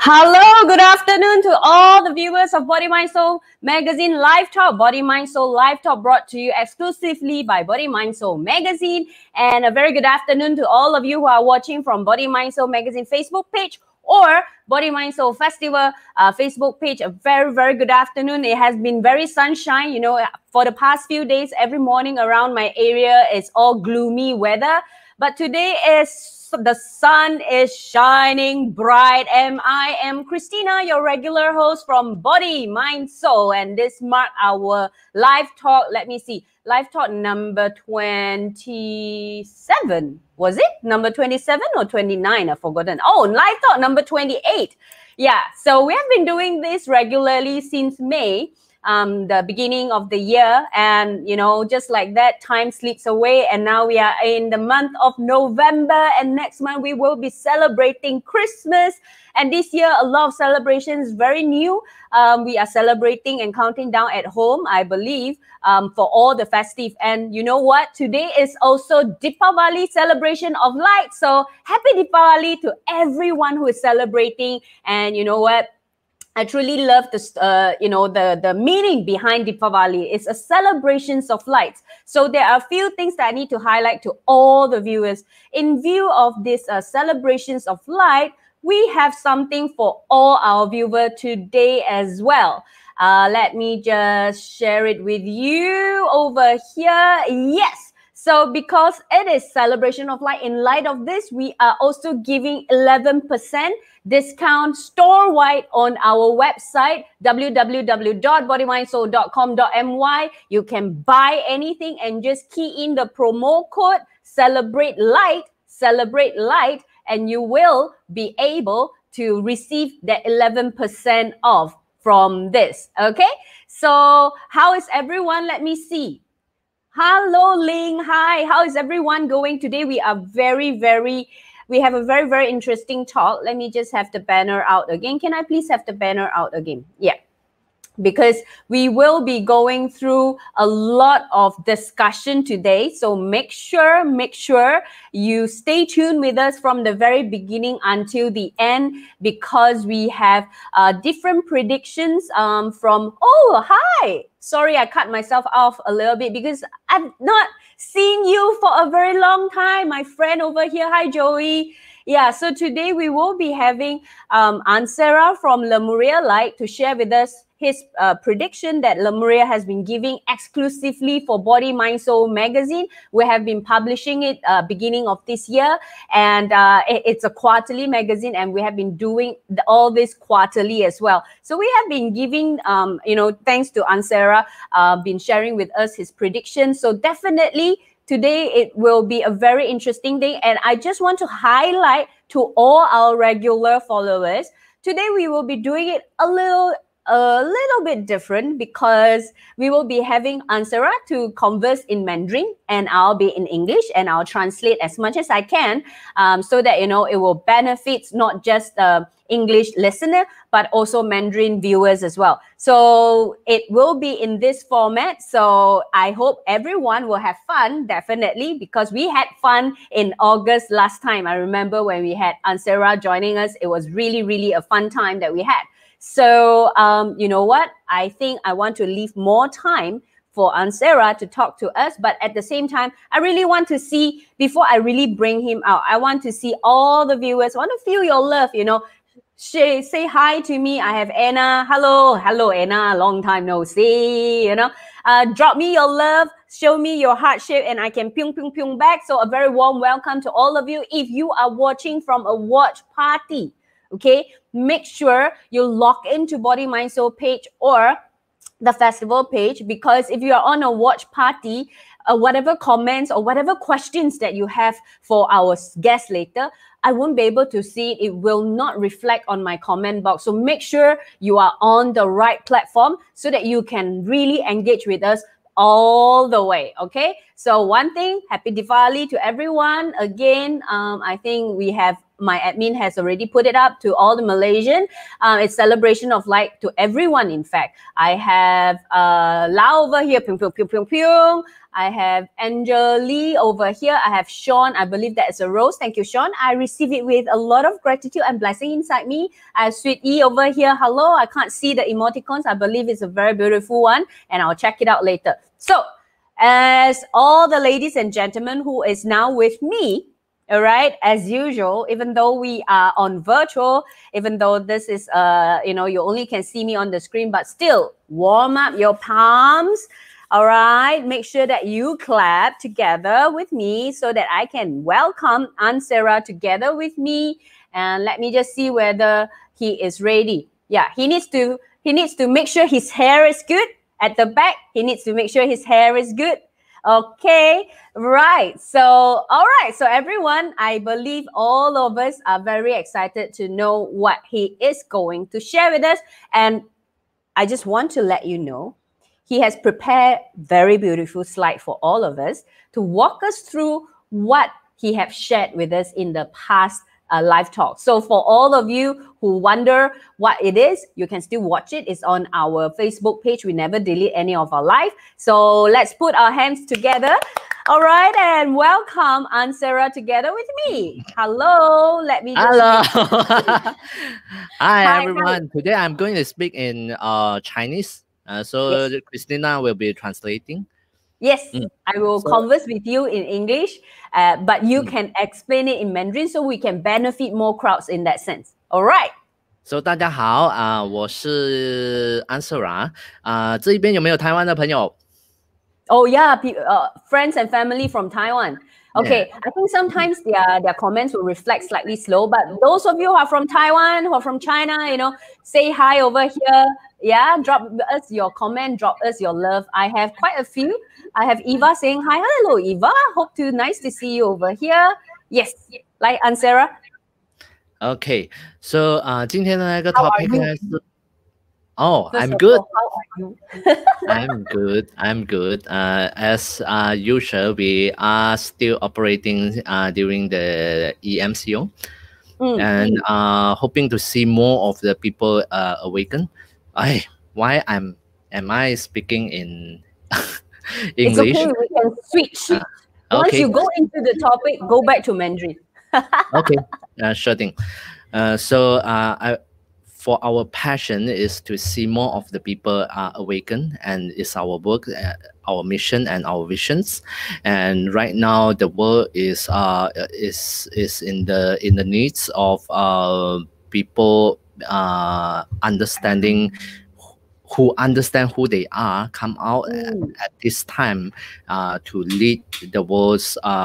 Hello, good afternoon to all the viewers of Body Mind Soul Magazine Live Talk. Body Mind Soul Live Talk brought to you exclusively by Body Mind Soul Magazine. And a very good afternoon to all of you who are watching from Body Mind Soul Magazine Facebook page or Body Mind Soul Festival Facebook page. A very, very good afternoon. It has been very sunshine. You know, for the past few days, every morning around my area, it's all gloomy weather. But today the sun is shining bright, and I am Christina, your regular host from Body, Mind, Soul, and this marks our live talk. Let me see, live talk number 27. Was it number 27 or 29? I've forgotten. Oh, live talk number 28. Yeah, so we have been doing this regularly since May. The beginning of the year, and you know, just like that, time slips away, and now we are in the month of November, and next month we will be celebrating Christmas. And this year a lot of celebrations, very new. We are celebrating and counting down at home, I believe, for all the festive. And you know what, today is also Deepavali, celebration of light. So happy Deepavali to everyone who is celebrating. And you know what, I truly love this, the meaning behind Deepavali. It's a celebration of lights. So there are a few things that I need to highlight to all the viewers. In view of this celebrations of light, we have something for all our viewers today as well. Let me just share it with you over here. Yes. So because it is celebration of light, in light of this, we are also giving 11% discount store-wide on our website, www.bodymindsoul.com.my. You can buy anything and just key in the promo code Celebrate Light, and you will be able to receive that 11% off from this. Okay, so how is everyone? Let me see. Hello, Ling. Hi. How is everyone going today? We are we have a very, very interesting talk. Let me just have the banner out again. Can I please have the banner out again? Yeah. Because we will be going through a lot of discussion today. So make sure you stay tuned with us from the very beginning until the end, because we have different predictions from, oh, hi. Sorry, I cut myself off a little bit because I've not seen you for a very long time. My friend over here. Hi, Joey. Yeah, so today we will be having An Sera from Lemuria Light to share with us his prediction that Lemuria has been giving exclusively for Body, Mind, Soul Magazine. We have been publishing it beginning of this year, and it's a quarterly magazine, and we have been doing all this quarterly as well. So we have been giving, thanks to An Sera, been sharing with us his predictions. So definitely today it will be a very interesting day, and I just want to highlight to all our regular followers, today we will be doing it a little bit different, because we will be having An Sera to converse in Mandarin, and I'll be in English, and I'll translate as much as I can, so that, you know, it will benefit not just the English listener, but also Mandarin viewers as well. So it will be in this format. So I hope everyone will have fun, definitely, because we had fun in August last time. I remember when we had An Sera joining us, it was really, really a fun time that we had. So, you know what? I think I want to leave more time for An Sera to talk to us. But at the same time, I really want to see, before I really bring him out, I want to see all the viewers. I want to feel your love, you know. Say hi to me. I have Anna. Hello, Anna. Long time no see, you know. Drop me your love. Show me your heart shape, and I can pyong, pyong, pyong back. So a very warm welcome to all of you. If you are watching from a watch party, okay, make sure you log into Body, Mind, Soul page or the festival page, because if you are on a watch party, whatever comments or whatever questions that you have for our guests later, I won't be able to see it. It will not reflect on my comment box. So make sure you are on the right platform so that you can really engage with us all the way. Okay, so one thing, happy Diwali to everyone. Again, I think we have my admin has already put it up to all the Malaysian. It's celebration of light to everyone. In fact, I have Lau over here. Pyong, pyong, pyong, pyong, pyong. I have Angel Lee over here. I have Sean. I believe that is a rose. Thank you, Sean. I receive it with a lot of gratitude and blessing inside me. I have Sweet E over here. Hello. I can't see the emoticons. I believe it's a very beautiful one, and I'll check it out later. So, as all the ladies and gentlemen who is now with me, all right, as usual, even though we are on virtual, even though this is, you only can see me on the screen, but still warm up your palms. All right, make sure that you clap together with me so that I can welcome An Sera together with me. And let me just see whether he is ready. Yeah, he needs to make sure his hair is good at the back. He needs to make sure his hair is good. Okay, right. So, all right. So everyone, I believe all of us are very excited to know what he is going to share with us. And I just want to let you know, he has prepared very beautiful slide for all of us to walk us through what he has shared with us in the past live talk. So for all of you who wonder what it is, you can still watch it. It's on our Facebook page. We never delete any of our live. So let's put our hands together. All right, and welcome An Sera together with me. Hello, let me just... Hello. Hi, everyone. Today I'm going to speak in Chinese. So yes. Christina will be translating. Yes, I will converse with you in English, but you can explain it in Mandarin so we can benefit more crowds in that sense. All right. So 大家好，我是 An Sera，这边有没有台湾的朋友？ Oh yeah, friends and family from Taiwan. Okay, yeah. I think sometimes their comments will reflect slightly slow, but those of you who are from Taiwan, who are from China, say hi over here. Yeah, drop us your comment, drop us your love. I have quite a few. I have Eva saying hi. Hello, Eva. Nice to see you over here. Yes, like An Sera. Okay, so 今天的那个 topic 是 Oh, I'm good. How are you? I'm good. As usual, we are still operating during the EMCO, and hoping to see more of the people awaken. Why am I speaking in English? It's okay. We can switch. Once you go into the topic, go back to Mandarin. Okay, sure thing. For our passion is to see more of the people awaken, and it's our work, our mission, and our visions. And right now, the world is in the needs of people understanding. Who understand who they are, come out at this time to lead the world,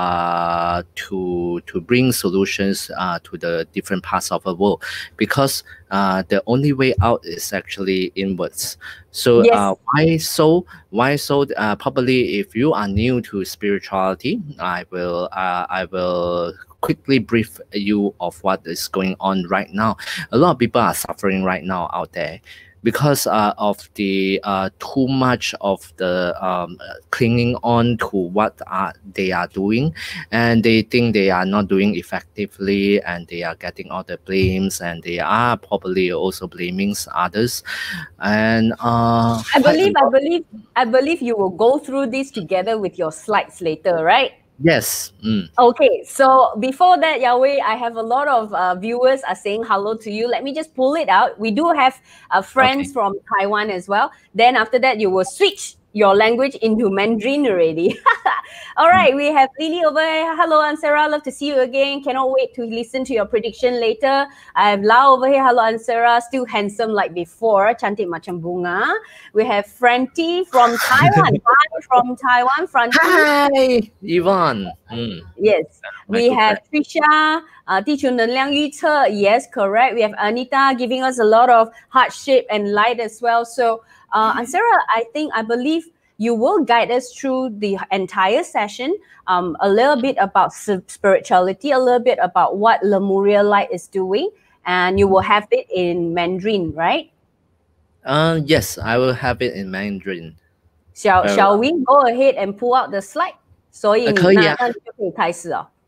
to bring solutions to the different parts of the world, because the only way out is actually inwards. So why so? Probably if you are new to spirituality, I will quickly brief you of what is going on right now. A lot of people are suffering right now out there, because of the too much of the clinging on to what they are doing, and they think they are not doing effectively, and they are getting all the blames, and they are probably also blaming others. And I believe you will go through this together with your slides later, right? Yes. Okay, so before that, Yahweh, I have a lot of viewers are saying hello to you. Let me just pull it out. We do have friends from Taiwan as well. Then after that, you will switch your language into Mandarin already. All right, we have Lily over here. Hello, An Sera. Love to see you again. Cannot wait to listen to your prediction later. I have Lau over here. Hello, An Sera. Still handsome like before. Cantik macam bunga. We have Franti from Taiwan. Hi, from Taiwan, Franti. Hi, Yvonne. Yes. We have Trisha, 地球能量预测. Yes, correct. We have Anita giving us a lot of hardship and light as well. So, An Sera, I believe you will guide us through the entire session, a little bit about spirituality, a little bit about what Lemuria Light is doing, and you will have it in Mandarin, right? Yes, I will have it in Mandarin. Shall we go ahead and pull out the slide? 所以你那就可以开始了。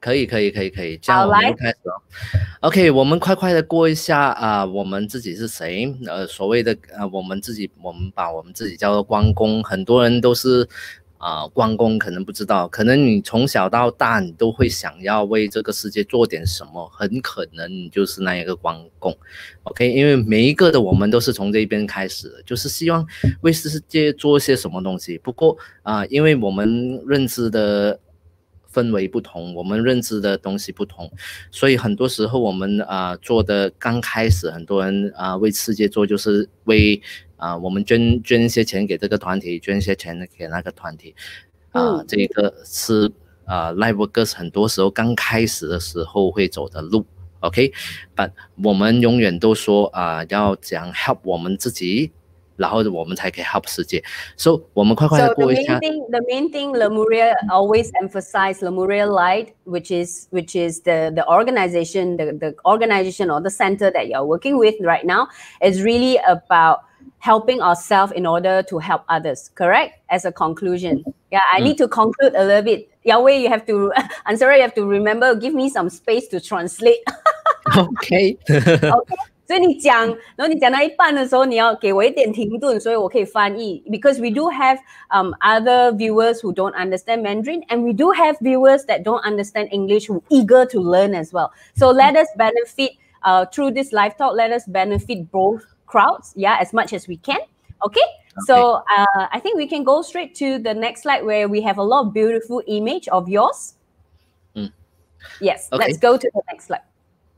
可以，这样我们就开始了。OK， 我们快快的过一下我们自己是谁？所谓的我们把我们自己叫做关公，很多人都是关公可能不知道，可能你从小到大你都会想要为这个世界做点什么，很可能你就是那一个关公。OK， 因为每一个的我们都是从这边开始的，就是希望为世界做一些什么东西。不过因为我们认知的氛围不同，我们认知的东西不同，所以很多时候我们做的刚开始，很多人为世界做，就是为我们捐一些钱给这个团体，捐一些钱给那个团体这个是lightworkers 很多时候刚开始的时候会走的路。OK，but 我们永远都说要讲 help 我们自己，然后我们才可以 help 世界。So 我们快快的过一下。 The main thing Lemuria always emphasize Lemuria Light, which is the organization, the organization or the center that you're working with right now, is really about helping ourselves in order to help others. Correct? As a conclusion. Yeah, I need to conclude a little bit. Yahweh, you have to An Sera, you have to remember, give me some space to translate. OK 所以你讲，然后你讲到一半的时候，你要给我一点停顿，所以我可以翻译。Because we do have other viewers who don't understand Mandarin, and we do have viewers that don't understand English who are eager to learn as well. So let us benefit through this live talk. Let us benefit both crowds, yeah, as much as we can. Okay. So I think we can go straight to the next slide where we have a lot of beautiful image of yours. Yes. Let's go to the next slide.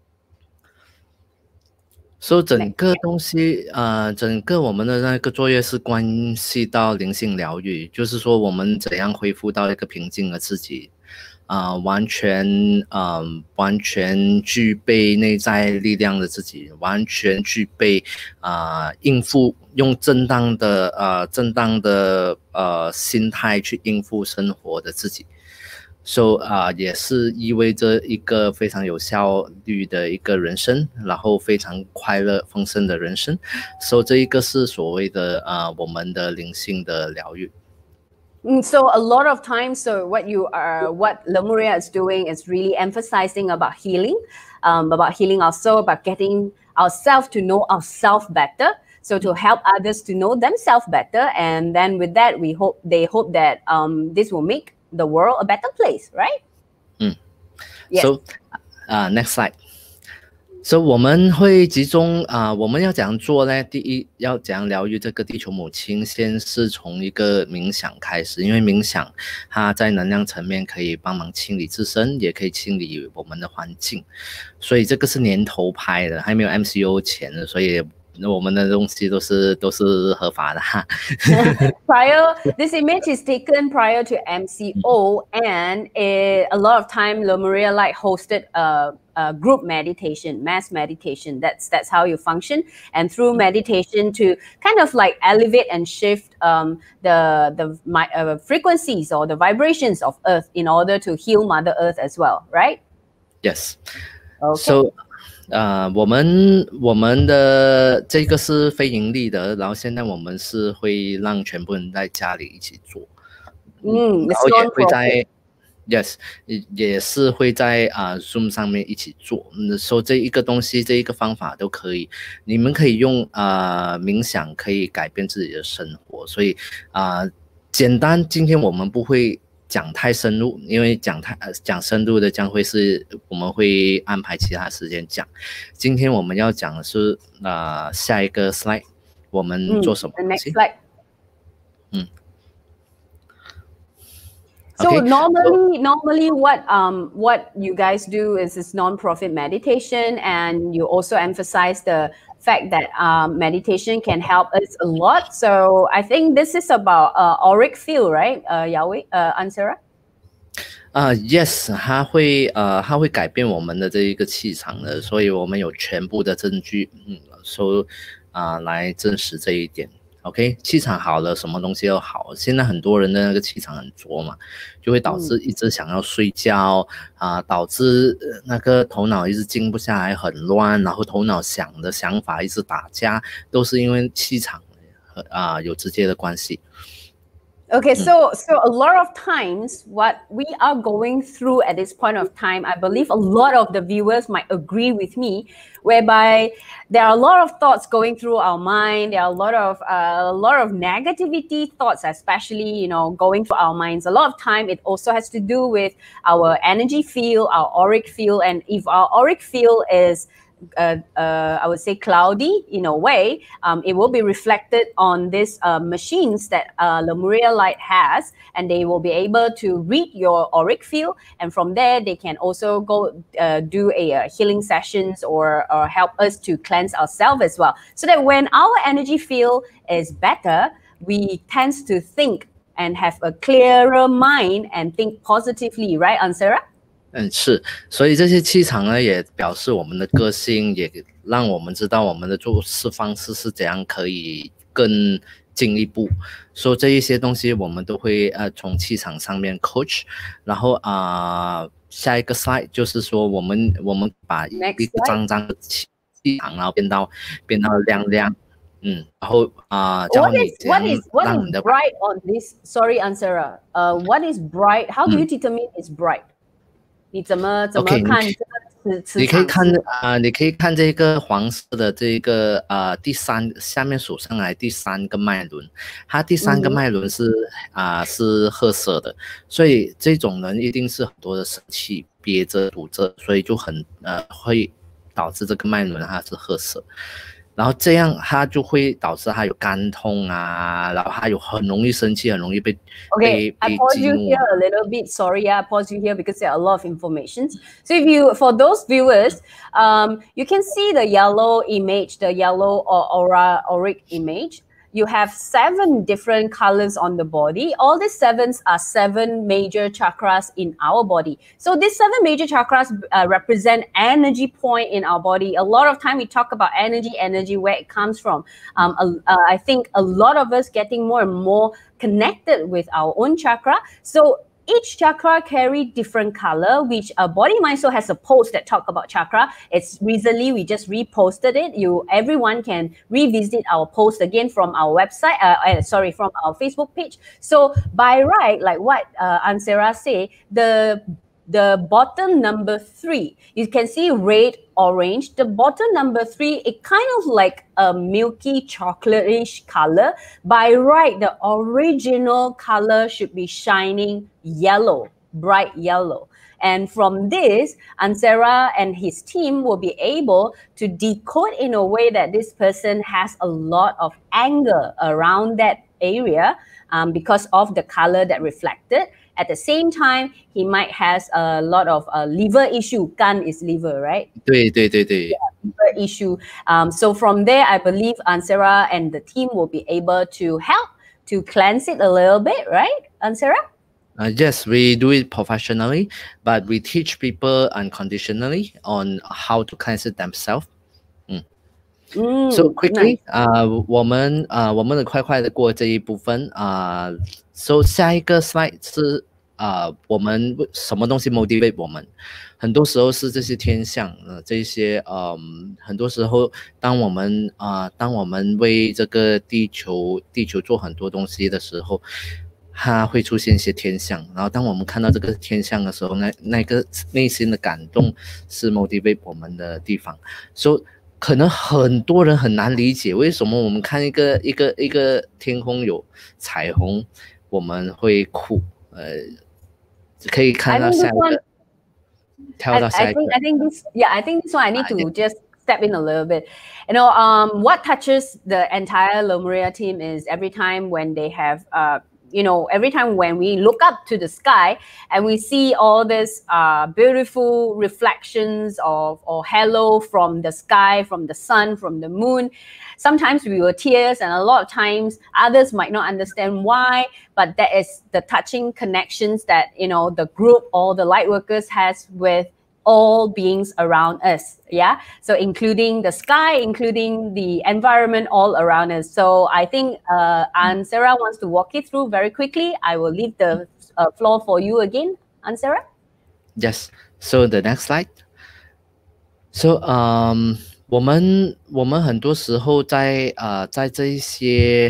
So 整个东西整个我们的那个作业是关系到灵性疗愈，就是说我们怎样恢复到一个平静的自己完全具备内在力量的自己，完全具备应付用正当的心态去应付生活的自己。So 也是意味着一个非常有效率的一个人生，然后非常快乐丰盛的人生。So 这一个是所谓的我们的灵性的疗愈。 So a lot of times, what Lemuria is doing is really emphasizing about healing our soul, about getting ourselves to know ourselves better. So to help others to know themselves better, and then with that, they hope that this will make the world a better place, right? Yes. So next slide. So 我们会集中我们要怎样做呢？第一，要怎样疗愈这个地球母亲，先是从一个冥想开始，因为冥想它在能量层面可以帮忙清理自身，也可以清理我们的环境，所以这个是年头拍的，还没有 MCO 前的，所以我们的东西都是合法的哈。 This image is taken prior to MCO, and a lot of time Lemuria Light hosted a group meditation, mass meditation. That's how you function, and through meditation to kind of like elevate and shift the frequencies or the vibrations of Earth in order to heal Mother Earth as well, right? Yes. Okay. So 我们的这个是非盈利的，然后现在我们是会让全部人在家里一起做，然后也会在 Yes 也是会在Zoom 上面一起做。说这一个东西，这一个方法都可以，你们可以用冥想可以改变自己的生活，所以简单，今天我们不会讲太深入，因为讲深入的将会是我们会安排其他时间讲。今天我们要讲的是下一个 slide， 我们做什么东西？ The next slide. So Okay. normally what you guys do is this non-profit meditation, and you also emphasize the fact that meditation can help us a lot. So I think this is about auric field, right? Yahweh, An Sera? Yes， 它会改变我们的这一个气场的，所以我们有全部的证据，来证实这一点。OK， 气场好了，什么东西都好。现在很多人的那个气场很浊嘛，就会导致一直想要睡觉导致那个头脑一直静不下来，很乱，然后头脑想的想法一直打架，都是因为气场有直接的关系。 Okay, so a lot of times what we are going through at this point of time, I believe a lot of the viewers might agree with me, whereby there are a lot of thoughts going through our mind. There are a lot of negativity thoughts, especially going through our minds. A lot of time it also has to do with our energy field, our auric field, and if our auric field is I would say cloudy in a way, it will be reflected on these machines that Lemuria Light has, and they will be able to read your auric field, and from there they can also go do a healing sessions or help us to cleanse ourselves as well, so that when our energy field is better, we tend to think and have a clearer mind and think positively, right, An Sera? 是，所以这些气场呢，也表示我们的个性，也让我们知道我们的做事方式是怎样可以更进一步。所以这一些东西我们都会从气场上面 coach， 然后下一个 slide 就是说我们把一个脏脏的气场，然后变到亮亮。然后教你怎样让你的 bright on this. Sorry, An Sera. What is bright? How do you determine it's bright? 你怎么看这个磁场？ 你可以看这个黄色的这个下面数上来第3个脉轮，它第3个脉轮是褐色的，所以这种人一定是很多的生气憋着堵着，所以就很会导致这个脉轮它是褐色。然后这样它就会导致它有肝痛啊，然后它有很容易生气，很容易被 Okay, I pause you here a little bit. Sorry, I pause you here because there are a lot of information. So for those viewers, you can see the yellow image, the yellow auric image. You have 7 different colors on the body. All these 7s are 7 major chakras in our body. So these 7 major chakras represent energy point in our body. A lot of time we talk about energy, where it comes from. I think a lot of us getting more and more connected with our own chakra. So each chakra carry different color, which Body Mind Soul has a post that talk about chakra. It's recently, we just reposted it. Everyone can revisit our post again from our website, from our Facebook page. So by right, like what An Sera say, the bottom number 3, you can see red, orange. The bottom number 3, it kind of like a milky chocolate-ish color. By right, the original color should be shining yellow, bright yellow. And from this, An Sera and his team will be able to decode in a way that this person has a lot of anger around that area because of the color that reflected. At the same time, he might has a lot of liver issue. Gan is liver, right? 对。 Yeah, liver issue. So from there, I believe An Sera and the team will be able to help to cleanse it a little bit, right, An Sera? Yes, we do it professionally, but we teach people unconditionally on how to cleanse it themselves. So quickly, nice. 我们的快的过这一部分So 下一个 slide 是我们什么东西 motivate 我们？很多时候是这些天象，这些很多时候当我们为这个地球做很多东西的时候，它会出现一些天象，然后当我们看到这个天象的时候，那个内心的感动是 motivate 我们的地方。So 可能很多人很难理解为什么我们看一个天空有彩虹，我们会哭。可以看到下一个，跳到下一个。 I think this one I need to just step in a little bit. What touches the entire Lemuria team is every time when they have every time when we look up to the sky and we see all this beautiful reflections or halo from the sky, from the sun, from the moon, sometimes we will tears, and a lot of times others might not understand why, but that is the touching connections that the group or the light workers has with all beings around us, yeah? So including the sky, including the environment all around us. So I think An Sera wants to walk it through very quickly. I will leave the floor for you again, An Sera. Yes, so the next slide. So 我们很多时候在这一些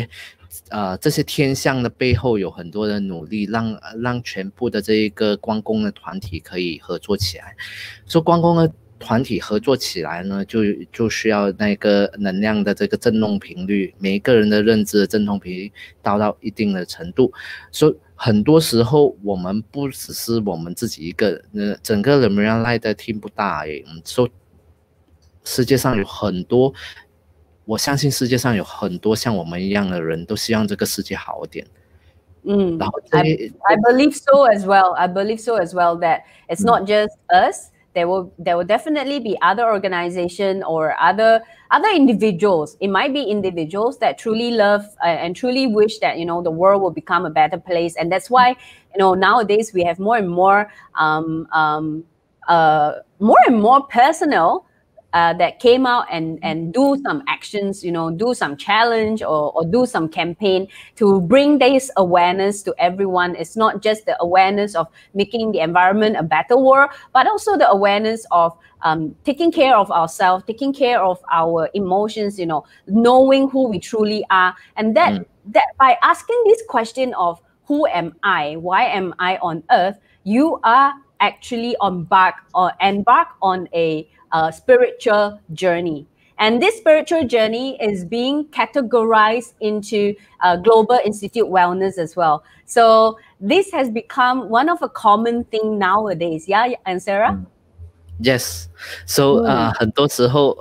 这些天象的背后有很多的努力，让全部的这一个光工的团体可以合作起来。说光工的团体合作起来呢，就需要那个能量的这个振动频率，每一个人的认知的振动频率到一定的程度。所以很多时候我们不只是我们自己一个，整个 Lemuria Light 的 team 不大而已。说世界上有很多，我相信世界上有很多像我们一样的人，都希望这个世界好一点。然后 I believe so as well. I believe so as well that it's not just us. There will definitely be other organizations or other individuals. It might be individuals that truly love and truly wish that the world will become a better place. And that's why nowadays we have more and more personnel that came out and do some actions, do some challenge or do some campaign to bring this awareness to everyone. It's not just the awareness of making the environment a better world, but also the awareness of taking care of ourselves, taking care of our emotions, knowing who we truly are. And that by asking this question of who am I? Why am I on earth? You are actually embark on a spiritual journey. And this spiritual journey is being categorized into Global Institute Wellness as well. So this has become one of a common thing nowadays. Yeah, An Sera? Yes. So 很多时候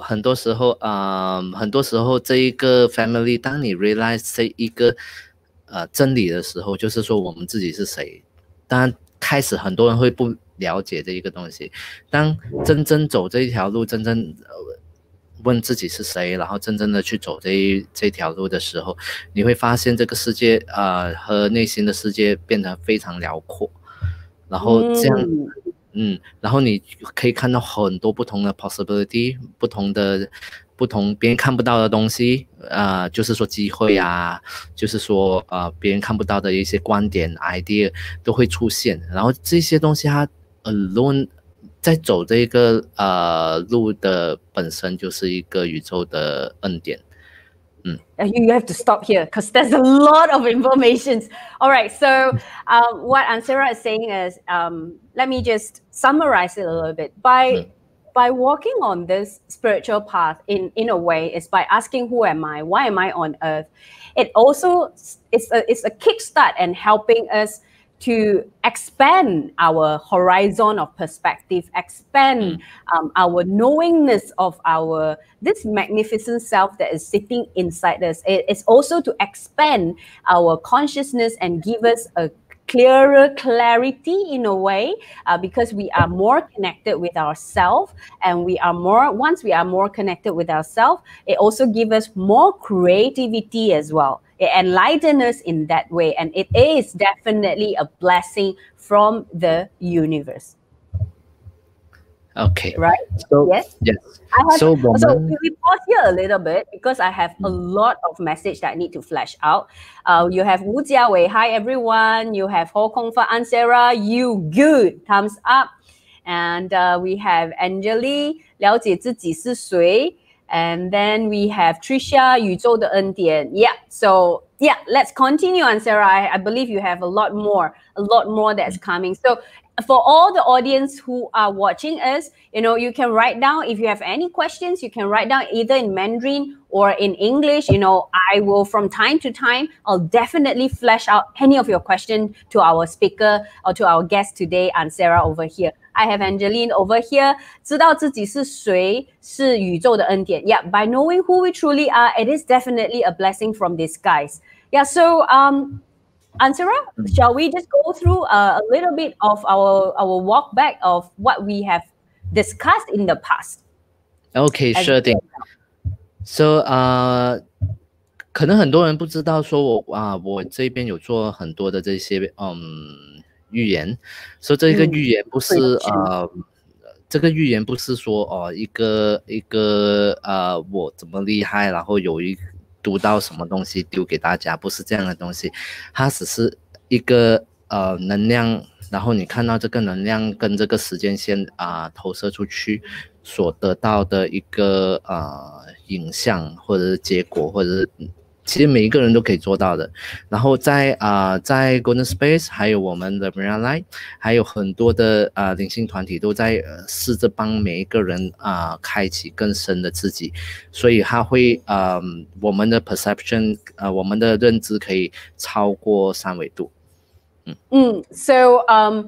这一个 family 当你 realize 这一个真理的时候，就是说我们自己是谁。当然开始很多人会不了解这一个东西，当真正走这一条路，真正问自己是谁，然后真正的去走这条路的时候，你会发现这个世界和内心的世界变得非常辽阔，然后这样然后你可以看到很多不同的 possibility， 不同别人看不到的东西，就是说机会啊，就是说别人看不到的一些观点 idea 都会出现，然后这些东西它alone 在走这个路的本身就是一个宇宙的恩典。 You have to stop here because there's a lot of information. All right, so what An Sera is saying is, let me just summarize it a little bit. By walking on this spiritual path in a way, is by asking who am I, why am I on earth. It also it's a kickstart and helping us to expand our horizon of perspective, expand our knowingness of this magnificent self that is sitting inside us. It's also to expand our consciousness and give us a clearer clarity in a way, because we are more connected with ourselves, and once we are more connected with ourselves, it also gives us more creativity as well. It enlightens us in that way, and it is definitely a blessing from the universe. Okay. Right? So, yes. So we pause here a little bit because I have a lot of message that I need to flash out. You have Wu Jiawei, hi everyone. You have Ho Kong Fa, An Sera, you good, thumbs up. And we have Angeli, 了解自己是谁. And then we have Trisha, 宇宙的恩典. Yeah, so let's continue, An Sera. I believe you have a lot more that's coming. So for all the audience who are watching us, you can write down, if you have any questions, you can write down either in Mandarin or in English. I will, from time to time, I'll definitely flash out any of your questions to our speaker or to our guest today, An Sera over here. I have Angeline over here. 知道自己是谁是宇宙的恩典. Yeah, by knowing who we truly are, it is definitely a blessing from the skies. Yeah, so An Sera, shall we just go through a little bit of our walk back of what we have discussed in the past? Okay, sure thing. So 可能很多人不知道说我这边有做很多的这些预言，所以这个预言不是这个预言不是说一个我怎么厉害，然后读到什么东西丢给大家，不是这样的东西，它只是一个能量，然后你看到这个能量跟这个时间线投射出去所得到的一个影像或者是结果，或者是其实每一个人都可以做到的。然后在Golden Space 还有我们的 Lemuria Light 还有很多的灵性团体都在试着帮每一个人开启更深的自己，所以它会我们的 perception 我们的认知可以超过3维度。 So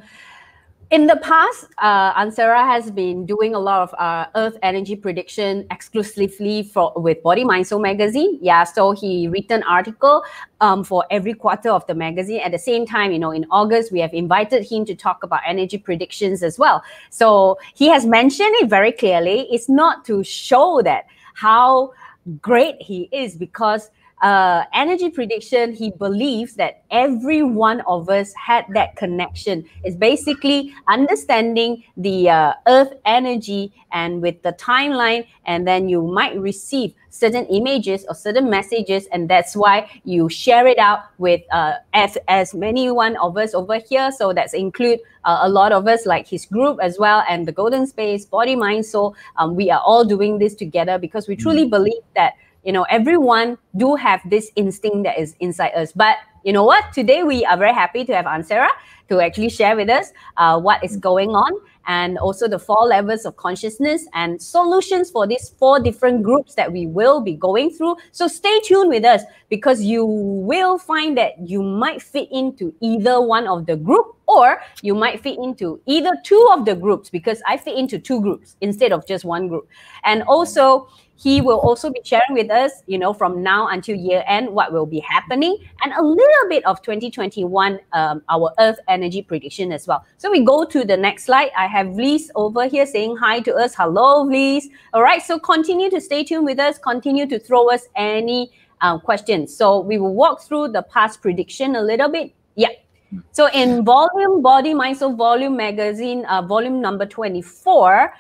in the past, An Sera has been doing a lot of Earth energy prediction exclusively with Body Mind Soul magazine. Yeah, so he written article for every quarter of the magazine. At the same time, in August, we have invited him to talk about energy predictions as well. So he has mentioned it very clearly. It's not to show that how great he is, because energy prediction, he believes that every one of us had that connection. It's basically understanding the earth energy and with the timeline, and then you might receive certain images or certain messages, and that's why you share it out with as many one of us over here. So that's include a lot of us, like his group as well, and the Golden Space, Body, Mind, Soul. We are all doing this together because we truly believe that everyone do have this instinct that is inside us. But you know what? Today we are very happy to have An Sera to actually share with us what is going on, and also the 4 levels of consciousness and solutions for these 4 different groups that we will be going through. So stay tuned with us, because you will find that you might fit into either one of the group, or you might fit into either 2 of the groups, because I fit into 2 groups instead of just 1 group. And also, he will also be sharing with us, from now until year end, what will be happening, and a little bit of 2021, our Earth energy prediction as well. So we go to the next slide. I have Liz over here saying hi to us. Hello, Liz. All right, so continue to stay tuned with us. Continue to throw us any questions. So we will walk through the past prediction a little bit. Yeah. So in volume, Body, Mind, Soul volume magazine, volume number 24,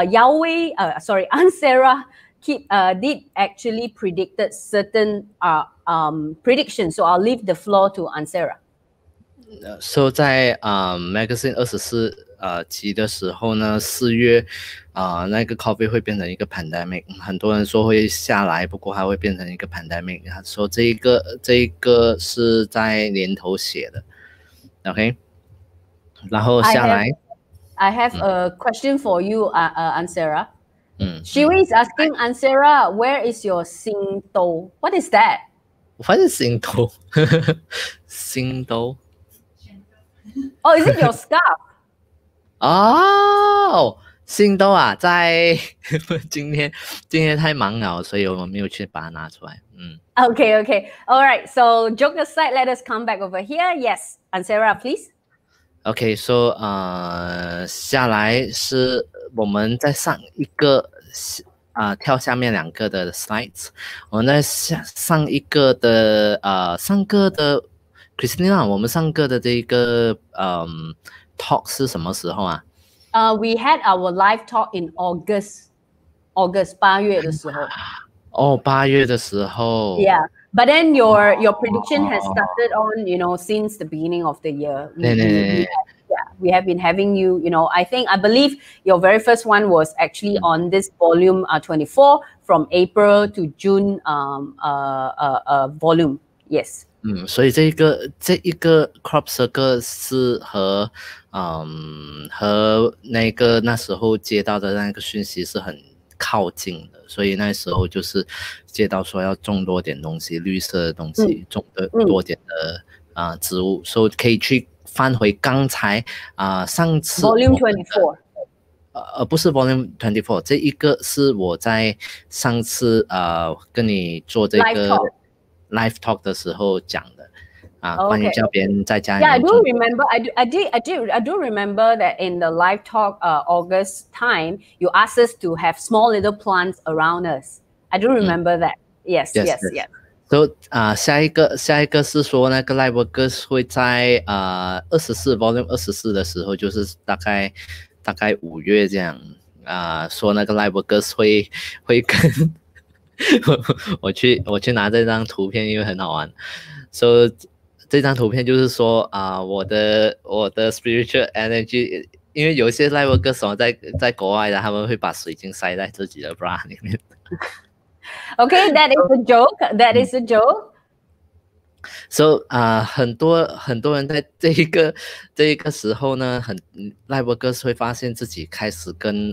An Sera did actually predicted certain predictions. So I'll leave the floor to An Sera. So 在magazine 24集的时候呢，4月那个 COVID 会变成一个 pandemic， 很多人说会下来，不过还会变成一个 pandemic。说这一个是在年头写的 ，OK。然后下来 I have a question for you, An Sera. Shiwi is asking, An Sera, where is your Singto? What is that? What is Singto? Singto? Oh, is it your scarf? 哦，Singto 啊，在今天太忙了，所以我没有去把它拿出来。 Okay. All right. So joke aside, let us come back over here. Yes, An Sera, please. Okay, so 下来是我们在上一个跳下面2个的 slides， 我们在上一个的上个的 Christina， 我们上个的这个talk 是什么时候啊 ？We had our live talk in August 8月的时候。 哦，8月的时候。 Yeah, but then your prediction has started on, since the beginning of the year. We have been having you, I believe your very first one was actually on this volume 24 from April to June volume. Yes. 所以这一个 crop circle 是和那时候接到的那个讯息是很靠近的，所以那时候就是接到说要种多点东西，绿色的东西，种的多点的植物，所以可以去翻回刚才上次 Volume 24， 不是 Volume 24，这一个是我在上次跟你做这个 live talk 的时候讲的关于叫别人在家里面。 Yeah, I do remember. I do remember that in the live talk August time, you asked us to have small little plants around us. I do remember that. Yes. So 下一个是说那个 lightworkers 会在24 volume 24的时候，就是大概5月这样说那个 lightworkers 会跟我去拿这张图片，因为很好玩。So 这张图片就是说我的 spiritual energy， 因为有些 lightworkers 在国外的，他们会把水晶塞在自己的 bra 里面。 Okay, that is a joke. That is a joke. So 很多人在这一个时候呢，lightworkers 会发现自己开始跟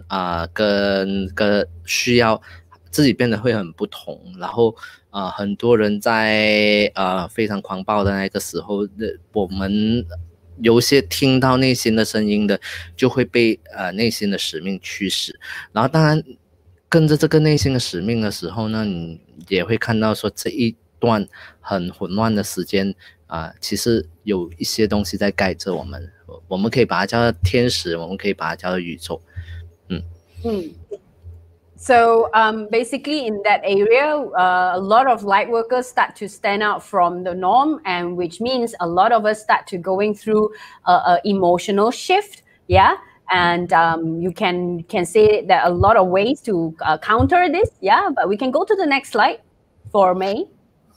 需要自己变得会很不同，然后很多人在非常狂暴的那个时候，我们有些听到内心的声音的，就会被内心的使命驱使，然后当然跟着这个内心的使命的时候呢，你也会看到说这一段很混乱的时间其实有一些东西在盖着我们，我们可以把它叫做天使，我们可以把它叫做宇宙。 So basically in that area, a lot of light workers start to stand out from the norm, and which means a lot of us start to going through a emotional shift. Yeah. And you can say that a lot of ways to counter this. Yeah. But we can go to the next slide for May.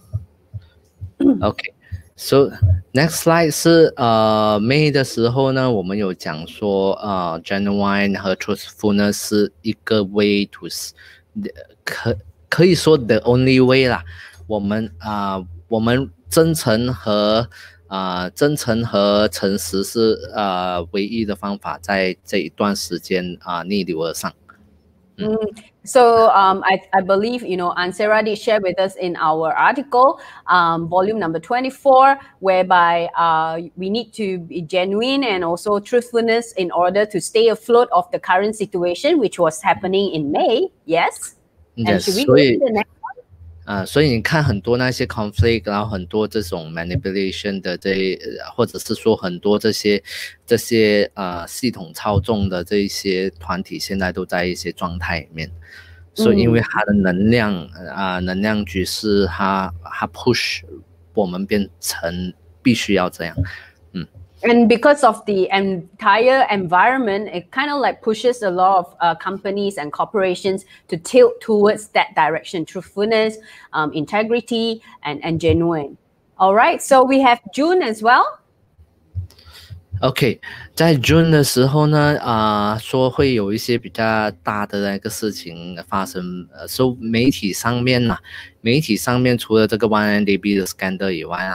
Okay. So next slide 是May 的时候呢，我们有讲说genuine 和 truthfulness 是一个 way to 可以说 the only way 啦。我们真诚和诚实是唯一的方法，在这一段时间逆流而上。 So I believe, An Sera did share with us in our article, volume number 24, whereby we need to be genuine and also truthfulness in order to stay afloat of the current situation, which was happening in May. Yes? And should we go to the next one? 所以你看很多那些 conflict， 然后很多这种 manipulation 的或者是说很多这些系统操纵的这一些团体，现在都在一些状态里面。所以因为它的能量局势，它 push 我们变成必须要这样。 And because of the entire environment, it kind of like pushes a lot of companies and corporations to tilt towards that direction, truthfulness, integrity, and genuine. All right, so we have June as well. OK， 在 June 的时候呢，说会有一些比较大的那个事情发生。So 媒体上面除了这个 1MDB 的 scandal 以外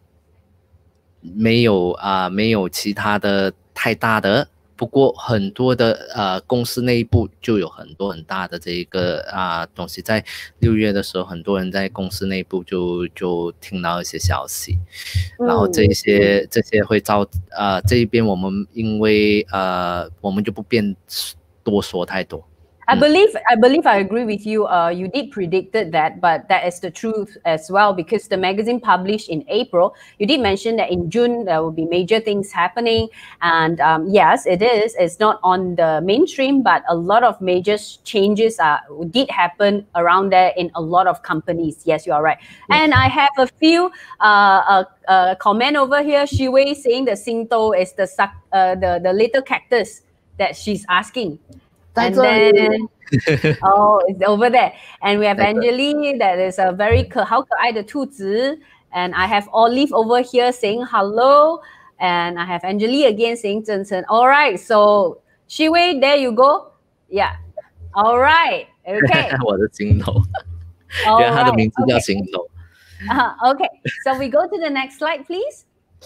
没有其他的太大的。不过很多的公司内部就有很多很大的这一个东西，在6月的时候，很多人在公司内部就听到一些消息，然后这些会这一边我们因为我们就不便多说太多。 I believe I agree with you. You did predicted that, but that is the truth as well, because the magazine published in April. You did mention that in June there will be major things happening, and yes, it is. It's not on the mainstream, but a lot of major changes did happen around there in a lot of companies. Yes, you are right. Yes. And I have a few comment over here. Shiwei saying the Singto is the little cactus that she's asking. And then, it's over there. And we have Angelie, that is a very 好可爱的兔子. And I have Olive over here saying hello. And I have Angelie again saying 真诚. All right, so Shiwei, there you go. Yeah. All right. Okay. 我的金头，原来他的名字叫金头。 Okay. So we go to the next slide, please.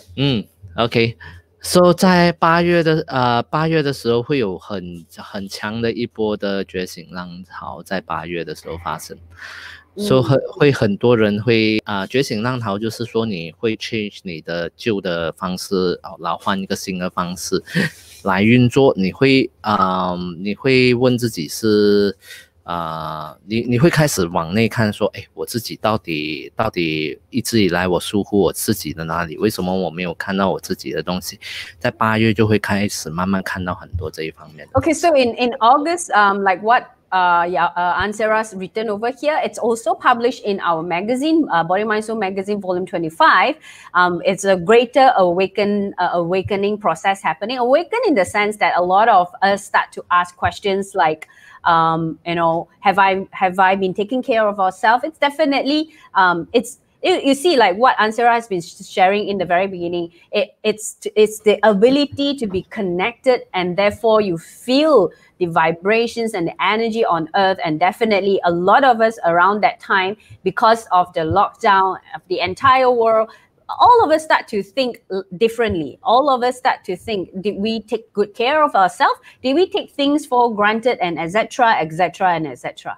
Okay. So 在8月的时候会有很强的一波的觉醒浪潮，在8月的时候发生。So 会很多人会觉醒浪潮，就是说你会 change 你的旧的方式，然后换一个新的方式来运作。你会问自己是你会开始往内看说，我自己到底一直以来我疏忽我自己的哪里？为什么我没有看到我自己的东西？在8月就会开始慢慢看到很多这一方面。 Okay, so in August, like what An Sera's written over here, it's also published in our magazine, Body Mind Soul magazine, volume 25. It's a greater awakening process happening. Awaken in the sense that a lot of us start to ask questions like, have I been taking care of ourselves? It's definitely you see, like what An Sera has been sharing in the very beginning, it's the ability to be connected, and therefore you feel the vibrations and the energy on earth. And definitely a lot of us around that time, because of the lockdown of the entire world, all of us start to think differently. All of us start to think, did we take good care of ourselves? Did we take things for granted, and etc., etc., and etc.？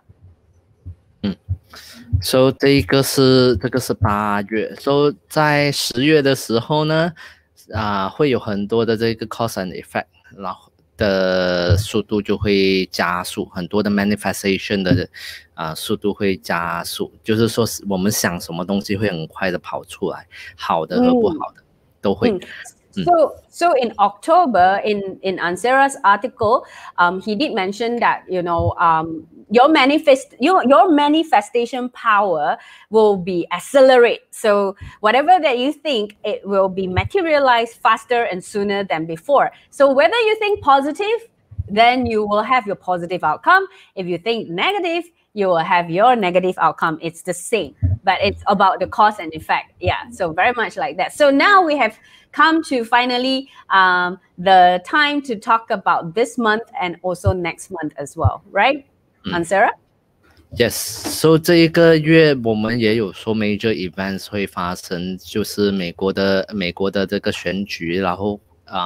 So 这个是8月。So 在10月的时候呢，会有很多的这个 cause and effect， 然后的速度就会加速，很多的 manifestation 的速度会加速，就是说我们想什么东西会很快的跑出来，好的和不好的都会。 So in October, in An Sera's article, he did mention that, you know, your manifestation power will be accelerate. So whatever that you think, it will be materialized faster and sooner than before. So whether you think positive, then you will have your positive outcome. If you think negative, you will have your negative outcome. It's the same, but it's about the cause and effect. Yeah, so very much like that. So now we have come to finally the time to talk about this month and also next month as well, right? An Sera? Yes, so 这一个月我们也有说 major events 会发生，就是美国的这个选举，然后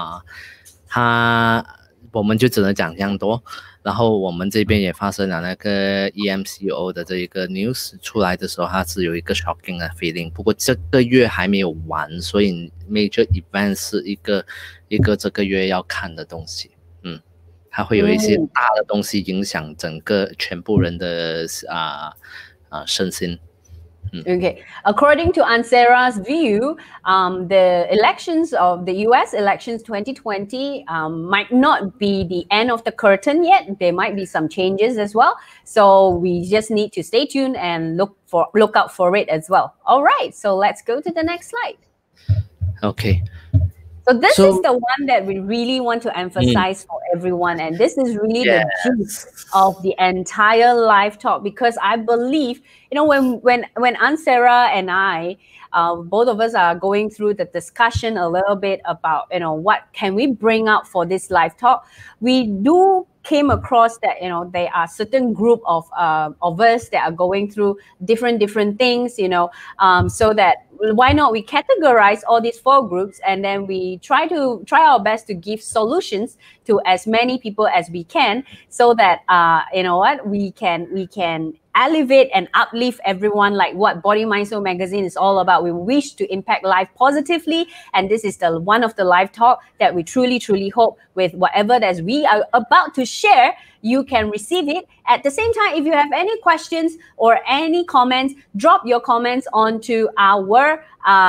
我们就只能讲这样多。然后我们这边也发生了那个 EMCO 的这一个 news 出来的时候，它是有一个 shocking 的 feeling。不过这个月还没有完，所以 major event 是一个这个月要看的东西。它会有一些大的东西影响整个全部人的身心。 Okay. According to An Sera's view, the elections of the US elections 2020 might not be the end of the curtain yet. There might be some changes as well. So we just need to stay tuned and look out for it as well. All right. So let's go to the next slide. Okay. So this is the one that we really want to emphasize for everyone. And this is really the gist of the entire live talk, because I believe, you know, when An Sera and I, both of us are going through the discussion a little bit about, you know, what can we bring out for this live talk, we do came across that, you know, there are certain group of us that are going through different things, you know, so that why not we categorize all these 4 groups, and then we try our best to give solutions to as many people as we can, so that you know what, we can elevate and uplift everyone, like what Body Mind Soul magazine is all about. We wish to impact life positively, and this is the one of the live talk that we truly hope with whatever that we are about to share, you can receive it. At the same time, if you have any questions or any comments, drop your comments onto our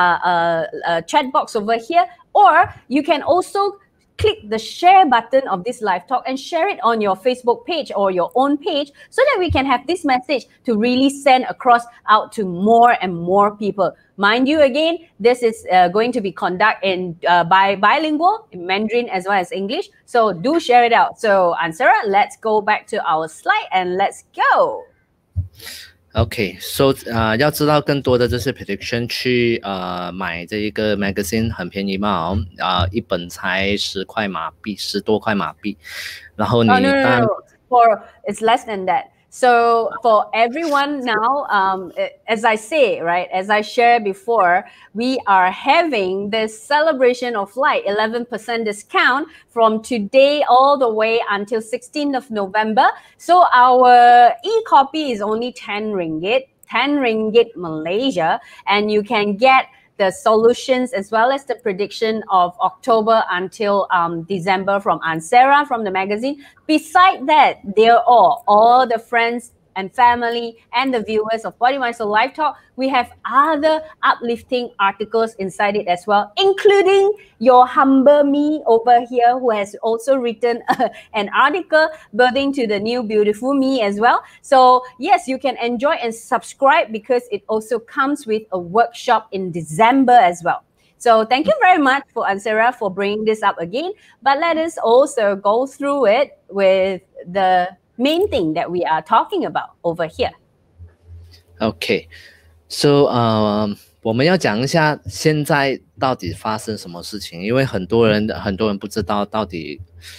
chat box over here, or you can also click the share button of this live talk and share it on your Facebook page or your own page, so that we can have this message to really send across out to more and more people. Mind you, again, this is going to be conducted in bilingual, in Mandarin as well as English. So do share it out. So An Sera, let's go back to our slide and let's go. Okay, so 要知道更多的这些 prediction， 去买这一个 magazine 很便宜嘛，一本才10块马币，10多块马币。然后你 no. For it's less than that. So for everyone now, as I say, right, as I shared before, we are having this celebration of light, 11% discount from today all the way until 16th of November. So our e-copy is only 10 ringgit Malaysia, and you can get the solutions as well as the prediction of October until December from An Sera, from the magazine. Beside that, they're all the friends and family and the viewers of Body Mind Soul Live Talk, we have other uplifting articles inside it as well, including your humble me over here, who has also written an article building to the new beautiful me as well. So yes, you can enjoy and subscribe, because it also comes with a workshop in December as well. So thank you very much for An Sera for bringing this up again. But let us also go through it with the main thing that we are talking about over here. Okay, So 我们要讲一下现在到底发生什么事情，因为很多人不知道到底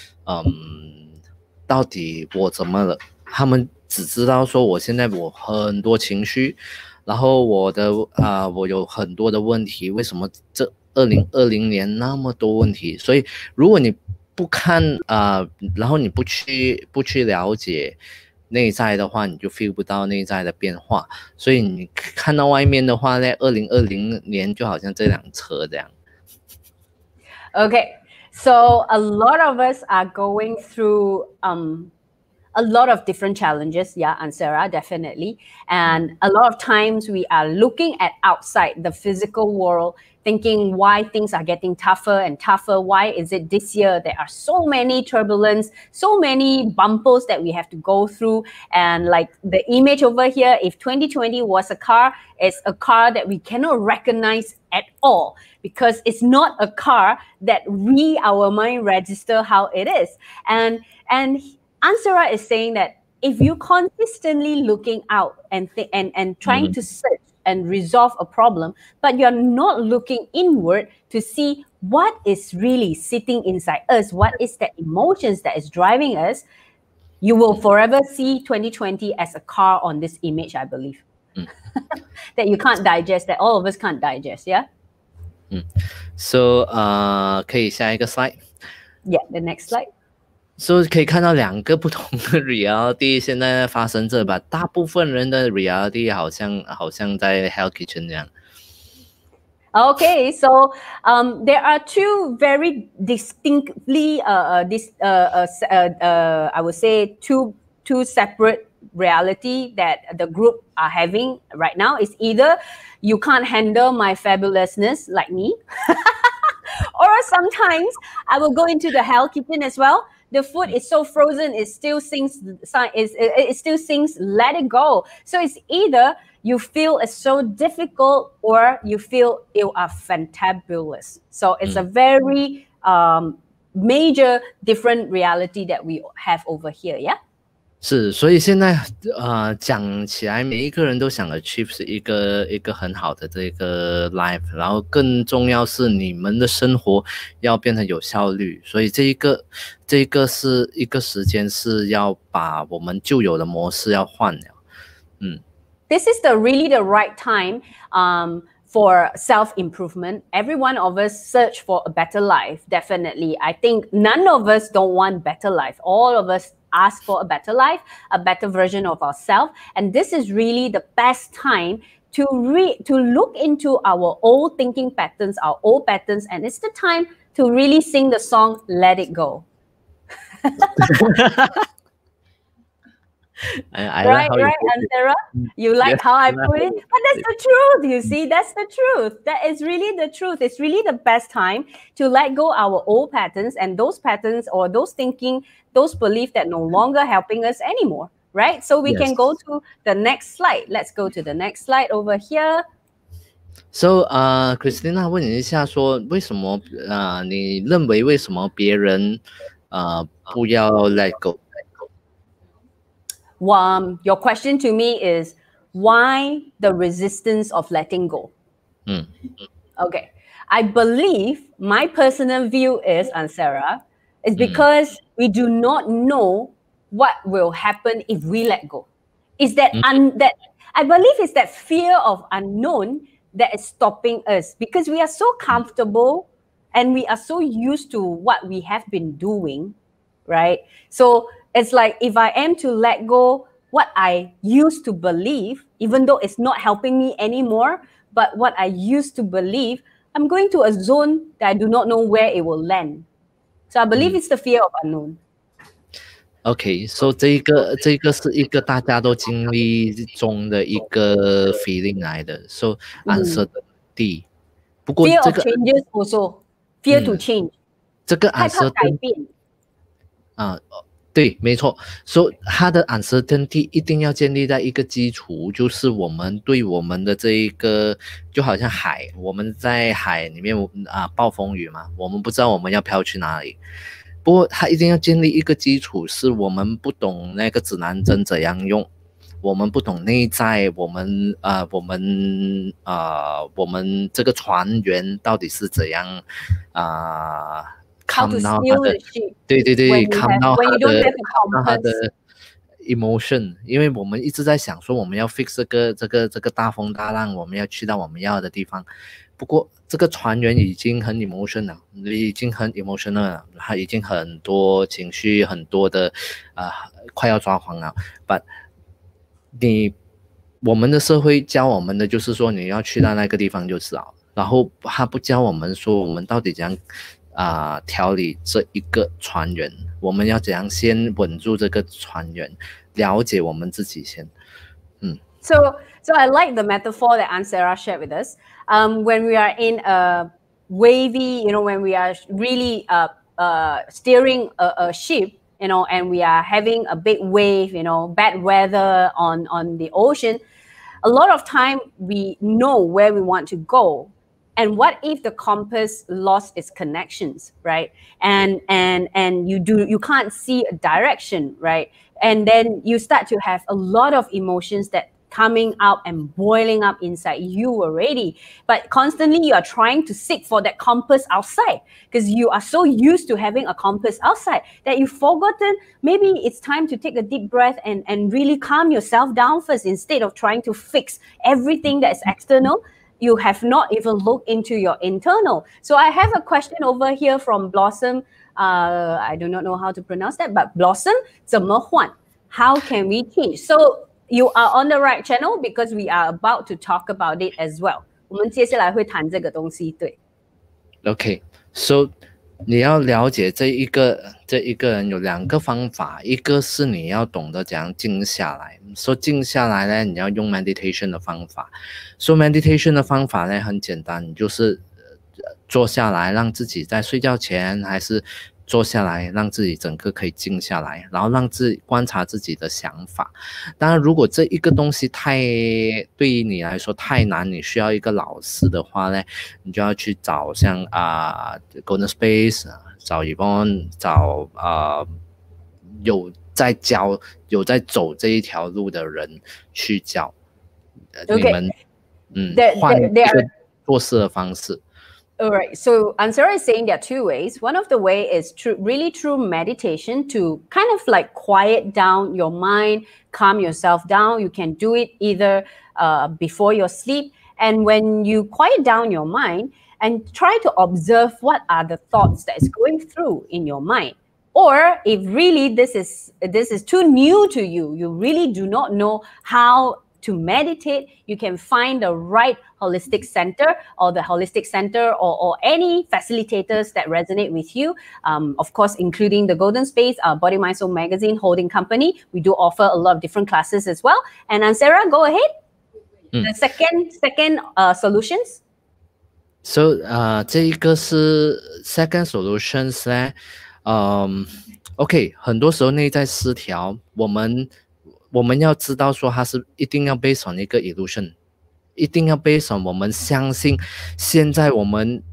到底我怎么了，他们只知道说我现在我很多情绪，然后我有很多的问题，为什么这2020年那么多问题？所以如果你不看然后你不去了解内在的话，你就 feel 不到内在的变化。所以你看到外面的话呢，2020年就好像这辆车这样。 Okay, so a lot of us are going through a lot of different challenges. Yeah, An Sera, definitely. And a lot of times we are looking at outside the physical world, thinking why things are getting tougher and tougher. Why is it this year there are so many turbulence, so many bumpers that we have to go through? And like the image over here, if 2020 was a car, it's a car that we cannot recognize at all, because it's not a car that our mind register how it is. And An Sera is saying that if you consistently looking out and trying to search and resolve a problem, but you're not looking inward to see what is really sitting inside us, what is the emotions that is driving us, you will forever see 2020 as a car on this image, I believe. That you can't digest, that all of us can't digest, yeah? So 可以下一个 slide. Yeah, the next slide. So 可以看到两个不同的 reality 现在发生着吧，大部分人的 reality 好像在 Hell Kitchen 这样。 Okay, so there are two very distinctly, I would say two separate reality that the group are having right now. Is either you can't handle my fabulousness like me, or sometimes I will go into the Hell Kitchen as well. The food is so frozen, it still sings, let it go. So it's either you feel it's so difficult or you feel you are fantabulous. So it's a very major different reality that we have over here, yeah? 是，所以现在讲起来，每一个人都想achieve 是一个很好的这个 life， 然后更重要是你们的生活要变得有效率，所以这一个是一个时间是要把我们旧有的模式要换了。 This is really the right time for self-improvement. Every one of us search for a better life, definitely. I think none of us don't want better life. All of us ask for a better life, a better version of ourselves. And this is really the best time to look into our old thinking patterns, our old patterns. And it's the time to really sing the song, Let It Go. Right, An Sera? You like how I put it? But that's the truth, you see, that's the truth. That is really the truth. It's really the best time to let go our old patterns and those patterns or those thinking, those beliefs that no longer helping us anymore, right? So we can go to the next slide. Let's go to the next slide over here. So, Christina 问你一下说，为什么你认为为什么别人不要 let go？ Your question to me is why the resistance of letting go? Okay. I believe my personal view is, An Sera, is because we do not know what will happen if we let go. Is that that I believe it's that fear of unknown that is stopping us, because we are so comfortable and we are so used to what we have been doing, right? So it's like if I am to let go what I used to believe, even though it's not helping me anymore, but what I used to believe, I'm going to a zone that I do not know where it will land. So I believe it's the fear of unknown. Okay, so 这个是一个大家都经历中的一个 feeling 来的 ，so uncertainty。不过 fear 这 of 个 changes also fear to change， 这个害怕改变。 对，没错。所以它的 uncertainty 一定要建立在一个基础，就是我们对我们的这一个，就好像海，我们在海里面暴风雨嘛，我们不知道我们要飘去哪里。不过它一定要建立一个基础，是我们不懂那个指南针怎样用， 我们不懂内在，我们这个船员到底是怎样 How to 看到他 steal 的， the ship 对对对， when you don't have a 看到他 compass. 的 emotion， 因为我们一直在想说我们要 fix 这个大风大浪，我们要去到我们要的地方。不过这个船员已经很 emotional 了，已经很 emotional 了，他已经很多情绪，很多的快要抓狂了。But 我们的社会教我们的就是说你要去到那个地方就是了，然后他不教我们说我们到底怎样调理这一个船员，我们要怎样先稳住这个船员，了解我们自己先。 So I like the metaphor that An Sera shared with us. When we are in a wavy, when we are really steering a ship, and we are having a big wave, bad weather on the ocean, a lot of time we know where we want to go. And what if the compass lost its connections, right? And you can't see a direction, right? And then you start to have a lot of emotions that coming up and boiling up inside you already. But constantly you are trying to seek for that compass outside because you are so used to having a compass outside that you've forgotten maybe it's time to take a deep breath and really calm yourself down first instead of trying to fix everything that is external. You have not even looked into your internal. So I have a question over here from Blossom. I do not know how to pronounce that, but Blossom, 怎么换? How can we change? So you are on the right channel because we are about to talk about it as well. 我们接下来会谈这个东西，对。 Okay, so 你要了解这一个人有两个方法，一个是你要懂得怎样静下来。说静下来呢，你要用 meditation 的方法。说 meditation 的方法呢很简单，你就是坐下来，让自己在睡觉前还是坐下来，让自己整个可以静下来，然后让自己观察自己的想法。当然，如果这一个东西对于你来说太难，你需要一个老师的话呢，你就要去找像Golden Space， 找 Yvonne， 找有在教、有在走这一条路的人去教。你们换一个做事的方式。 All right. So An Sera is saying there are two ways. One of the way is really through meditation to kind of like quiet down your mind, calm yourself down. You can do it either before your sleep. And when you quiet down your mind and try to observe what are the thoughts that is going through in your mind. Or if really this is too new to you, you really do not know how to meditate, you can find the right holistic center or the holistic center or any facilitators that resonate with you. Of course, including the Golden Space, Body, Mind, Soul magazine holding company. We do offer a lot of different classes as well. And An Sera, go ahead. The second solutions. So 这一个是 second solutions 呢，OK， 很多时候内在失调，我们要知道说它是一定要 based on 一个 illusion， 一定要 based on 我们相信现在我们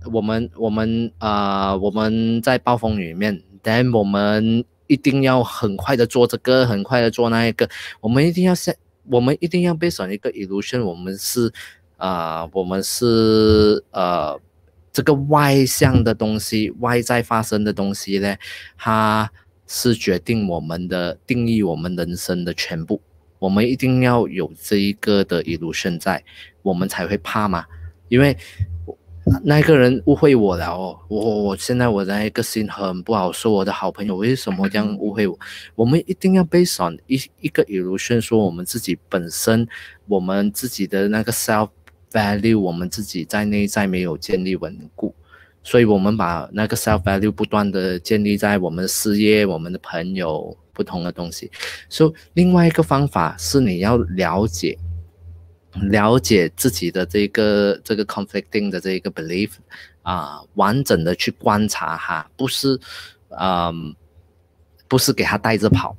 在暴风雨里面 then 我们一定要很快的做这个，很快的做那一个，我们一定要 based on 一个 illusion， 我们是这个外向的东西，外在发生的东西呢，它是决定定义我们人生的全部。我们一定要有这一个的 illusion 在，我们才会怕嘛。因为那个人误会我了哦，我现在我的一个心很不好受，我的好朋友为什么这样误会我？我们一定要 based on 一个 illusion， 说我们自己本身，我们自己的那个 self value， 我们自己在内在没有建立稳固。所以我们把那个 self value 不断的建立在我们的事业、我们的朋友不同的东西。所以另外一个方法是你要了解自己的这个 conflicting 的这个 belief 完整的去观察它，不是给它带着跑。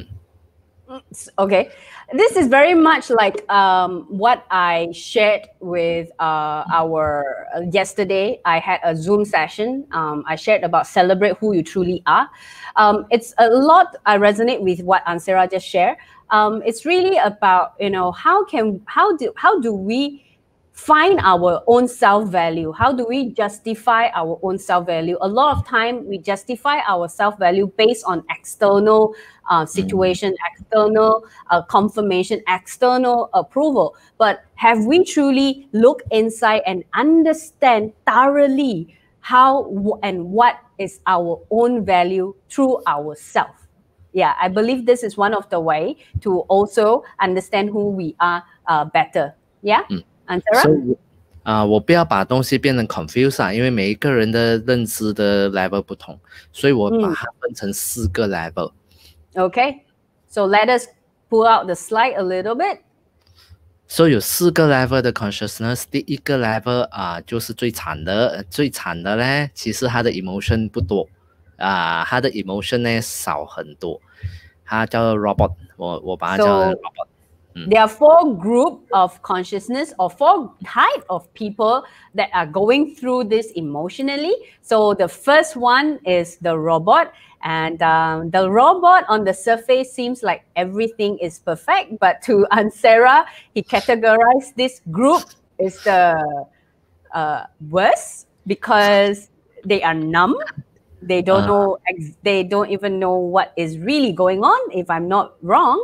Okay. This is very much like what I shared with our yesterday. I had a Zoom session. I shared about celebrate who you truly are. It's a lot. I resonate with what An Sera just shared. it's really about, how do we find our own self-value? How do we justify our own self-value? A lot of time we justify our self-value based on external situation, external confirmation, external approval. But have we truly looked inside and understand thoroughly how and what is our own value through ourselves? Yeah, I believe this is one of the way to also understand who we are better. Yeah, An Sera? So,我不要把东西变成 confuse 啊，因为每一个人的认知的 level 不同，所以我把它分成4个 level。 Okay, so let us pull out the slide a little bit. So 有4个 level 的 consciousness， 第一个 level 就是最惨的，最惨的呢，其实它的 emotion 不多它的 emotion 呢少很多，它叫 robot， 我把它叫 robot。 There are 4 group of consciousness or 4 type of people that are going through this emotionally. So the first one is the robot, and the robot on the surface seems like everything is perfect, but to An Sera, he categorized this group as the worst because they are numb. They don't know. They don't even know what is really going on. If I'm not wrong.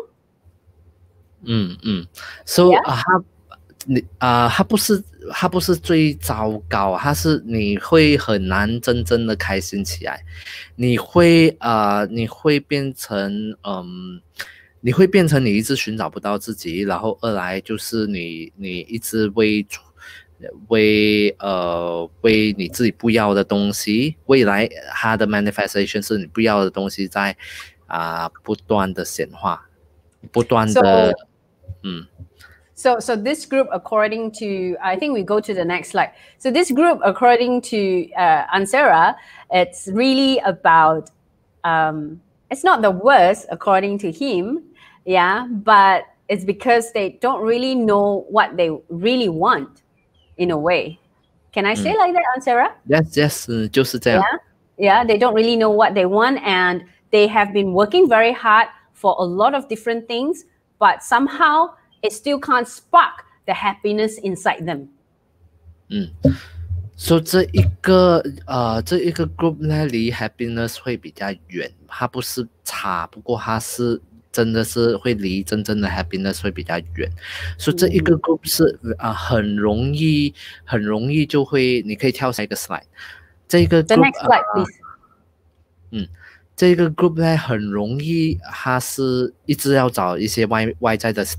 So 它不是最糟糕，它是你会很难真正的开心起来，你会变成你一直寻找不到自己，然后二来就是你一直为你自己不要的东西，未来它的 manifestation 是你不要的东西在不断的显化，不断的 So this group, according to, I think we go to the next slide. So this group, according to An Sera, it's really about, it's not the worst according to him, yeah, but it's because they don't really know what they really want, in a way. Can I say like that, An Sera? Yes, 就是这样。 Yeah, they don't really know what they want, and they have been working very hard for a lot of different things, but somehow it still can't spark the happiness inside them. So 这一个 group 呢，离 happiness 会比较远，它不是差，不过它是真的是会离真正的 happiness 会比较远。所以这一个 group 是很容易就会，你可以跳下一个 slide。这个 The group, next slide, please. 这个 group 呢很容易，它是一直要找一些外在的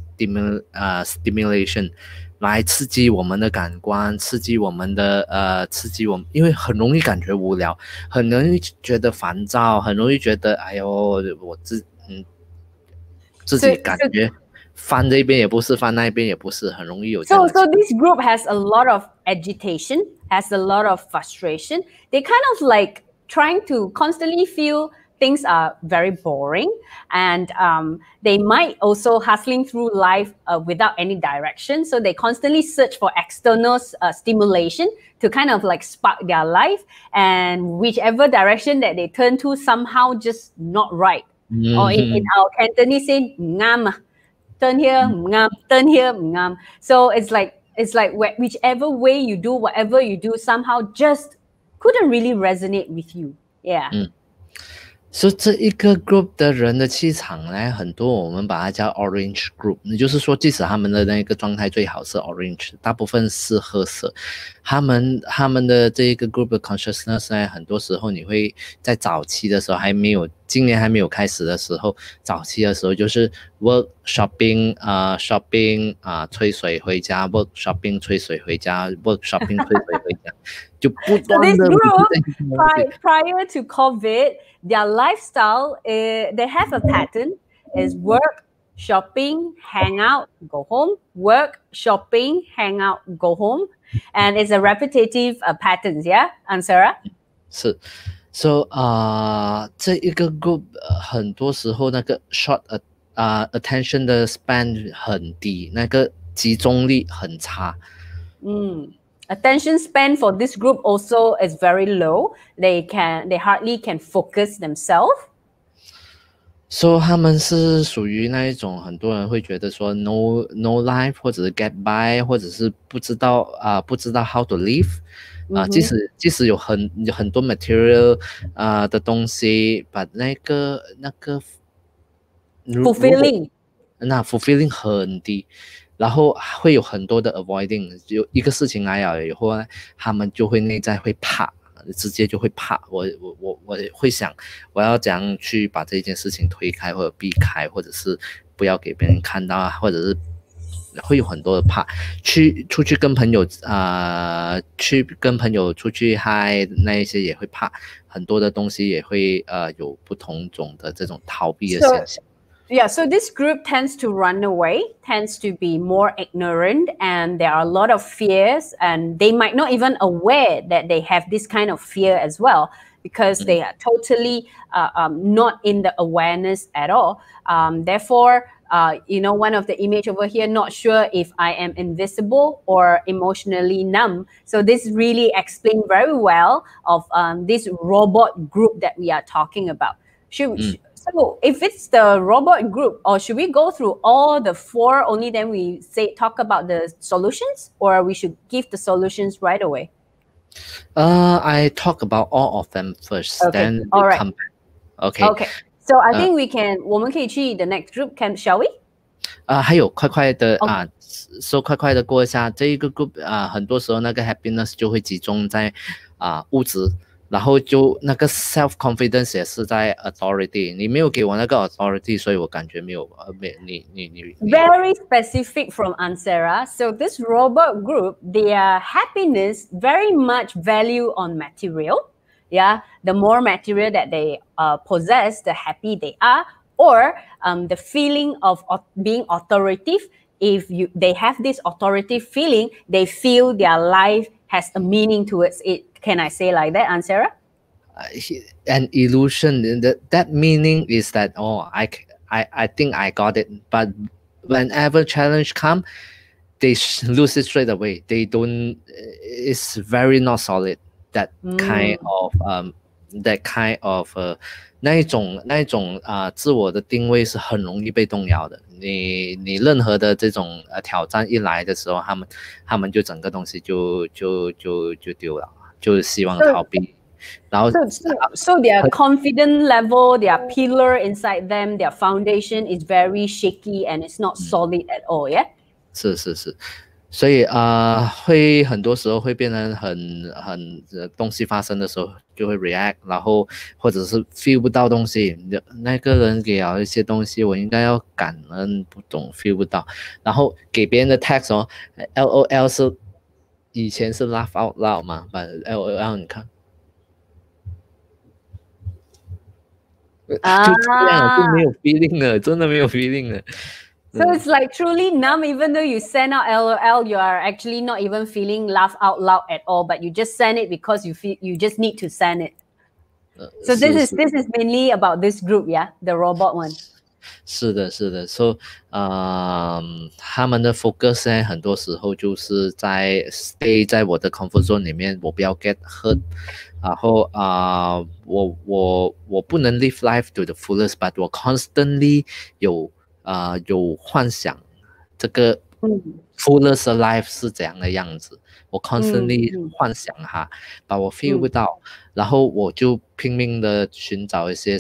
stimulation 来刺激我们的感官，刺激我们，因为很容易感觉无聊，很容易觉得烦躁，很容易觉得哎呦我自己感觉翻这边也不是，翻那边也不是，很容易有这样的。 So this group has a lot of agitation, has a lot of frustration. They kind of like trying to constantly feel things are very boring, and they might also hustling through life without any direction. So they constantly search for external stimulation to kind of like spark their life, and whichever direction that they turn to somehow just not right. Or in our Cantonese say ngam, turn here ngam, turn here ngam. So it's like whichever way you do, whatever you do, somehow just couldn't really resonate with you. Yeah. 所以这一个 group 的人的气场呢，很多我们把它叫 orange group， 也就是说，即使他们的那个状态最好是 orange， 大部分是褐色。他们的这一个 group 的 consciousness 呢，很多时候你会在早期的时候今年还没有开始的时候，早期的时候就是 work shopping 吹水回家 work shopping 吹水回家 work shopping 吹水回家，就不断的。 So this group prior to COVID, their lifestyle, they have a pattern, is work, shopping, hang out, go home, work, shopping, hang out, go home, and it's a repetitive patterns. Yeah, An Sera? 是。So 这一个 group 很多时候那个 short attention 的 span 很低，那个集中力很差。 Attention span for this group also is very low. They hardly can focus themselves. So 他们是属于那一种，很多人会觉得说 no life， 或者是 get by， 或者是不知道how to live， 即使有很多 material 的东西，把那个 fulfilling， 那 fulfilling 很低，然后会有很多的 avoiding， 有一个事情来了以后呢，他们就会内在会怕。直接就会怕，我会想，我要怎样去把这件事情推开或者避开，或者是不要给别人看到，或者是会有很多的怕。出去跟朋友出去嗨，那一些也会怕，很多的东西也会有不同种的这种逃避的现象。 Yeah, so this group tends to run away, tends to be more ignorant, and there are a lot of fears, and they might not even aware that they have this kind of fear as well, because they are totally not in the awareness at all. Therefore, one of the image over here, not sure if I am invisible or emotionally numb. So this really explains very well of this robot group that we are talking about. So if it's the robot group, or should we go through all the 4 only then we talk about the solutions, or we should give the solutions right away? I talk about all of them first, then we come back. Okay. So I think我们可以去 the next group, shall we? 还有快快的快快的过一下这一个 group 很多时候那个 happiness 就会集中在物质。然后就那个 self confidence 也是在 authority， 你没有给我那个 authority， 所以我感觉没有你 Very specific from An Sera. So this robot group, their happiness very much value on material. Yeah, the more material that they possess, the happy they are. Or the feeling of being authoritative. If they have this authoritative feeling, they feel their life has a meaning towards it. Can I say like that, An Sera? An illusion. That meaning is that I think I got it, but whenever challenge come, they lose it straight away. They don't. It's very not solid. That kind of 那一种自我的定位是很容易被动摇的。你任何的这种挑战一来的时候，他们就整个东西就丢了。就是希望逃避，然后 so their confidence level, their pillar inside them, their foundation is very shaky and it's not solid at all, yeah? 是，所以会很多时候会变成很东西发生的时候就会 react， 然后或者是 feel 不到东西，那个人给了一些东西，我应该要感恩，不懂 feel 不到，然后给别人的 text LOL 是。以前是 laugh out loud 嘛，把 LOL 你看，就这样就没有 feeling 了，真的没有 feeling 了。 So it's like truly numb, even though you send out LOL, you are actually not even feeling laugh out loud at all, but you just send it because you just need to send it. So this is mainly about this group, yeah, the robot one. 是的 so 他们的 focus 呢，很多时候就是在 stay 在我的 comfort zone 里面，我不要 get hurt， 然后我不能 live life to the fullest， but 我 constantly 有幻想这个 fullest life 是怎样的样子，我 constantly 幻想它，把我 feel 不到，然后我就拼命的寻找一些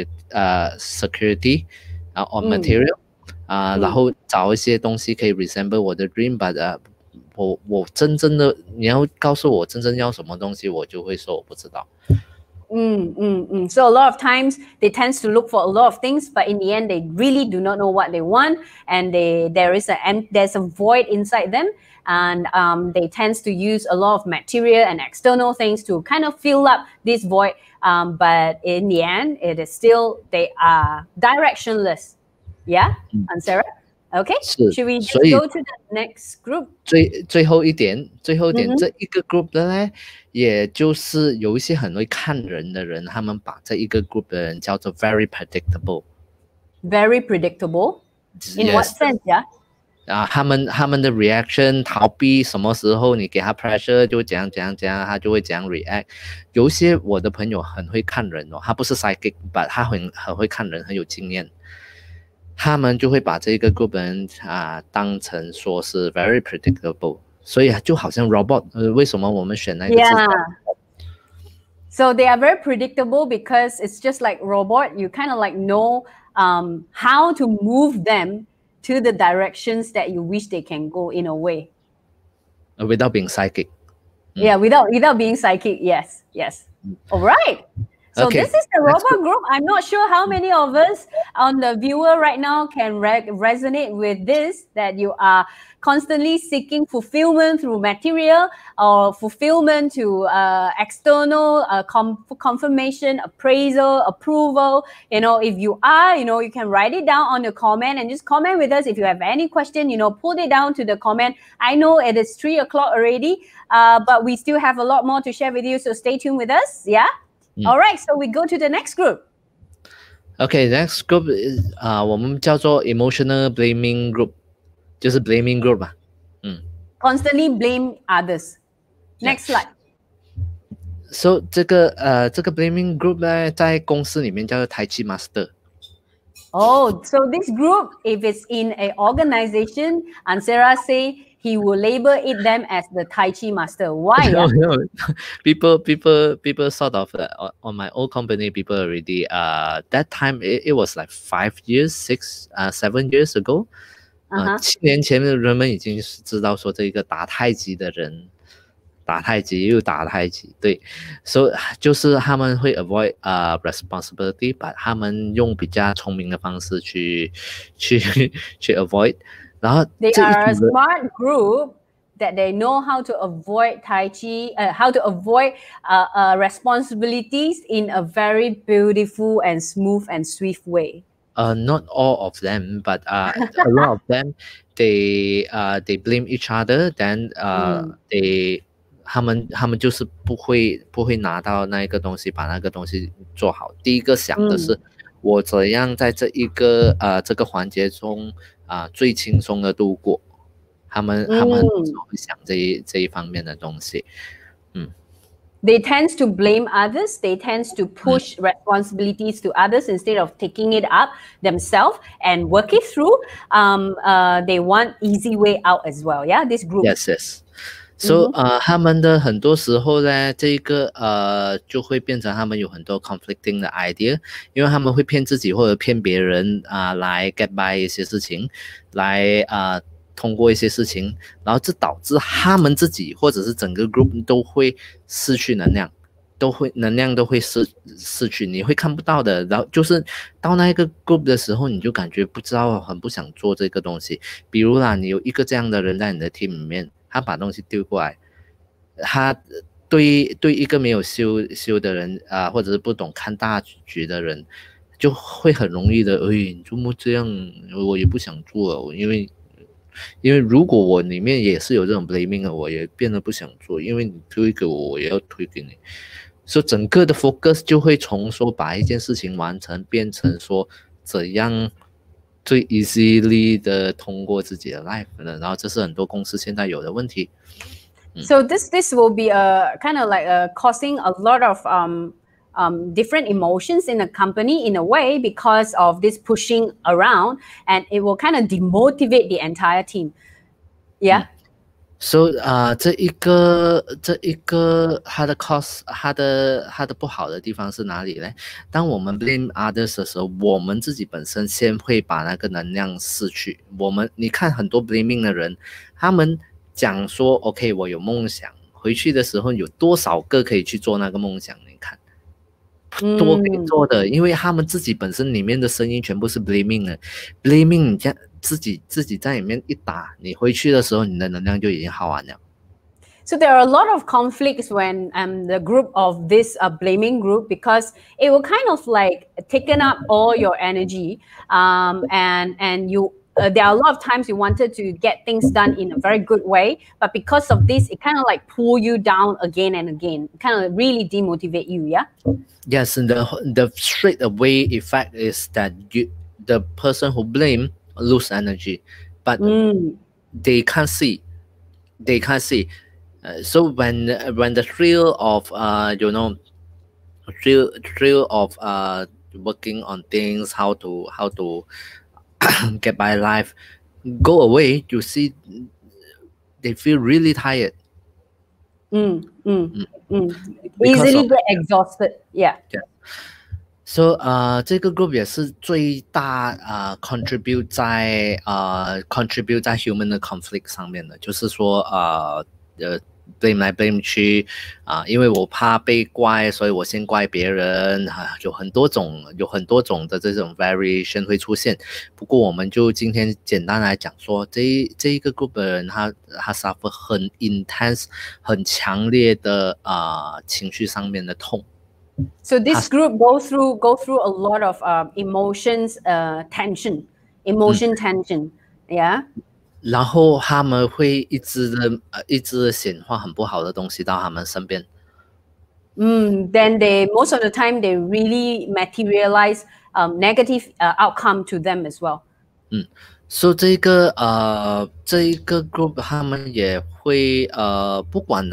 security。on material 然后找一些东西可以 resemble 我的 dream， but 我真正的你要告诉我真正要什么东西，我就会说我不知道。 So a lot of times they tend to look for a lot of things, but in the end they really do not know what they want, and there's a void inside them, and they tend to use a lot of material and external things to kind of fill up this void. But in the end, it is still they are directionless. Yeah, An Sera? Okay. Should we just go to the next group? 最后一点，这一个 group 的呢，也就是有一些很会看人的人，他们把这一个 group 的人叫做 very predictable. Very predictable. In what sense? Yeah. 他们的 reaction 逃避，什么时候你给他 pressure 就怎样，他就会怎样 react。有些我的朋友很会看人哦，他不是 psychic，but 他很会看人，很有经验。他们就会把这个 group 人当成说是 very predictable， 所以就好像 robot。为什么我们选那个字 ？So they are very predictable because it's just like robot. You kind of like know how to move them to the directions that you wish they can go in a way. Without being psychic. Yeah, without being psychic. Yes. All right. So this is the robot group. I'm not sure how many of us on the viewer right now can resonate with this, that you are constantly seeking fulfillment through material or fulfillment to external confirmation, appraisal, approval. If you are, you can write it down on the comment and just comment with us. If you have any question, put it down to the comment. I know it is 3 o'clock already, but we still have a lot more to share with you. So stay tuned with us. Yeah. All right, so we go to the next group. Okay, next group is 我们叫做 emotional blaming group， 就是 blaming group 吧。 Constantly blame others. Next slide. So 这个 blaming group 呢，在公司里面叫做 Tai Chi Master。 Oh, so this group, if it's in an organization, An Sera say he will label them as the Tai Chi Master. Why? No. People sort of on my old company, people already that time it was like 5 years, 7 years ago. 7年前的人们已经知道说这个打太极的人。打太极又打太极，对，所以就是他们会 avoid responsibility， 把他们用比较聪明的方式去 avoid， 然后 they are a smart group that they know how to avoid Tai Chi, how to avoid responsibilities in a very beautiful and smooth and swift way. Not all of them, but a lot of them, they blame each other. Then they 他们就是不会拿到那一个东西，把那个东西做好。第一个想的是，我怎样在这一个这个环节中最轻松的度过。他们会想这一方面的东西。 They tend to blame others. They tend to push responsibilities to others instead of taking it up themselves and work it through. They want easy way out as well. Yeah, this group. Yes. So 他们的很多时候呢，这个就会变成他们有很多 conflicting 的 idea， 因为他们会骗自己或者骗别人来 get by 一些事情，来通过一些事情，然后这导致他们自己或者是整个 group 都会失去能量，能量都会失去，你会看不到的。然后就是到那一个 group 的时候，你就感觉不知道，很不想做这个东西。比如啦，你有一个这样的人在你的 team 里面。他把东西丢过来，他对一个没有修的人或者是不懂看大局的人，就会很容易的，你怎么这样？我也不想做，因为如果我里面也是有这种 blaming 的，我也变得不想做，因为你推给我，我也要推给你，所以整个的 focus 就会从说把一件事情完成，变成说怎样。最 easily 的通过自己的 life 呢，然后这是很多公司现在有的问题。 So this will be kind of like causing a lot of different emotions in a company in a way because of this pushing around, and it will kind of demotivate the entire team. Yeah. So 这一个它的 cause 它的不好的地方是哪里呢？当我们 blame others 的时候，我们自己本身先会把那个能量失去。你看很多 blaming 的人，他们讲说 OK 我有梦想，回去的时候有多少个可以去做那个梦想？你看多可以做的，因为他们自己本身里面的声音全部是 blaming 的 ，blaming 你这样自己在里面一打，你回去的时候，你的能量就已经耗完了。 So there are a lot of conflicts when the group of this blaming group, because it will kind of like taken up all your energy, and you. There are a lot of times you wanted to get things done in a very good way, but because of this, it kind of like pull you down again and again, kind of really demotivate you, yeah? Yes, and the straight away effect is that the person who blame lose energy. but they can't see. They can't see. So when the thrill of thrill of working on things, how to get by life, go away, you see, they feel really tired. Easily get exhausted. Yeah. So 这个 group 也是最大contribute 在 human 的 conflict 上面的，就是说blame 来 blame 去因为我怕被怪，所以我先怪别人有很多种的这种 variation 会出现。不过我们就今天简单来讲说，这一个 group 的人他 suffer 很 intense 很强烈的情绪上面的痛。 So this group go through a lot of emotions tension, tension, yeah. 然后他们会一直的显化很不好的东西到他们身边。 Then they most of the time they really materialize negative outcome to them as well. So 这一个 group 他们也会不管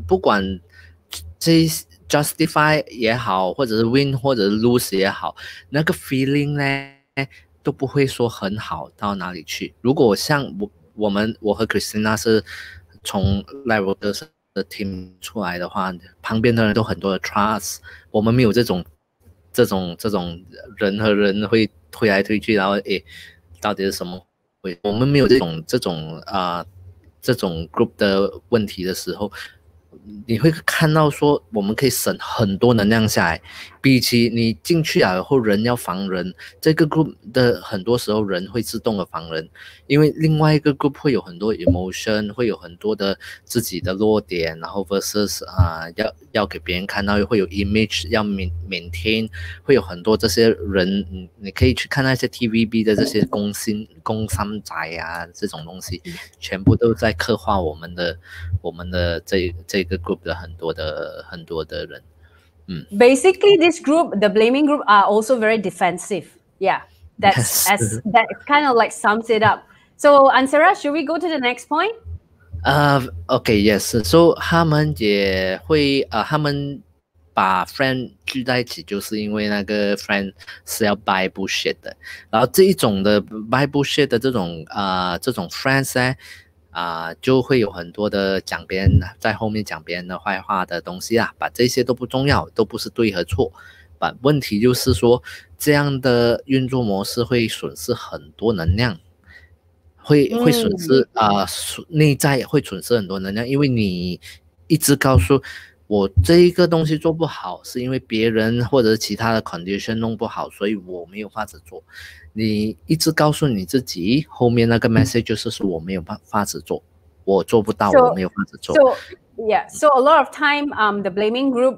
这justify 也好，或者是 win 或者是 lose 也好，那个 feeling 呢都不会说很好到哪里去。如果像我和 Christina 是从 lightworkers 的 team 出来的话，旁边的人都很多的 trust， 我们没有这种人和人会推来推去，然后到底是什么？我们没有这种 group 的问题的时候，你会看到说我们可以省很多能量下来，比起你进去了以后人要防人，这个 group 的很多时候人会自动的防人，因为另外一个 group 会有很多 emotion， 会有很多的自己的弱点，然后 versus 要给别人看到，会有 image 要 maintain， 会有很多这些人，你可以去看那些 TVB 的这些工商仔这种东西，全部都在刻画我们的这个 group 的很多的人。 Basically, this group, the blaming group, are also very defensive. Yeah, that kind of like sums it up. So, An Sera, should we go to the next point? Okay, yes. So 他们也会他们把 friend 聚在一起，就是因为那个 friend 是要 buy bullshit 的。然后这一种的 buy bullshit 的这种 friends 呢，就会有很多的讲别人在后面讲别人的坏话的东西把这些都不重要，都不是对和错。把问题就是说，这样的运作模式会损失很多能量。会损失内在会损失很多能量，因为你一直告诉我这一个东西做不好，是因为别人或者其他的 condition 弄不好，所以我没有法子做。你一直告诉你自己，后面那个 message 就是说我没有法子做，我做不到，我没有法子做。 So a lot of time, the blaming group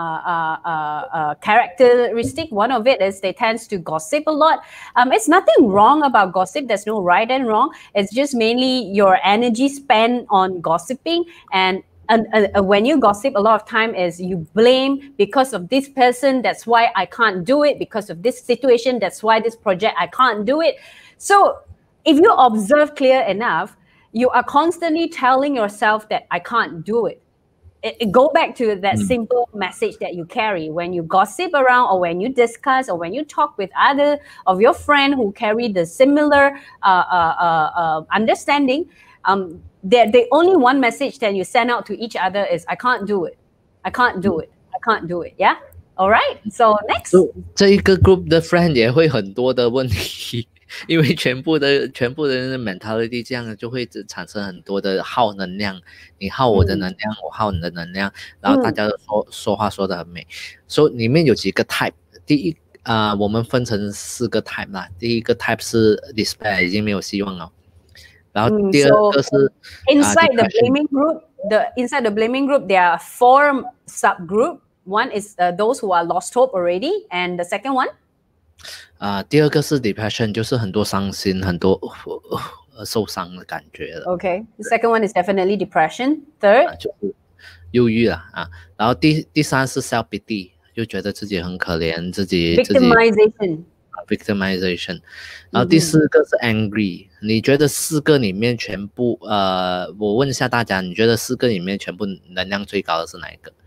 characteristic, one of it is they tends to gossip a lot. It's nothing wrong about gossip. There's no right and wrong. It's just mainly your energy spent on gossiping. And when you gossip, a lot of time is you blame because of this person. That's why I can't do it. Because of this situation, that's why this project, I can't do it. So if you observe clear enough, you are constantly telling yourself that I can't do it. Go back to that simple message that you carry when you gossip around, or when you discuss, or when you talk with other of your friend who carry the similar understanding. The only one message that you send out to each other is I can't do it. I can't do it. I can't do it. Yeah. All right. So next. 这一个 group 的 friend 也会很多的问题。因为全部的人的 mentality 这样就会产生很多的耗能量，你耗我的能量，我耗你的能量，然后大家都说话说得很美。所以里面有几个 type， 第一我们分成4个 type 啦。第一个 type 是 despair， 已经没有希望了。然后第二个是 inside the blaming group, inside the blaming group there are 4 subgroup. One is those who are lost hope already, and the second one. 第二个是 depression， 就是很多伤心，很多受伤的感觉了。 Okay, the second one is definitely depression. Third， 就是忧郁然后第三是 self pity， 就觉得自己很可怜，自己 victimization， victimization，然后第4个是 angry。你觉得4个里面全部我问一下大家，你觉得4个里面全部能量最高的是哪一个？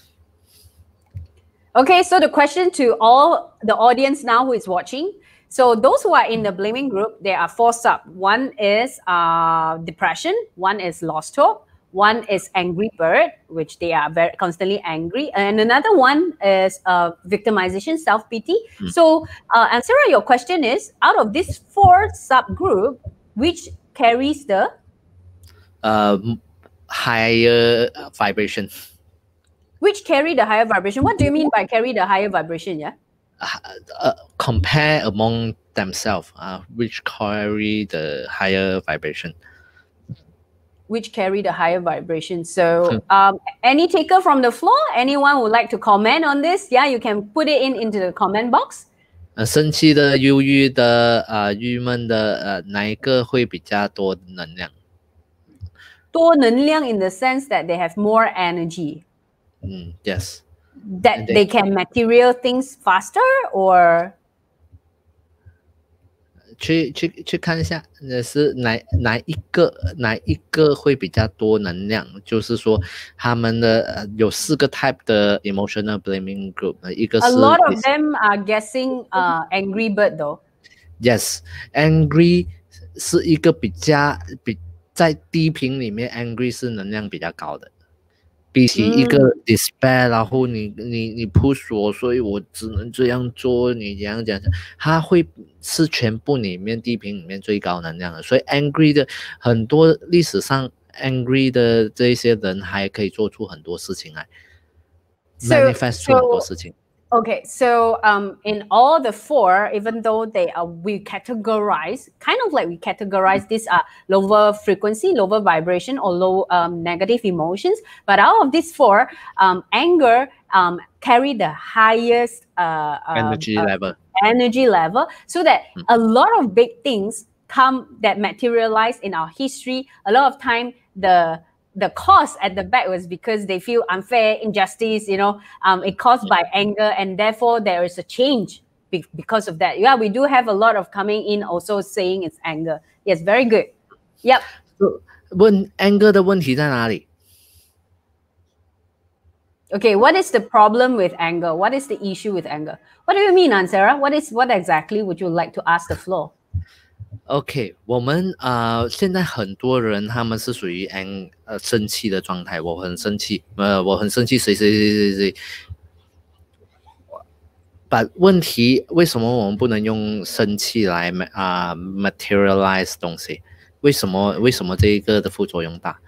Okay, so the question to all the audience now who is watching. So those who are in the blaming group, there are 4 sub. One is depression, one is lost hope, one is angry bird, which they are very constantly angry, and another one is victimization, self-pity. So An Sera, your question is, out of these 4 subgroup, which carries the higher vibration? Which carry the higher vibration? What do you mean by carry the higher vibration? Yeah. Compare among themselves, which carry the higher vibration. Which carry the higher vibration. So, any taker from the floor? Anyone would like to comment on this? Yeah, you can put it into the comment box. 生气的、忧郁的、郁闷的，哪一个会比较多能量？ 多能量 in the sense that they have more energy. Yes. That they can material things faster, or 去看一下，是哪一个会比较多能量？就是说，他们的有4个 type 的 emotional blaming group， 一个是 a lot of them are guessing angry bird though. Yes, angry 是一个在低频里面 angry 是能量比较高的。比起一个 despair， 然后你 push 我，所以我只能这样做，你这样讲，它会是全部里面低频里面最高能量的。所以 angry 的很多历史上 angry 的这些人还可以做出很多事情来 manifest 出很多事情。 Okay, so in all the 4, even though we categorize, kind of like we categorize these lower frequency, lower vibration, or low negative emotions. But out of these 4, anger carry the highest energy level, so that a lot of big things that materialize in our history. A lot of time, the cause at the back was because they feel unfair, injustice, it caused by anger, and therefore there is a change because of that. Yeah, we do have a lot of coming in also saying it's anger. Yes, very good. Yep. 问 anger 的问题在哪里？ Okay, what is the problem with anger? What is the issue with anger? What do you mean, An Sera? What exactly would you like to ask the floor? OK， 我们现在很多人他们是属于生气的状态，我很生气，谁。把问题为什么我们不能用生气来materialize 东西？为什么这一个的副作用大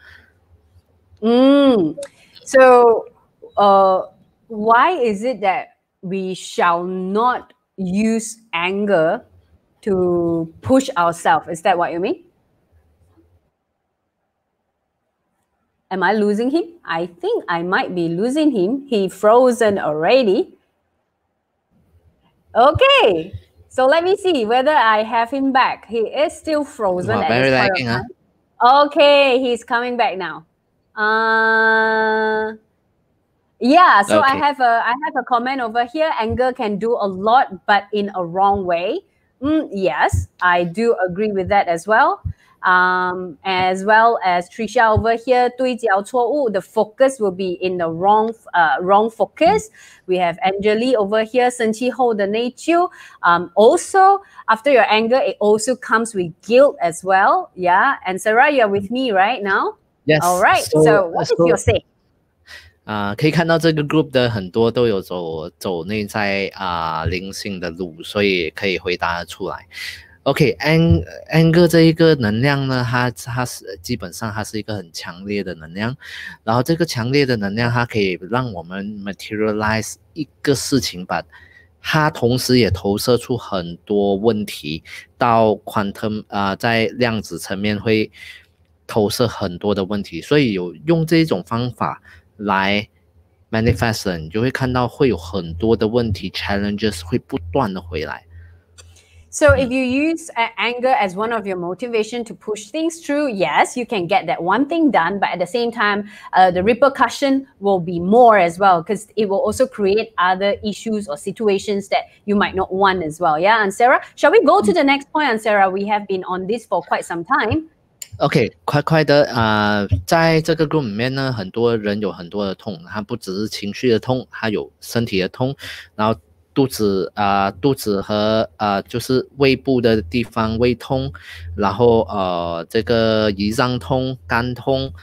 ？So, why is it that we shall not use anger to push ourselves? Is that what you mean? Am I losing him? I think I might be losing him. He frozen already. Okay, so let me see whether I have him back. He is still frozen. Wow, very lagging, huh? Okay, he's coming back now. Yeah, so okay. I have a comment over here. Anger can do a lot, but in a wrong way. Yes, I do agree with that as well. As well as Trisha over here, 对焦错误, the focus will be in the wrong focus. We have Angeli over here, 生气后的内疚. Also, after your anger, it also comes with guilt as well. Yeah, and Sera, you're with me right now? Yes. All right. So what is your say? 可以看到这个 group 的很多都有走内在灵性的路，所以可以回答得出来。OK，anger 这一个能量呢，它是基本上它是一个很强烈的能量，然后这个强烈的能量它可以让我们 materialize 一个事情吧，它同时也投射出很多问题到 quantum 在量子层面会投射很多的问题，所以有用这种方法来 manifest， 你就会看到会有很多的问题 challenges 会不断的回来。 So if you use anger as one of your motivation to push things through, yes, you can get that one thing done. But at the same time, the repercussion will be more as well, because it will also create other issues or situations that you might not want as well. Yeah, An Sera? Shall we go to the next point, An Sera? We have been on this for quite some time. OK，快快的在这个 group 里面呢，很多人有很多的痛，它不只是情绪的痛，它有身体的痛，然后肚子和就是胃部的地方胃痛，然后这个胰脏痛、肝痛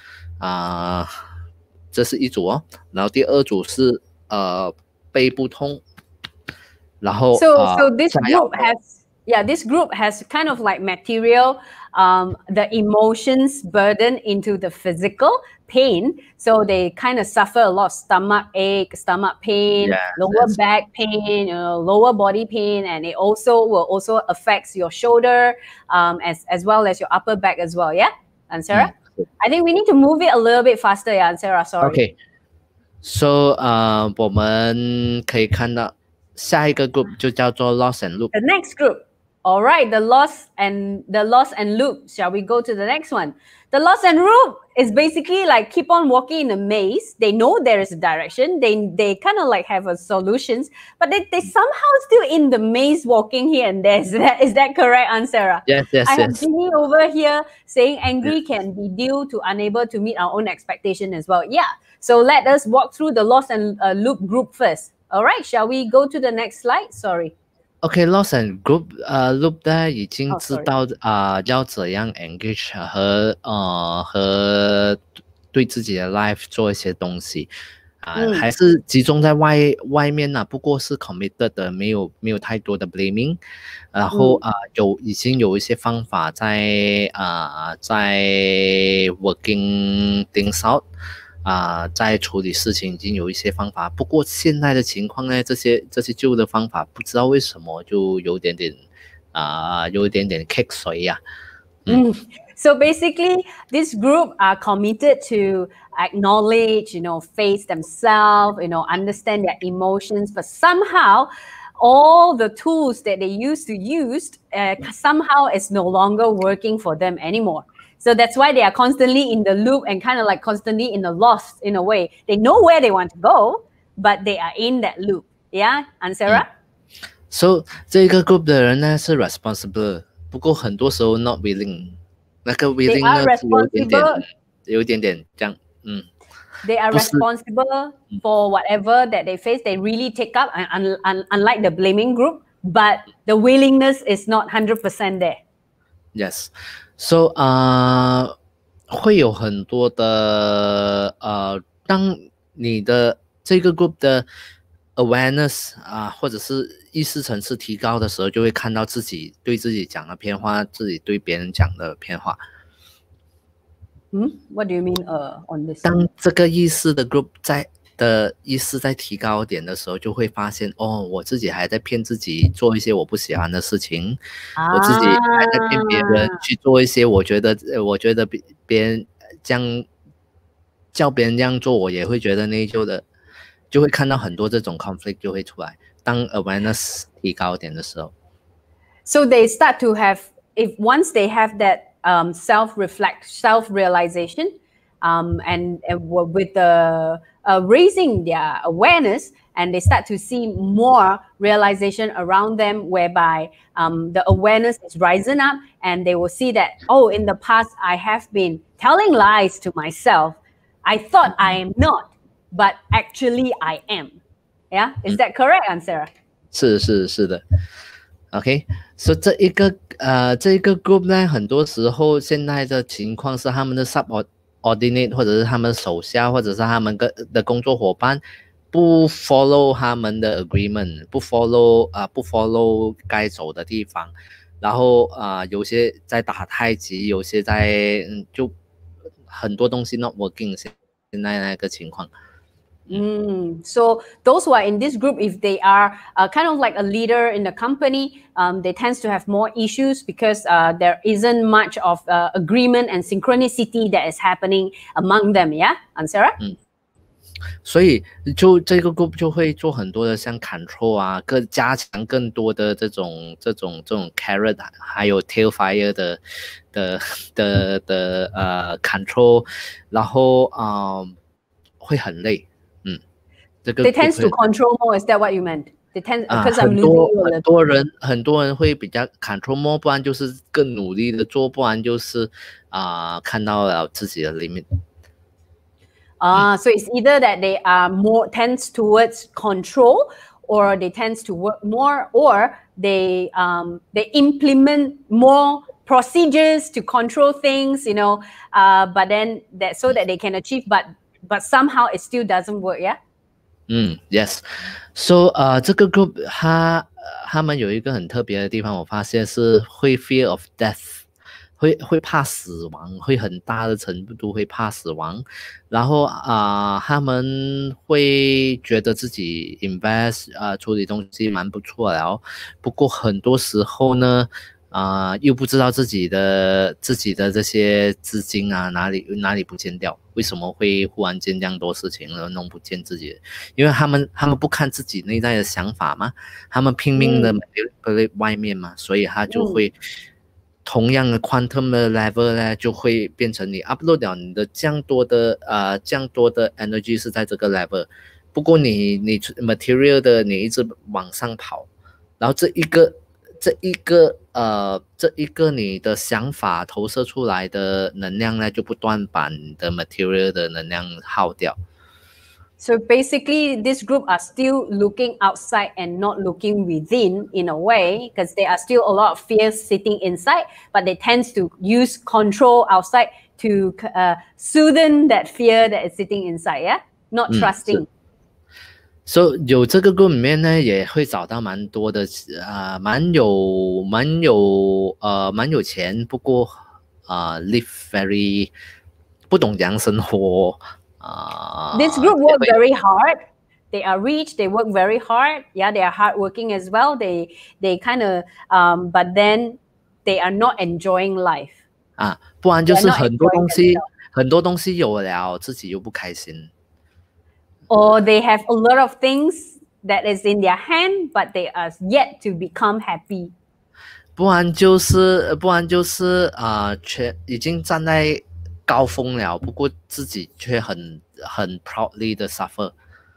这是一组哦，然后第二组是背部痛，然后 so this group this group has kind of like material the emotions burden into the physical pain, so they kind of suffer a lot of stomach ache, stomach pain, lower back pain, lower body pain, and it will also affects your shoulder as well as your upper back as well. Yeah, An Sera? I think we need to move it a little bit faster. Yeah, An Sera, sorry. Okay, so 我们可以看到下一个 group 就叫做 loss and loop. The next group. All right, the loss and loop. Shall we go to the next one? The loss and loop is basically like keep on walking in a maze. They know there is a direction. They kind of like have a solutions, but they somehow still in the maze walking here and there. Is that correct, An Sera? Yes. I have Ginny over here saying angry can be due to unable to meet our own expectation as well. Yeah. So let us walk through the loss and loop group first. All right, shall we go to the next slide? Sorry. OK, loss and group loop 呢已经知道要怎样 engage 和对自己的 life 做一些东西还是集中在外面呢，不过是 committed 的，没有太多的 blaming， 然后已经有一些方法在 working things out。在处理事情已经有一些方法，不过现在的情况呢，这些旧的方法不知道为什么就有一点点棘水呀。 So basically, this group are committed to acknowledge, face themselves, understand their emotions, but somehow all the tools that they used to use somehow is no longer working for them anymore. So that's why they are constantly in the loop and kind of like constantly in the lost in a way. They know where they want to go, but they are in that loop. Yeah, An Sera? So 这个 group 的人呢是 responsible， 不过很多时候 not willing。那个 willing 呢有一点点这样 They are responsible for whatever that they face. They really take up, unlike the blaming group, but the willingness is not 100% there. Yes. So 会有很多的当你的这个 group 的 awareness 或者是意识层次提高的时候，就会看到自己对自己讲的偏话，自己对别人讲的偏话。 What do you mean on this? 当这个意识的 group 意识在提高点的时候，就会发现我自己还在骗自己做一些我不喜欢的事情，我自己还在骗别人去做一些我觉得别人这样叫别人这样做，我也会觉得内疚的，就会看到很多这种 conflict 就会出来。当 awareness 提高点的时候 ，so they start to have once they have that self-realization, and with the raising their awareness, and they start to see more realization around them, whereby the awareness is rising up, and they will see that, in the past I have been telling lies to myself. I thought I am not, but actually I am. Yeah, is that correct, An Sera? 是的。OK， 所以这一个 group 呢，很多时候现在的情况是他们的 subordinate 或者是他们手下或者是他们的工作伙伴不 follow 他们的 agreement， 不 follow 该走的地方，然后有些在打太极，有些在就很多东西 not working， 现在那个情况。 So those who are in this group, if they are kind of like a leader in the company, they tend to have more issues because there isn't much of agreement and synchronicity that is happening among them. Yeah, An Sera? 所以就这个 group 就会做很多的像 control 啊，加强更多的这种 carrot 还有 tail fire 的control， 然后会很累，这个 They group tends to 会 control more. Is that what you meant? They tend because I'm losing you a little. 很多人会比较 control more， 不然就是更努力的做，不然就是看到了自己的 limit。 So it's either that they are more tends towards control, or they tends to work more, or they implement more procedures to control things, you know, but then that so that they can achieve, but somehow it still doesn't work, yeah. Yes. So 这个 group 他们有一个很特别的地方，我发现是会 fear of death， 会怕死亡，会很大的程度会怕死亡，然后他们会觉得自己 invest 处理东西蛮不错了，不过很多时候呢又不知道自己的这些资金哪里不见掉，为什么会忽然间这样多事情了弄不见自己？因为他们不看自己内在的想法嘛，他们拼命的外面嘛，所以他就会同样的 quantum 的 level 呢，就会变成你 upload 了你的这样多的 energy 是在这个 level， 不过你 material 的你一直往上跑，然后这一个你的想法投射出来的能量呢，就不断把你的 material 的能量耗掉。 So basically, this group are still looking outside and not looking within in a way, because there are still a lot of fears sitting inside, but they tend to use control outside to soothe that fear that is sitting inside, yeah? Not trusting. So 有这个 group 里面呢，也会找到蛮多的蛮有钱，不过live very 不懂怎样生活。 This group work very hard. They are rich. They work very hard. Yeah, they are hardworking as well. They kind of but then they are not enjoying life. 不然就是很多东西有了，自己又不开心。 Or they have a lot of things that is in their hand, but they are yet to become happy. 不然就是已经站在高峰了，不过自己却很 proudly 的 suffer。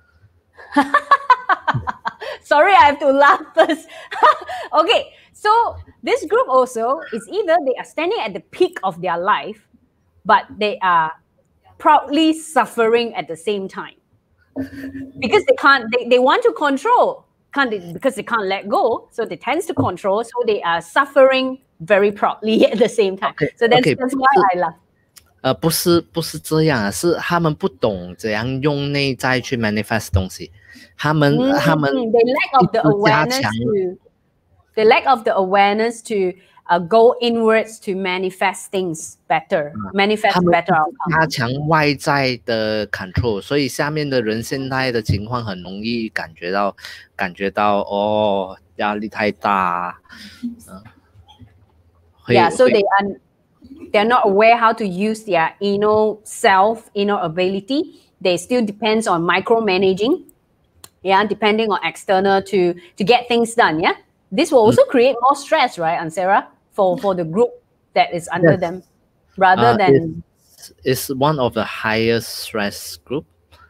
Sorry, I have to laugh first. Okay, so this group also is either they are standing at the peak of their life, but they are proudly suffering at the same time. Because they want to control, because they can't let go, so they tend to control, so they are suffering very proudly at the same time. So that's why I laugh. 不是这样，是他们不懂怎样用内在去 manifest 东西，他们 they lack of the awareness to go inwards to manifest things better, manifest better outcome. 加强外在的 control， 所以下面的人现在的情况很容易感觉到压力太大。 Yeah, so they're not aware how to use their inner ability. They still depends on micromanaging. Yeah, depending on external to get things done. Yeah, this will also create more stress, right, An Sera, for the group that is under them, rather than. It's one of the highest stress group.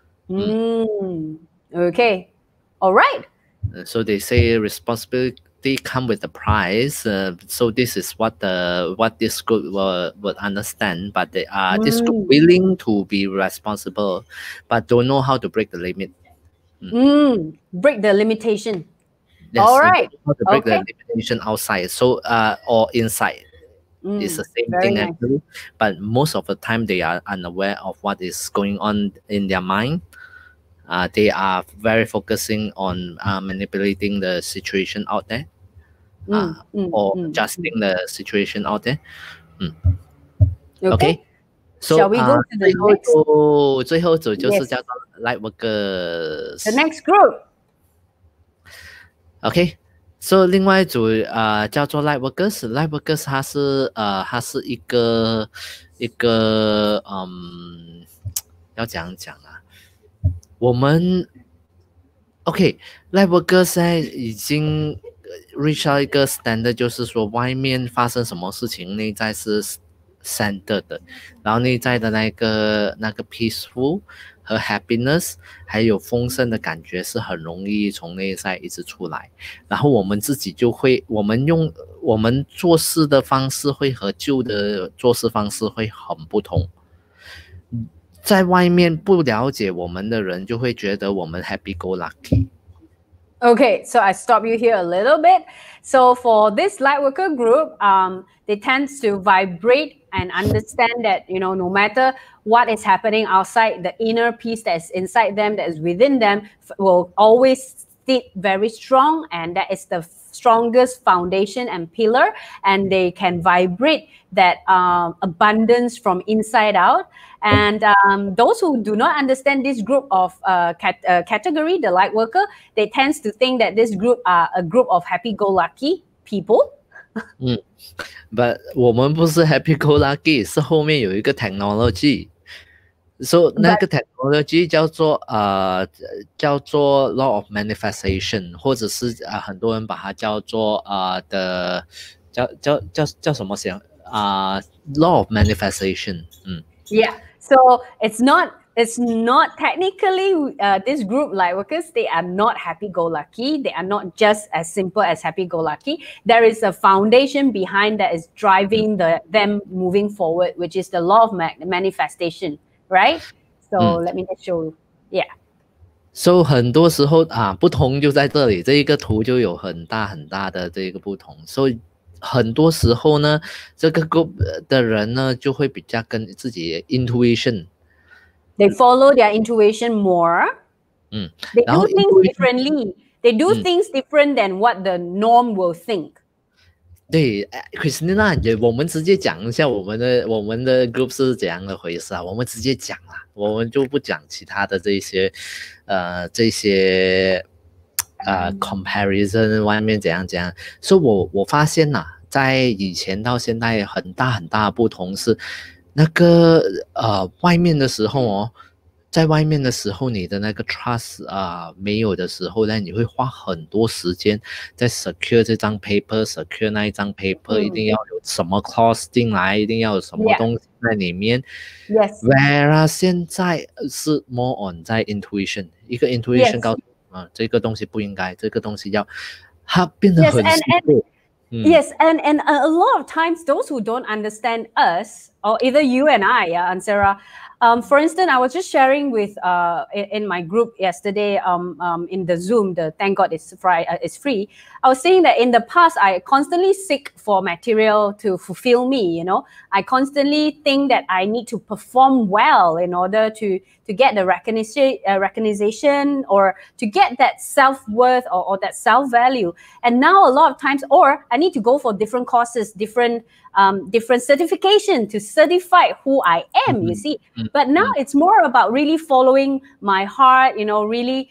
Okay, all right. So they say responsibility come with the price. So this is what this group would understand. But they are this group willing to be responsible, but don't know how to break the limit. Break the limitation. Yes, all right. How to break the limitation outside. So or inside. It's the same thing actually. But most of the time they are unaware of what is going on in their mind. They are very focusing on manipulating the situation out there, or adjusting the situation out there. Okay. So shall we go to the next? 最后组就是叫做 lightworkers. The next group. Okay. So 另外一组叫做 lightworkers。lightworkers 它是一个要怎样讲我们 OK，lightworkers 现在已经reach 到一个 standard，就是说外面发生什么事情，内在是 center 的，然后内在的那个 peaceful 和 happiness， 还有丰盛的感觉是很容易从内在一直出来，然后我们自己就会，我们做事的方式会和旧的做事方式会很不同。在外面不了解我们的人就会觉得我们 happy go lucky。 Okay, so I stop you here a little bit. So for this lightworker group, they tend to vibrate and understand that, you know, no matter what is happening outside, the inner peace that is inside them, that is within them, will always sit very strong, and that is the strongest foundation and pillar, and they can vibrate that abundance from inside out. And those who do not understand this group of category, the light worker, they tend to think that this group are a group of happy-go-lucky people. But 我们不是 happy go lucky， 是后面有一个 technology。So 那个 technology 叫做law of manifestation， 或者是很多人把它叫做叫什么law of manifestation。 Yeah. So it's not technically this group lightworkers, they are not happy-go-lucky. They are not just as simple as happy-go-lucky. There is a foundation behind that is driving them moving forward, which is the law of manifestation, right? So let me just show you. Yeah. So 很多时候不同就在这里，这一个图就有很大很大的这个不同。所以很多时候呢，这个 group 的人呢就会比较跟自己的 intuition。They follow their intuition more. They do things differently. They do things different than what the norm will think. 对 ，Christina， 我们直接讲一下我们的 group 是怎样的回事啊？我们直接讲啦，我们就不讲其他的这些comparison 外面怎样。所以我发现呐，在以前到现在很大很大的不同是，那个外面的时候哦，在外面的时候你的那个 trust 没有的时候呢，你会花很多时间在 secure 这张 paper，secure 那一张 paper，一定要有什么 clause 进来，一定要有什么东西在里面。 Yes. Whereas 现在是 more on 在 intuition， 一个 intuition 告诉这个东西不应该，这个东西要，它变得很simple。 Yes, and a lot of times those who don't understand us, or either you and I, An Sera, for instance, I was just sharing with in my group yesterday in the Zoom, the thank God it's free. I was saying that in the past, I constantly seek for material to fulfill me, you know. I constantly think that I need to perform well in order to get the recognition or to get that self-worth or that self-value. And now a lot of times, or I need to go for different courses, different certification to certify who I am, you see. But now it's more about really following my heart, you know, really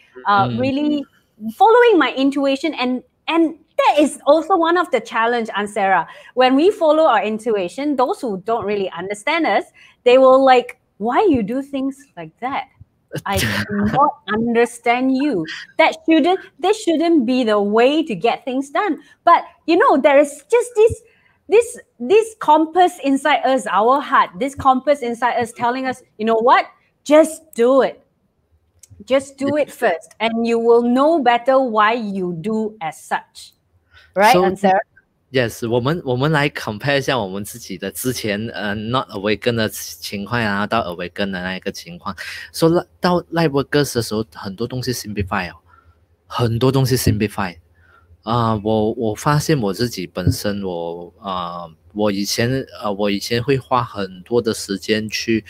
following my intuition. And that is also one of the challenge, An Sera. When we follow our intuition, those who don't really understand us, they will like, why you do things like that? I do not understand you. This shouldn't be the way to get things done. But you know, there is just this compass inside us, our heart, this compass inside us telling us, you know what? Just do it. Just do it first, and you will know better why you do as such. Right, An Sera? Yes， 我们来 compare 一下我们自己的之前not awaken 的情况，然后到 awaken 的那个情况。说到 lightworkers 的时候，很多东西 simplify 很多东西 simplify。我发现我自己本身，我以前会花很多的时间去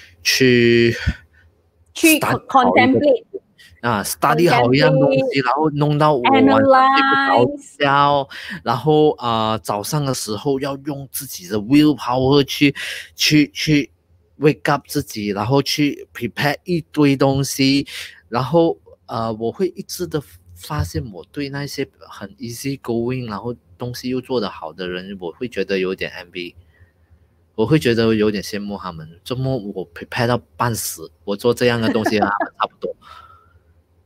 contemplate。 study 好一样东西，然后弄到我晚上睡不着觉，然后早上的时候要用自己的 willpower 去 wake up 自己，然后去 prepare 一堆东西，然后我会一直的发现我对那些很 easy going， 然后东西又做得好的人，我会觉得有点 envy， 我会觉得有点羡慕他们，怎么我 prepare 到半死，我做这样的东西跟他们差不多。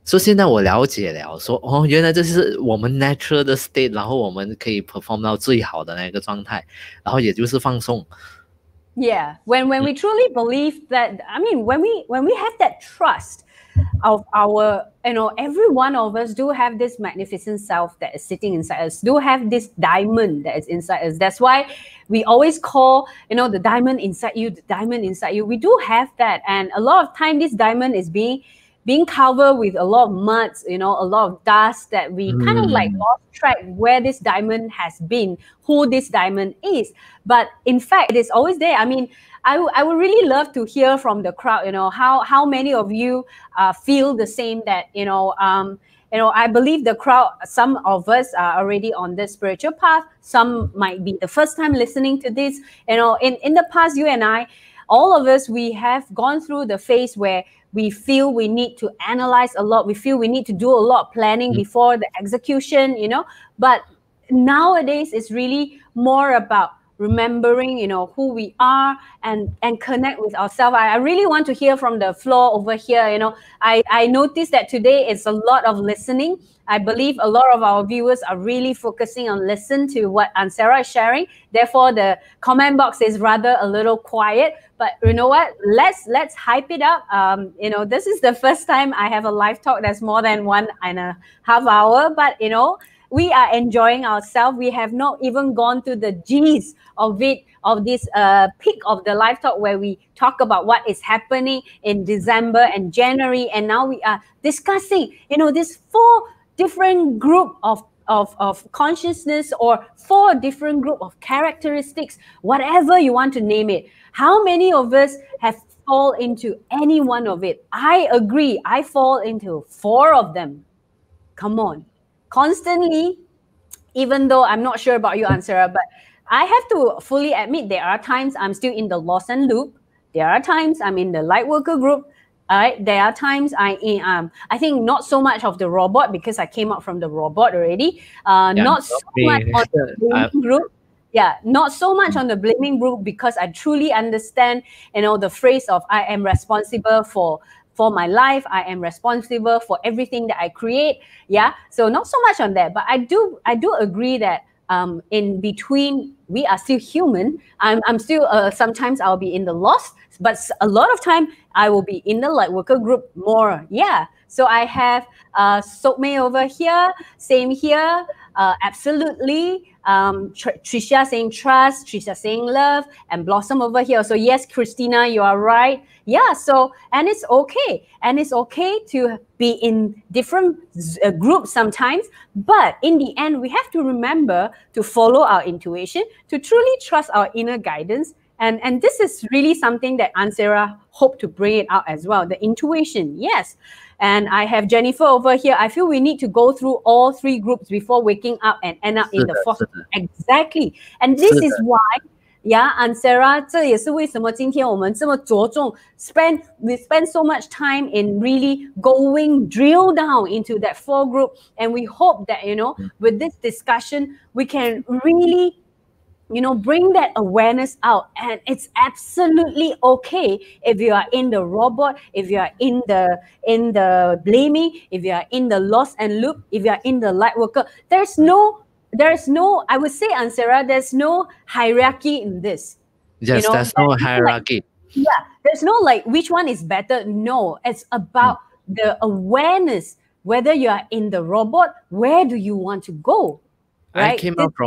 所以现在我了解了，说哦，原来这是我们 natural 的 state，然后我们可以 perform 到最好的那个状态，然后也就是放松。 Yeah, when we truly believe that, I mean, when we have that trust of our, every one of us do have this magnificent self that is sitting inside us, do have this diamond that is inside us. That's why we always call, the diamond inside you, the diamond inside you. We do have that, and a lot of time this diamond is being covered with a lot of mud, a lot of dust, that we kind of like lost track where this diamond has been, who this diamond is. But in fact, it is always there. I mean, I would really love to hear from the crowd, how many of you feel the same, that, I believe the crowd, some of us are already on this spiritual path. Some might be the first time listening to this. In the past, you and I, all of us, we have gone through the phase where we feel we need to analyze a lot. We feel we need to do a lot of planning before the execution, But nowadays, it's really more about remembering, who we are and connect with ourselves. I really want to hear from the floor over here. I noticed that today it's a lot of listening. I believe a lot of our viewers are really focusing on listen to what An Sera is sharing. Therefore, the comment box is rather a little quiet. But you know what? Let's hype it up. This is the first time I have a live talk that's more than 1.5 hours. But we are enjoying ourselves. We have not even gone to the G's of it, of this peak of the live talk, where we talk about what is happening in December and January. And now we are discussing, this 4 different group of consciousness, or 4 different group of characteristics, whatever you want to name it. How many of us have fall into any one of it? I agree. I fall into 4 of them. Come on. Constantly, even though I'm not sure about you, An Sera, but I have to fully admit there are times I'm still in the loss and loop. There are times I'm in the light worker group. There are times I think not so much of the robot, because I came out from the robot already. Not so much on the blaming group. Yeah, not so much on the blaming group, because I truly understand, the phrase of I am responsible for my life. I am responsible for everything that I create. Yeah, so not so much on that, but I do agree that in between, we are still human. I'm still sometimes I'll be in the lost, but a lot of time I will be in the light worker group more. Yeah, so I have Sokmei over here, same here. Absolutely. Trisha saying trust, Trisha saying love, and Blossom over here. So yes, Christina, you are right. Yeah, so, and it's okay. And it's okay to be in different groups sometimes. But in the end, we have to remember to follow our intuition, to truly trust our inner guidance. And this is really something that An Sera hope to bring it out as well. The intuition, yes. And I have Jennifer over here. I feel we need to go through all 3 groups before waking up and end up in the 4th. Exactly. And this is why, yeah, An Sera, 这也是为什么今天我们这么着重 we spend so much time in really going drill down into that 4 group. And we hope that, with this discussion, we can really bring that awareness out. And it's absolutely okay if you are in the robot, if you are in the blaming, if you are in the loss and loop, if you are in the light worker. There's no, I would say, An Sera, there's no hierarchy in this. Yes, there's no hierarchy. There's no which one is better. No, it's about the awareness. Whether you are in the robot, where do you want to go? Right?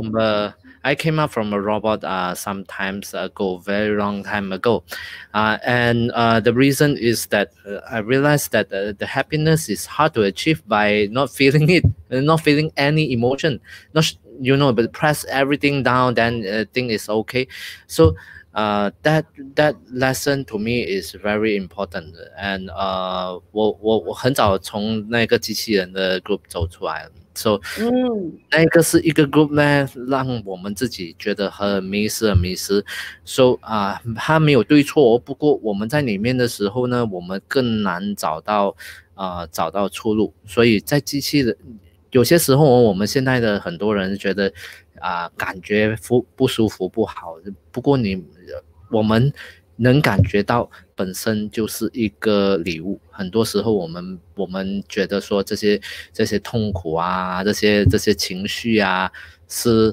I came out from a robot sometimes ago, very long time ago, and the reason is that I realized that the happiness is hard to achieve by not feeling it, not feeling any emotion, but press everything down, then thing is okay. So that lesson to me is very important. And 我很早从那个机器人的 group 走出来了。So 那个是一个 group 呢，让我们自己觉得很迷失。So 它没有对错，不过我们在里面的时候呢，我们更难找到出路。所以在机器人有些时候，我们现在的很多人觉得感觉不舒服不好。不过我们能感觉到本身就是一个礼物。很多时候我们觉得说这些痛苦啊，这些情绪啊，是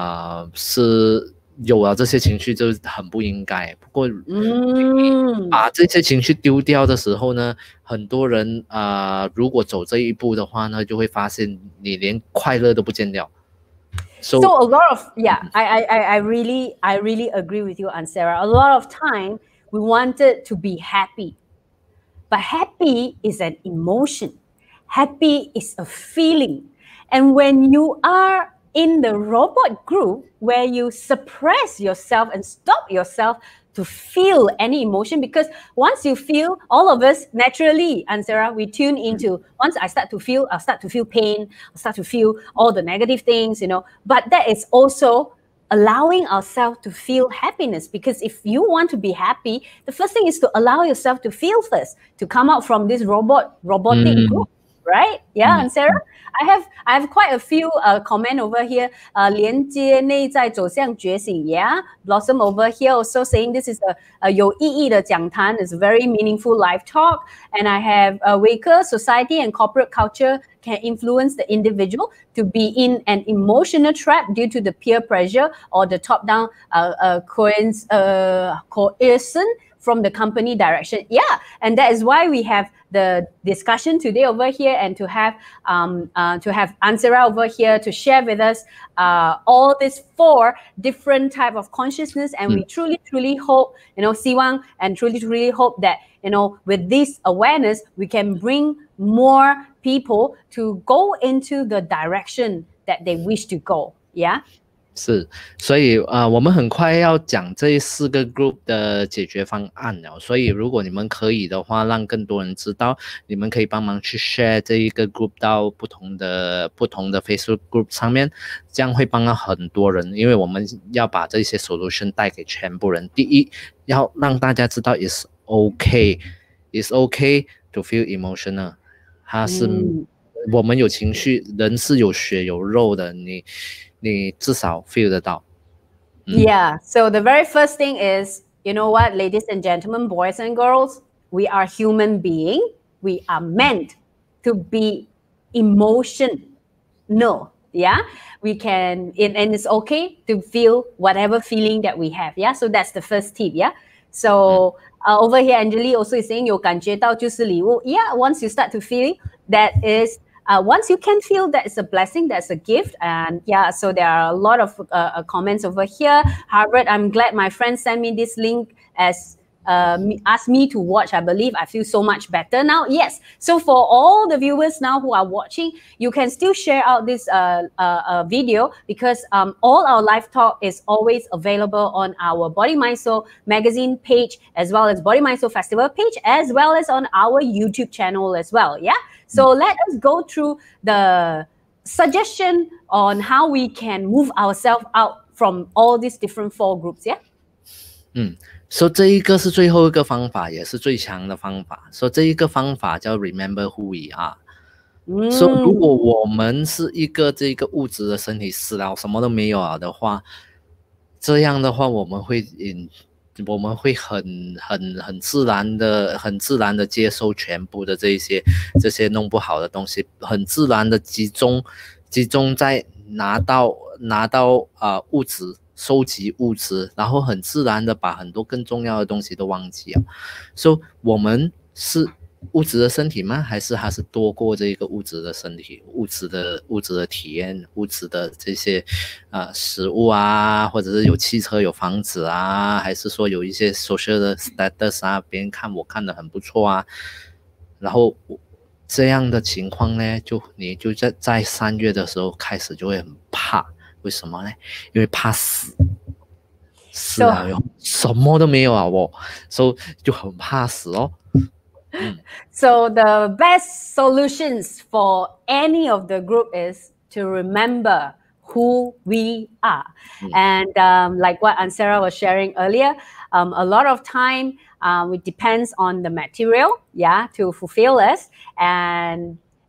有了这些情绪就很不应该。不过，把这些情绪丢掉的时候呢，很多人如果走这一步的话呢，就会发现你连快乐都不见掉。 So a lot of I really agree with you, An Sera. A lot of time we wanted to be happy, but happy is an emotion. Happy is a feeling, and when you are in the robot group where you suppress yourself and stop yourself to feel any emotion, because once you feel, all of us naturally, An Sera, we tune into, once I start to feel, I'll start to feel pain, I'll start to feel all the negative things, but that is also allowing ourselves to feel happiness, because if you want to be happy, the first thing is to allow yourself to feel first, to come out from this robotic group. Right? Yeah, and Sera, I have quite a few comment over here. 连接内在走向觉醒. Yeah, Blossom over here also saying this is a 有意义的讲坛. It's a very meaningful live talk. And I have Waker, society and corporate culture can influence the individual to be in an emotional trap due to the peer pressure or the top-down coercion from the company direction. Yeah, and that is why we have the discussion today over here, and to have An Sera over here to share with us all these 4 different type of consciousness, and we truly hope,希望 and truly hope that with this awareness we can bring more people to go into the direction that they wish to go. Yeah. 是，所以我们很快要讲这4个 group 的解决方案了。所以如果你们可以的话，让更多人知道，你们可以帮忙去 share 这一个 group 到不同的 Facebook group 上面，这样会帮到很多人。因为我们要把这些 solution 带给全部人。第一，要让大家知道 it's okay to feel emotional， 它是我们有情绪，人是有血有肉的，你至少 feel 得到。 Yeah, so the very first thing is, you know what, ladies and gentlemen, boys and girls, we are human beings. We are meant to be emotional. Yeah, we can, and it's okay to feel whatever feeling that we have. Yeah, so that's the first tip. Yeah, so over here, Anjali also is saying 有感觉到就是礼物. Yeah, once you start to feel, that is. Once you can feel that it's a blessing, that's a gift. And yeah, so there are a lot of comments over here. Harvard, I'm glad my friend sent me this link as asked me to watch. I believe I feel so much better now. Yes. So for all the viewers now who are watching, you can still share out this video, because all our live talk is always available on our Body Mind Soul magazine page, as well as Body Mind Soul Festival page, as well as on our YouTube channel as well. Yeah. So let us go through the suggestion on how we can move ourselves out from all these different 4 groups. Yeah. So 这一个是最后一个方法，也是最强的方法。So 这一个方法叫 Remember Who We Are。So 如果我们是一个这个物质的身体死了，什么都没有了的话，这样的话我们会很自然的接收全部的这些弄不好的东西，很自然的集中在拿到物质，收集物质，然后很自然的把很多更重要的东西都忘记了。So 我们是物质的身体吗？还是它是多过这个物质的身体，物质的体验，物质的这些食物啊，或者是有汽车有房子啊，还是说有一些 social 的 status 啊，别人看我看得很不错啊，然后这样的情况呢，你就在3月的时候开始就会很怕。为什么呢？因为怕死了哟，什么都没有啊，所以就很怕死哦。 So the best solutions for any of the group is to remember who we are. And like what An Sera was sharing earlier, a lot of time it depends on the material, to fulfill us. And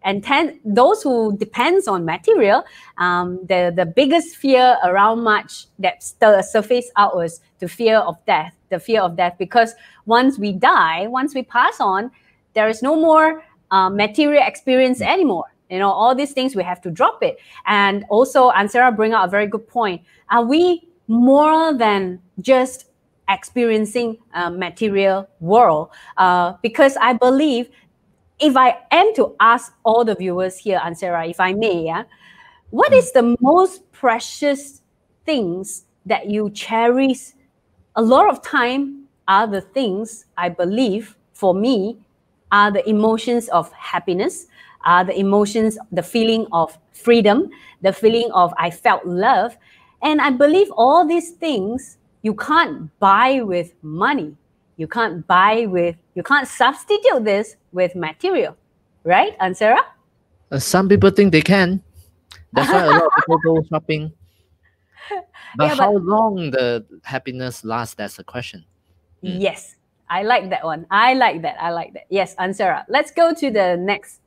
And those who depends on material, the biggest fear around much that surfaced out was the fear of death. The fear of death, because once we die, once we pass on, there is no more material experience anymore. You know, all these things, we have to drop it. And also, An Sera bring out a very good point. Are we more than just experiencing material world? Because I believe, if I am to ask all the viewers here, An Sera, if I may, yeah, what is the most precious things that you cherish? A lot of time are the things, I believe, for me, are the emotions of happiness, are the emotions, the feeling of freedom, the feeling of I felt love. And I believe all these things you can't buy with money. You can't substitute this with material. Right, An Sera? Some people think they can. That's why a lot of people go shopping. But how long the happiness lasts, that's the question. Yes, I like that one. I like that. Yes, An Sera. Let's go to the next.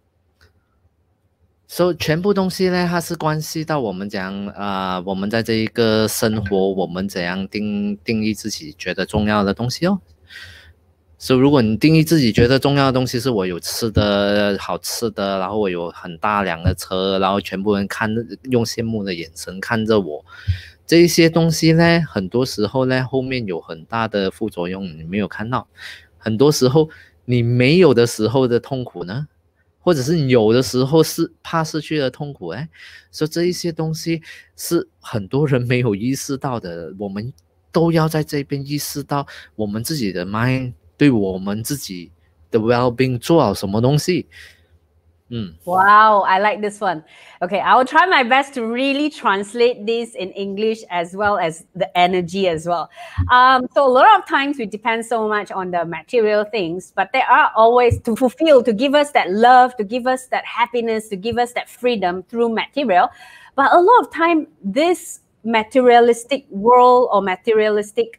So 全部东西呢，它是关系到我们讲我们在这一个生活，我们怎样定义自己觉得重要的东西哦。所以如果你定义自己觉得重要的东西是我有吃的好吃的，然后我有很大辆的车，然后全部人用羡慕的眼神看着我，这一些东西呢，很多时候呢后面有很大的副作用，你没有看到。很多时候你没有的时候的痛苦呢，或者是你有的时候是怕失去的痛苦，所以这一些东西是很多人没有意识到的，我们都要在这边意识到我们自己的 mind 对我们自己的 well-being 做好什么东西。 Wow, I like this one. Okay, I will try my best to really translate this in English as well as the energy as well. So a lot of times we depend so much on the material things, but there are always to give us that love, to give us that happiness, to give us that freedom through material. But a lot of time, this materialistic world or materialistic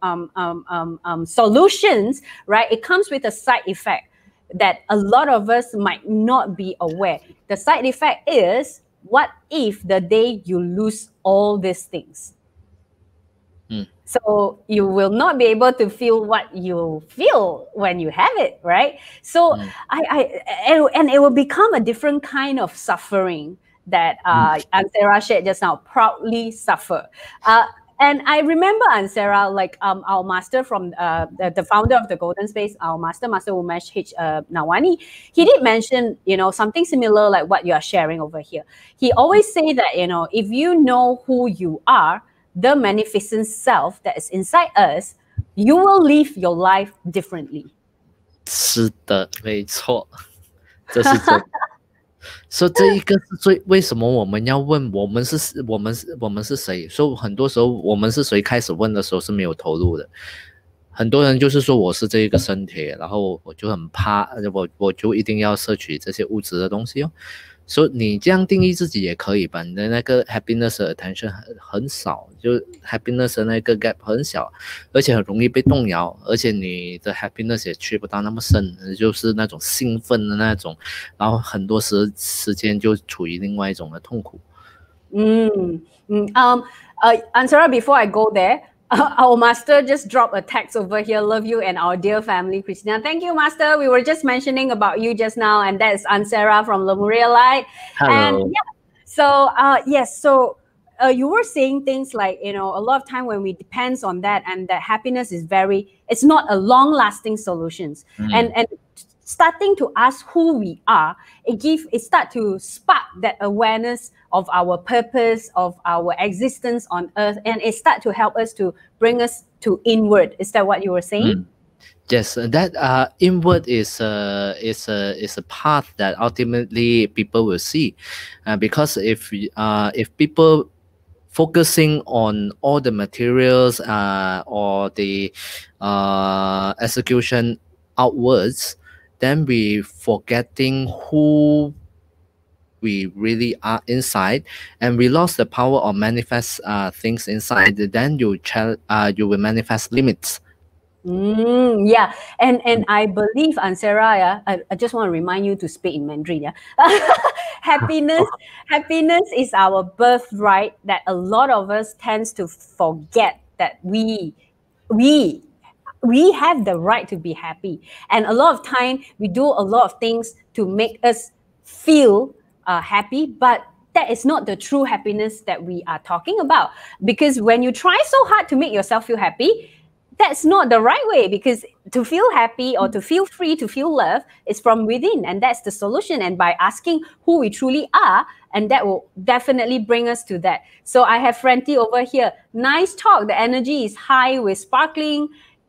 solutions, right? It comes with a side effect that a lot of us might not be aware. The side effect is, what if the day you lose all these things? So you will not be able to feel what you feel when you have it, right? So and it will become a different kind of suffering that An Sera shared just now, proudly suffer. And I remember, An Sera, like our master from the founder of the Golden Space, our Master Umesh H. Nawani, he did mention, something similar like what you are sharing over here. He always say that, if you know who you are, the magnificent self that is inside us, you will live your life differently. 是的，没错，这是真的。所以这一个是为什么我们要问我们是谁？所以很多时候我们是谁开始问的时候是没有投入的。很多人就是说我是这一个身体，然后我就很怕，我就一定要摄取这些物质的东西哦。所以你这样定义自己也可以吧，你的那个 happiness attention 很少，就 happiness 的那个 gap 很小，而且很容易被动摇，而且你的 happiness 也去不到那么深，就是那种兴奋的那种，然后很多时间就处于另外一种的痛苦。 An Sera, before I go there, our master just dropped a text over here. Love you and our dear family, Christina. Thank you, master. We were just mentioning about you just now, and that is An Sera from Lemuria Light. Hello. And so yes, so you were saying things like, a lot of time when we depends on that, and that happiness is it's not a long-lasting solutions. And starting to ask who we are, it start to spark that awareness of our purpose, of our existence on earth, and it start to help us to bring us to inward. Is that what you were saying? Yes, that inward is a path that ultimately people will see, because if people focusing on all the materials or the execution outwards, then we forgetting who we really are inside, and we lost the power of manifest things inside. Then you will manifest limits Yeah, and I believe, An Sera, yeah, I just want to remind you to speak in Mandarin. Yeah, happiness is our birthright that a lot of us tends to forget that we have the right to be happy, and a lot of time we do a lot of things to make us feel happy, but that is not the true happiness that we are talking about. Because when you try so hard to make yourself feel happy, that's not the right way, because to feel happy or to feel free, to feel love is from within, and that's the solution. And by asking who we truly are, and that will definitely bring us to that. So I have Franti over here. Nice talk. The energy is high with sparkling.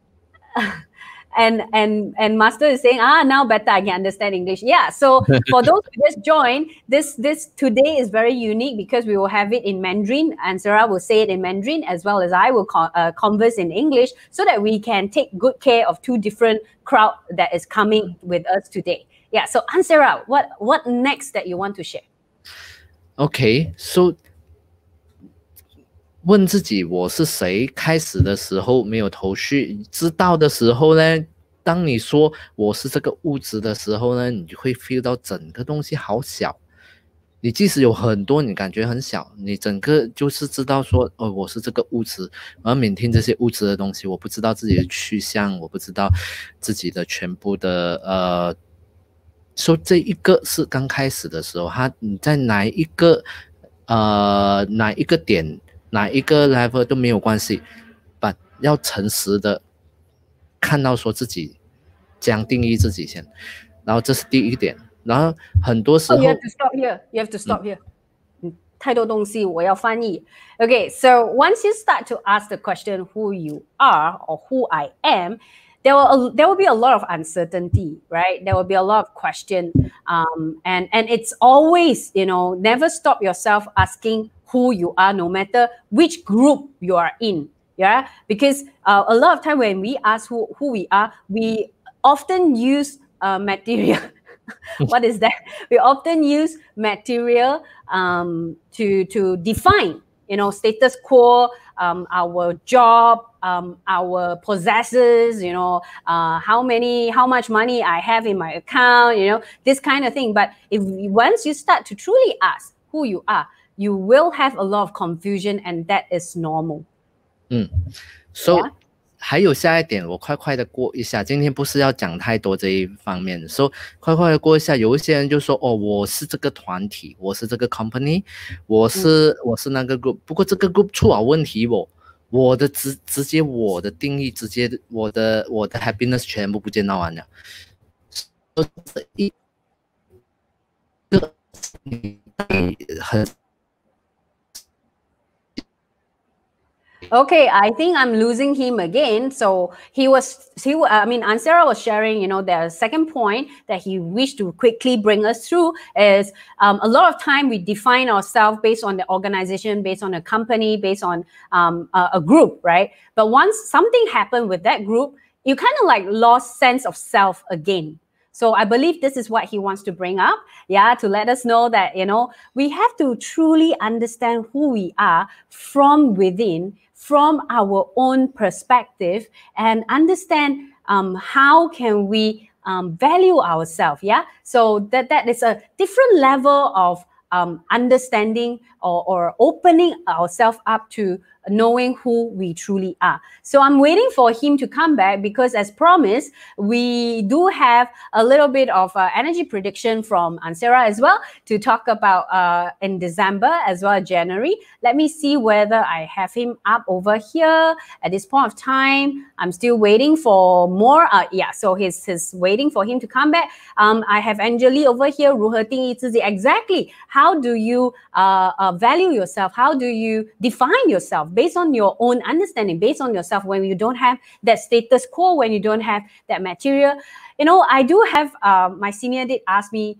And Master is saying, now better I can understand English. Yeah, so for those who just joined, this today is very unique because we will have it in Mandarin, and Sarah will say it in Mandarin as well as I will converse in English, so that we can take good care of two different crowd that is coming with us today. Yeah, so An Sera, what next that you want to share? Okay, so 问自己我是谁，开始的时候没有头绪，知道的时候呢，当你说我是这个物质的时候呢，你就会 feel 到整个东西好小。你即使有很多，你感觉很小，你整个就是知道说，哦，我是这个物质，我要每天这些物质的东西，我不知道自己的去向，我不知道自己的全部的说这一个是刚开始的时候，你在哪一个点。哪一个 level 都没有关系， but 要诚实的看到说自己这样定义自己先，然后这是第一点，然后很多时候 You have to stop here. You have to stop here. 太多东西我要翻译。Okay, so once you start to ask the question who you are or who I am, there will be a lot of uncertainty, right? There will be a lot of question, and it's always, never stop yourself asking who you are, no matter which group you are in. Yeah, because a lot of time when we ask who we are, we often use material. What is that? We often use material to define, status quo, our job, our possessions, how much money I have in my account, this kind of thing. But once you start to truly ask who you are, you will have a lot of confusion, and that is normal. So yeah? 还有下一点，我快快的过一下。今天不是要讲太多这一方面，所以快快的过一下。有一些人就说：“哦，我是这个团体，我是这个 company， 我是那个 group。不过这个 group 出了问题，我的直接我的定义，直接我的 happiness 全部不见到完了。这一个很。” Okay, I think I'm losing him again. So An Sera was sharing, the second point that he wished to quickly bring us through is a lot of time we define ourselves based on the organization, based on a company, based on a group, right? But once something happened with that group, you kind of like lost sense of self again. So I believe this is what he wants to bring up, to let us know that, we have to truly understand who we are from within, from our own perspective, and understand how can we value ourselves. So that is a different level of understanding or opening ourselves up to knowing who we truly are. So I'm waiting for him to come back, because as promised, we do have a little bit of energy prediction from An Sera as well to talk about in December as well as January. Let me see whether I have him up over here at this point of time. I'm still waiting for more. So he's waiting for him to come back. I have Angeli over here. 如何定义自己? Exactly. How do you value yourself? How do you define yourself? Based on your own understanding, based on yourself, when you don't have that status quo, when you don't have that material. I do have, my senior did ask me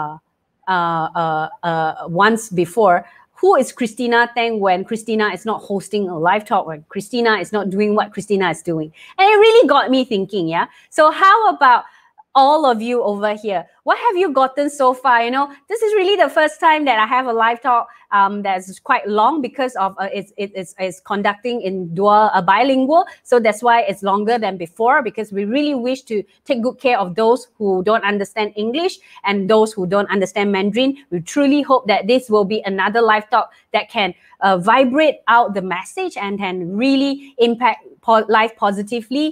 once before, who is Christina Tang when Christina is not hosting a live talk, when Christina is not doing what Christina is doing? And it really got me thinking, So how about all of you over here. What have you gotten so far? You know, this is really the first time that I have a live talk that's quite long because of it's conducting in dual bilingual. So that's why it's longer than before, because we really wish to take good care of those who don't understand English and those who don't understand Mandarin. We truly hope that this will be another live talk that can vibrate out the message and can really impact life positively.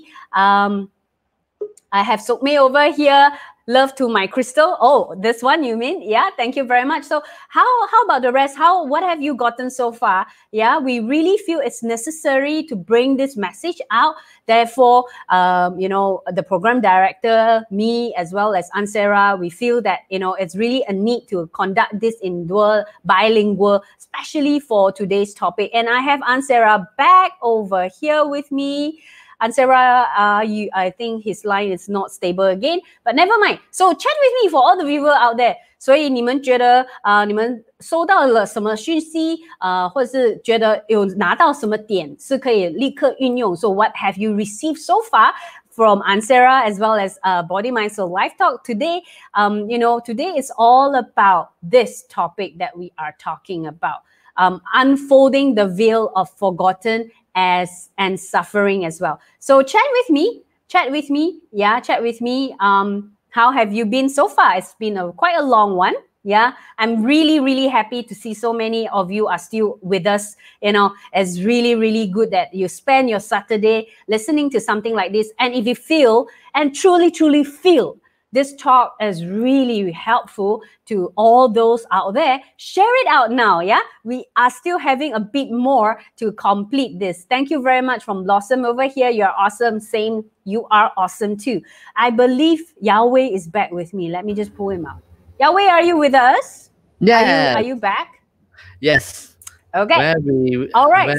I have Sukme over here. Love to my crystal. Oh, this one you mean? Yeah, thank you very much. So how about the rest? What have you gotten so far? Yeah, we really feel it's necessary to bring this message out. Therefore, you know, the program director, me, as well as An Sera, we feel that, you know, it's really a need to conduct this in dual bilingual, especially for today's topic. And I have An Sera back over here with me. An Sera, I think his line is not stable again, but never mind. So chat with me for all the viewers out there. 所以你们觉得你们收到了什么讯息或者是觉得有拿到什么点是可以立刻运用 So what have you received so far from An Sera as well as Body Mind Soul Live Talk today? You know, today is all about this topic that we are talking about. Unfolding the veil of forgotten and suffering as well. So chat with me. Yeah, chat with me. How have you been so far? It's been quite a long one. Yeah, I'm really happy to see so many of you are still with us. You know, it's really good that you spend your Saturday listening to something like this. And if you feel and truly feel this talk is really helpful to all those out there, share it out now, yeah? We are still having a bit more to complete this. Thank you very much from Blossom over here. You're awesome. Same, you are awesome too. I believe Yahweh is back with me. Let me just pull him out. Yahweh, are you with us? Yeah. Are you back? Yes. Okay. All right.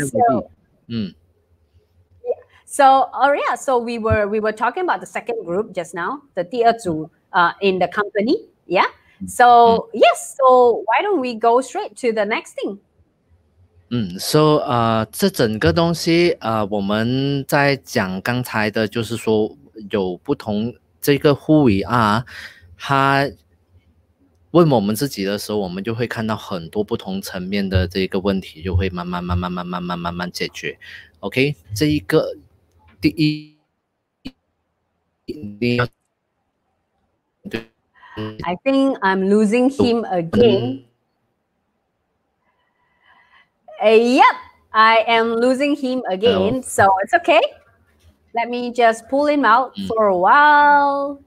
So, so we were talking about the second group just now, the 第二组 in the company, yeah. So yes, so why don't we go straight to the next thing? So 这整个东西我们在讲刚才的，就是说有不同这个who we are，他问我们自己的时候，我们就会看到很多不同层面的这个问题，就会慢慢解决。OK， 这一个。第一 I think I'm losing him again. Yep, I am losing him again. So it's okay. Let me just pull him out for a while.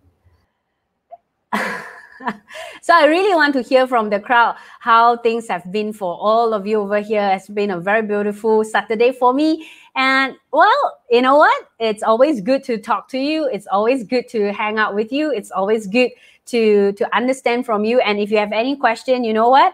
So I really want to hear from the crowd how things have been for all of you over here. It's been a very beautiful Saturday for me. And well, you know what? It's always good to talk to you. It's always good to hang out with you. It's always good to understand from you. And if you have any question, you know what?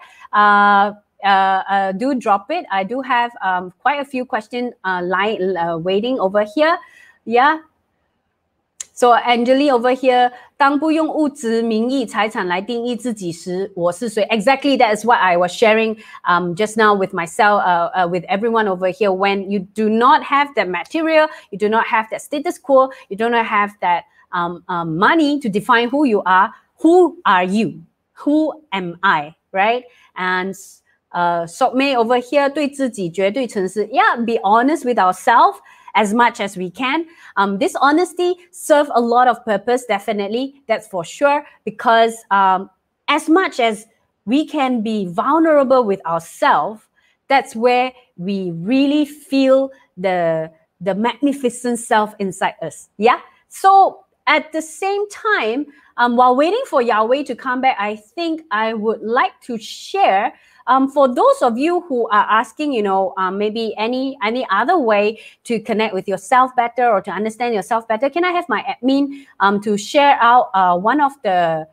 Do drop it. I do have quite a few questions waiting over here. Yeah. So Angeli over here, 当不用物质、名义、财产来定义自己时，我是谁? Exactly, that is what I was sharing just now with myself, with everyone over here. When you do not have that material, you do not have that status quo, you do not have that money to define who you are. Who are you? Who am I? Right? And Sokme over here, 对自己绝对诚实. Yeah, be honest with ourselves as much as we can. This honesty serves a lot of purpose, definitely, that's for sure, because as much as we can be vulnerable with ourselves, that's where we really feel the magnificent self inside us. Yeah. So at the same time, while waiting for Yahweh to come back, I think I would like to share for those of you who are asking, you know, maybe any other way to connect with yourself better or to understand yourself better, can I have my admin to share out one of the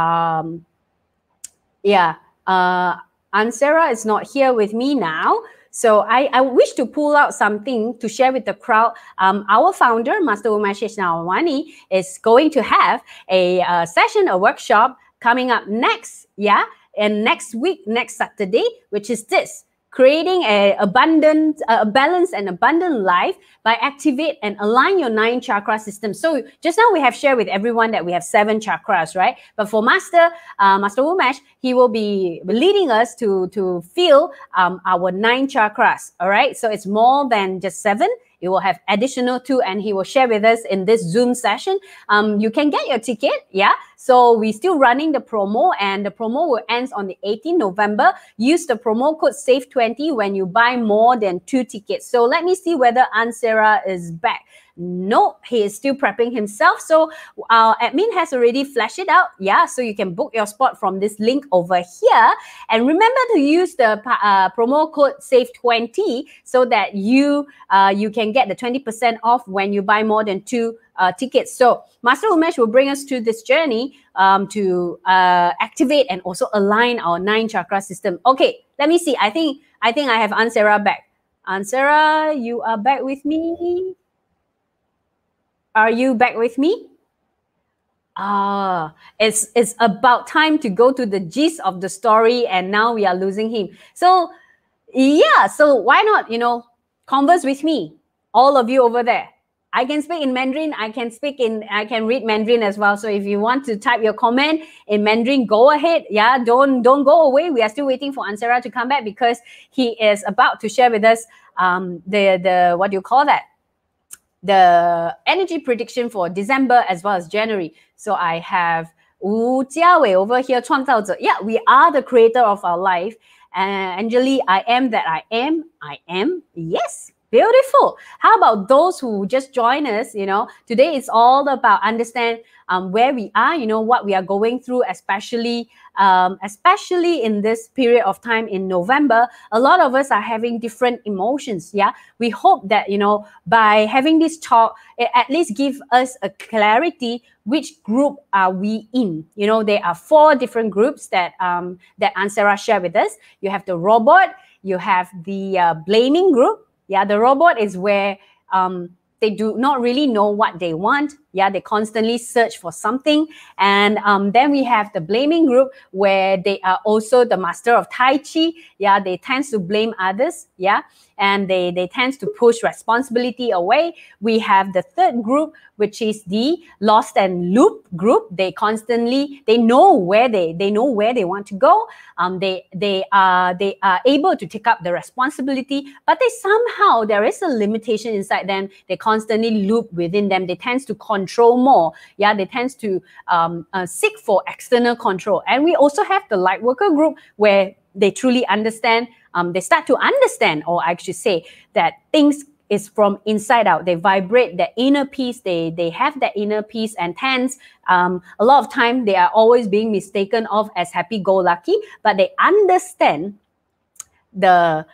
An Sera is not here with me now. So I wish to pull out something to share with the crowd. Our founder, Master Umashesh Nawani, is going to have a session, a workshop coming up next, and next week, next Saturday, which is this, creating a balanced and abundant life by activate and align your 9 chakra system. So just now we have shared with everyone that we have 7 chakras, right? But for Master Umesh, he will be leading us to feel our 9 chakras. All right, so it's more than just 7. It will have additional 2, and he will share with us in this Zoom session. You can get your ticket, yeah? So we're still running the promo, and the promo will end on the 18th November. Use the promo code SAVE20 when you buy more than 2 tickets. So let me see whether An Sera is back. No, he is still prepping himself. So our admin has already flashed it out. Yeah, so you can book your spot from this link over here. And remember to use the promo code SAVE20 so that you can get the 20% off when you buy more than 2 tickets. So Master Umesh will bring us to this journey to activate and also align our 9 chakra system. Okay, let me see. I think I have An Sera back. An Sera, you are back with me? Are you back with me? It's about time to go to the gist of the story, and now we are losing him. So yeah, so why not, converse with me, all of you over there. I can speak in Mandarin. I can read Mandarin as well. So if you want to type your comment in Mandarin, go ahead. Yeah, don't go away. We are still waiting for An Sera to come back because he is about to share with us the what do you call that? The energy prediction for December as well as January. So I have Wu Jiawei over here, 创造者. Yeah, we are the creator of our life. Angeli, I am that I am. I am. Yes. Beautiful. How about those who just join us? Today is all about understand where we are, what we are going through, especially in this period of time in November. A lot of us are having different emotions. Yeah, we hope that by having this talk, it at least give us a clarity which group are we in. There are 4 different groups that An Sera shared with us. You have the robot, you have the blaming group. Yeah, the robot is where they do not really know what they want. Yeah, they constantly search for something. And then we have the blaming group where they are also the master of Tai Chi. Yeah, they tend to blame others. Yeah, and they tend to push responsibility away. We have the third group, which is the lost and loop group. They know where they want to go. They are able to take up the responsibility, but there is a limitation inside them. They constantly loop within them. They tend to control more. Yeah, they tend to seek for external control. And we also have the light worker group where they truly understand. They start to understand, or I should say, that things is from inside out. They vibrate their inner peace. They have that inner peace, and hence a lot of time they are always being mistaken of as happy-go-lucky, but they understand the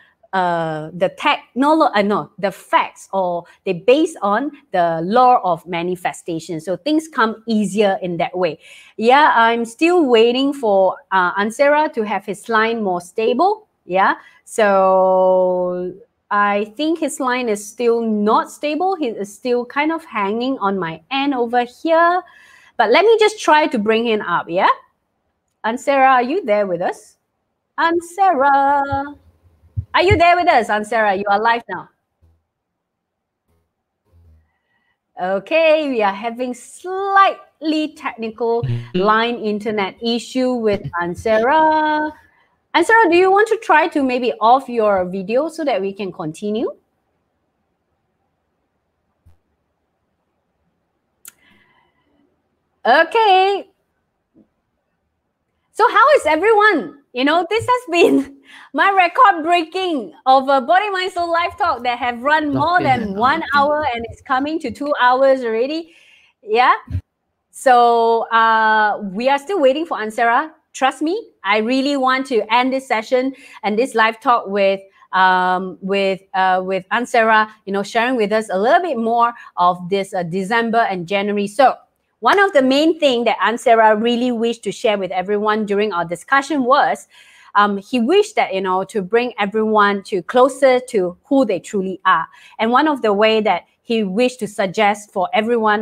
facts, or they base on the law of manifestation. So things come easier in that way. Yeah, I'm still waiting for An Sera to have his line more stable. Yeah, so I think his line is still not stable. He is still kind of hanging on my end over here. But let me just try to bring him up, yeah? An Sera, are you there with us? An Sera. Are you there with us, An Sera? You are live now. Okay, we are having slightly technical line internet issue with An Sera. An Sera, do you want to try to maybe off your video so that we can continue? Okay. So how is everyone? This has been my record breaking of a Body Mind Soul live talk that have run more than 1 hour, and it's coming to 2 hours already. Yeah. So we are still waiting for An Sera. Trust me, I really want to end this session and this live talk with An Sera, sharing with us a little bit more of this December and January. So one of the main things that An Sera really wished to share with everyone during our discussion was he wished that, to bring everyone closer to who they truly are. And one of the way that he wished to suggest for everyone is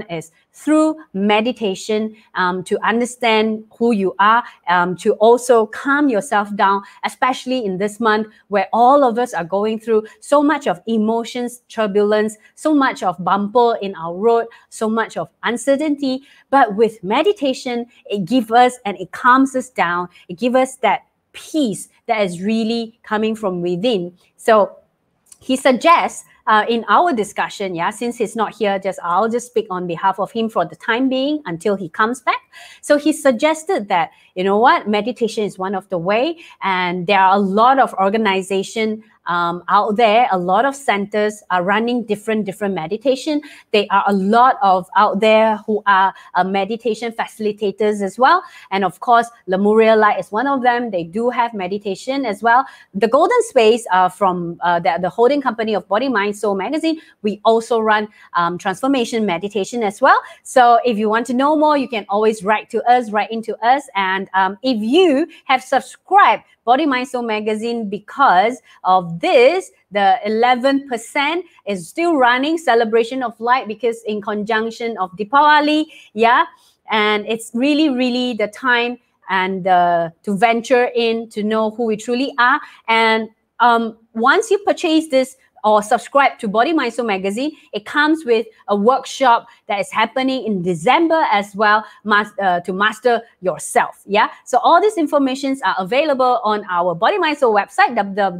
through meditation to understand who you are, to also calm yourself down, especially in this month where all of us are going through so much of emotions, turbulence, so much of bumper in our road, so much of uncertainty. But with meditation, it gives us and it calms us down. It gives us that peace that is really coming from within. So he suggests in our discussion, since he's not here, I'll just speak on behalf of him for the time being until he comes back. So he suggested that, you know what, meditation is one of the way, and there are a lot of organizations out there, a lot of centers are running different meditation. There are a lot of out there who are meditation facilitators as well. And of course, Lemuria Light is one of them. They do have meditation as well. The Golden Space from the holding company of Body, Mind, Soul magazine, we also run transformation meditation as well. So if you want to know more, you can always write into us. And if you have subscribed Body, Mind, Soul magazine because of this, the 11% is still running celebration of light, because in conjunction of Deepavali, and it's really the time and to venture in to know who we truly are. And once you purchase this or subscribe to Body, Mind, Soul magazine, it comes with a workshop that is happening in December as well, to master yourself. So all these informations are available on our Body, Mind, Soul website,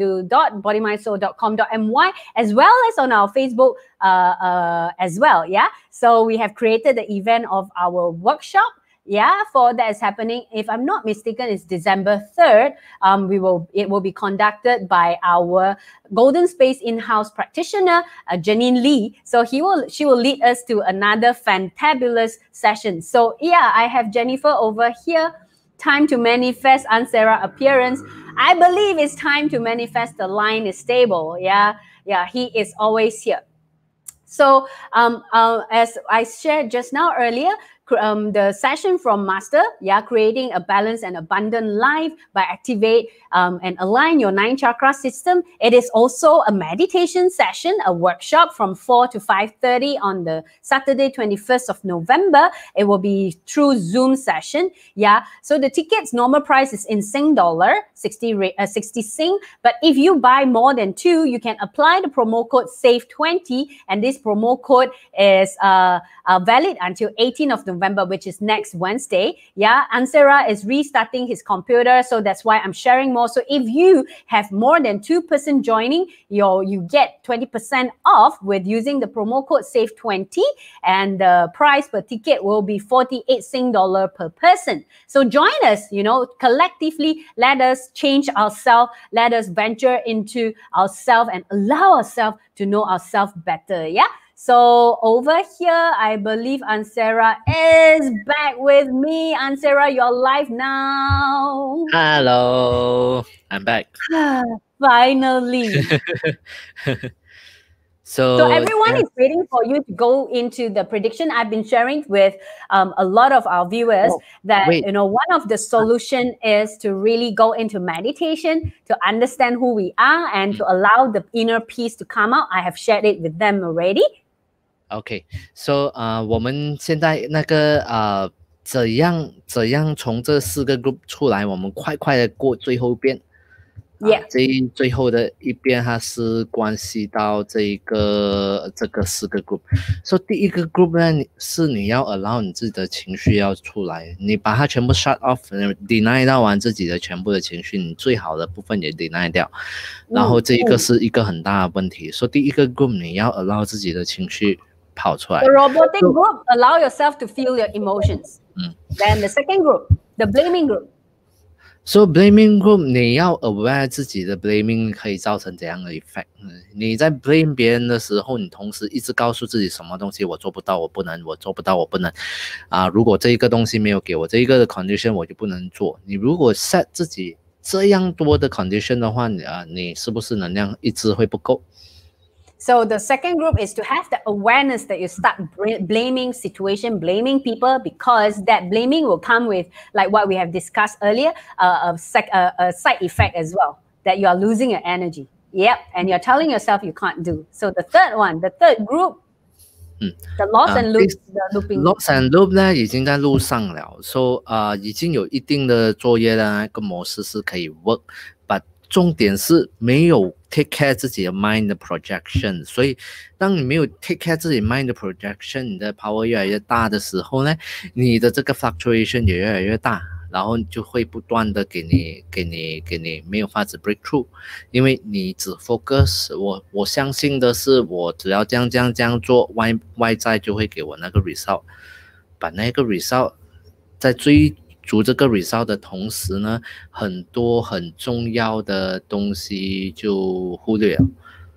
www.bodymindsoul.com.my, as well as on our Facebook as well. So we have created the event of our workshop. For that is happening. If I'm not mistaken, it's December 3rd. It will be conducted by our Golden Space in-house practitioner, Janine Lee. So she will lead us to another fantabulous session. So I have Jennifer over here. Time to manifest An Sera appearance. I believe it's time to manifest. The line is stable. He is always here. So as I shared just now earlier, the session from Master, creating a balanced and abundant life by activate and align your 9 chakra system. It is also a meditation session, a workshop from 4 to 5:30 on the Saturday, 21st of November. It will be through Zoom session. So the ticket's normal price is in Sing dollar, 60 Sing. But if you buy more than 2, you can apply the promo code SAVE20, and this promo code is valid until 18th of November, which is next Wednesday. An Sera is restarting his computer, so that's why I'm sharing more. So if you have more than 2 person joining, you get 20% off with using the promo code SAVE20, and the price per ticket will be 48 Sing dollar per person. So join us, collectively, let us change ourselves, let us venture into ourselves and allow ourselves to know ourselves better. So over here, I believe An Sera is back with me. An Sera, you're live now. Hello, I'm back. Finally. So everyone is waiting for you to go into the prediction. I've been sharing with a lot of our viewers that one of the solution is to really go into meditation, to understand who we are, and to allow the inner peace to come out. I have shared it with them already. Okay, so 我们现在那个怎样从这4个 group 出来，我们快的过最后一遍。最后的一遍它是关系到这个4个 group。所以第一个 group 呢，是你要 allow 你自己的情绪要出来，你把它全部 shut off，deny 到完自己的全部的情绪，你最好的部分也 deny 掉。然后这一个是一个很大的问题。所以第一个 group 你要 allow 自己的情绪跑出来。 The robotic group, allow yourself to feel your emotions. Then the second group, the blaming group. So blaming group 你要 aware 自己的 blaming 可以造成怎样的 effect。你在 blame 别人的时候，你同时一直告诉自己什么东西我做不到，我不能，我做不到，我不能。如果这一个东西没有给我这一个的 condition， 我就不能做。你如果 set 自己这样多的 condition 的话，你是不是能量一直会不够？ So the second group is to have the awareness that you start blaming situation, blaming people, because that blaming will come with, like what we have discussed earlier, a side effect as well, that you are losing your energy. And you're telling yourself you can't do. So the third one, the third group. The loss and loop, the looping. Loss and loop 呢已经在路上了 ，so 已经有一定的作业的那个模式是可以 work，but 重点是没有 take care 自己的 mind 的 projection， 所以当你没有 take care 自己 mind 的 projection， 你的 power 越来越大的时候呢，你的这个 fluctuation 也越来越大。然后就会不断的给你没有法子 breakthrough， 因为你只 focus， 我相信的是，我只要这样做，外在就会给我那个 result， 把那个 result 在追逐这个 result 的同时呢，很多很重要的东西就忽略了。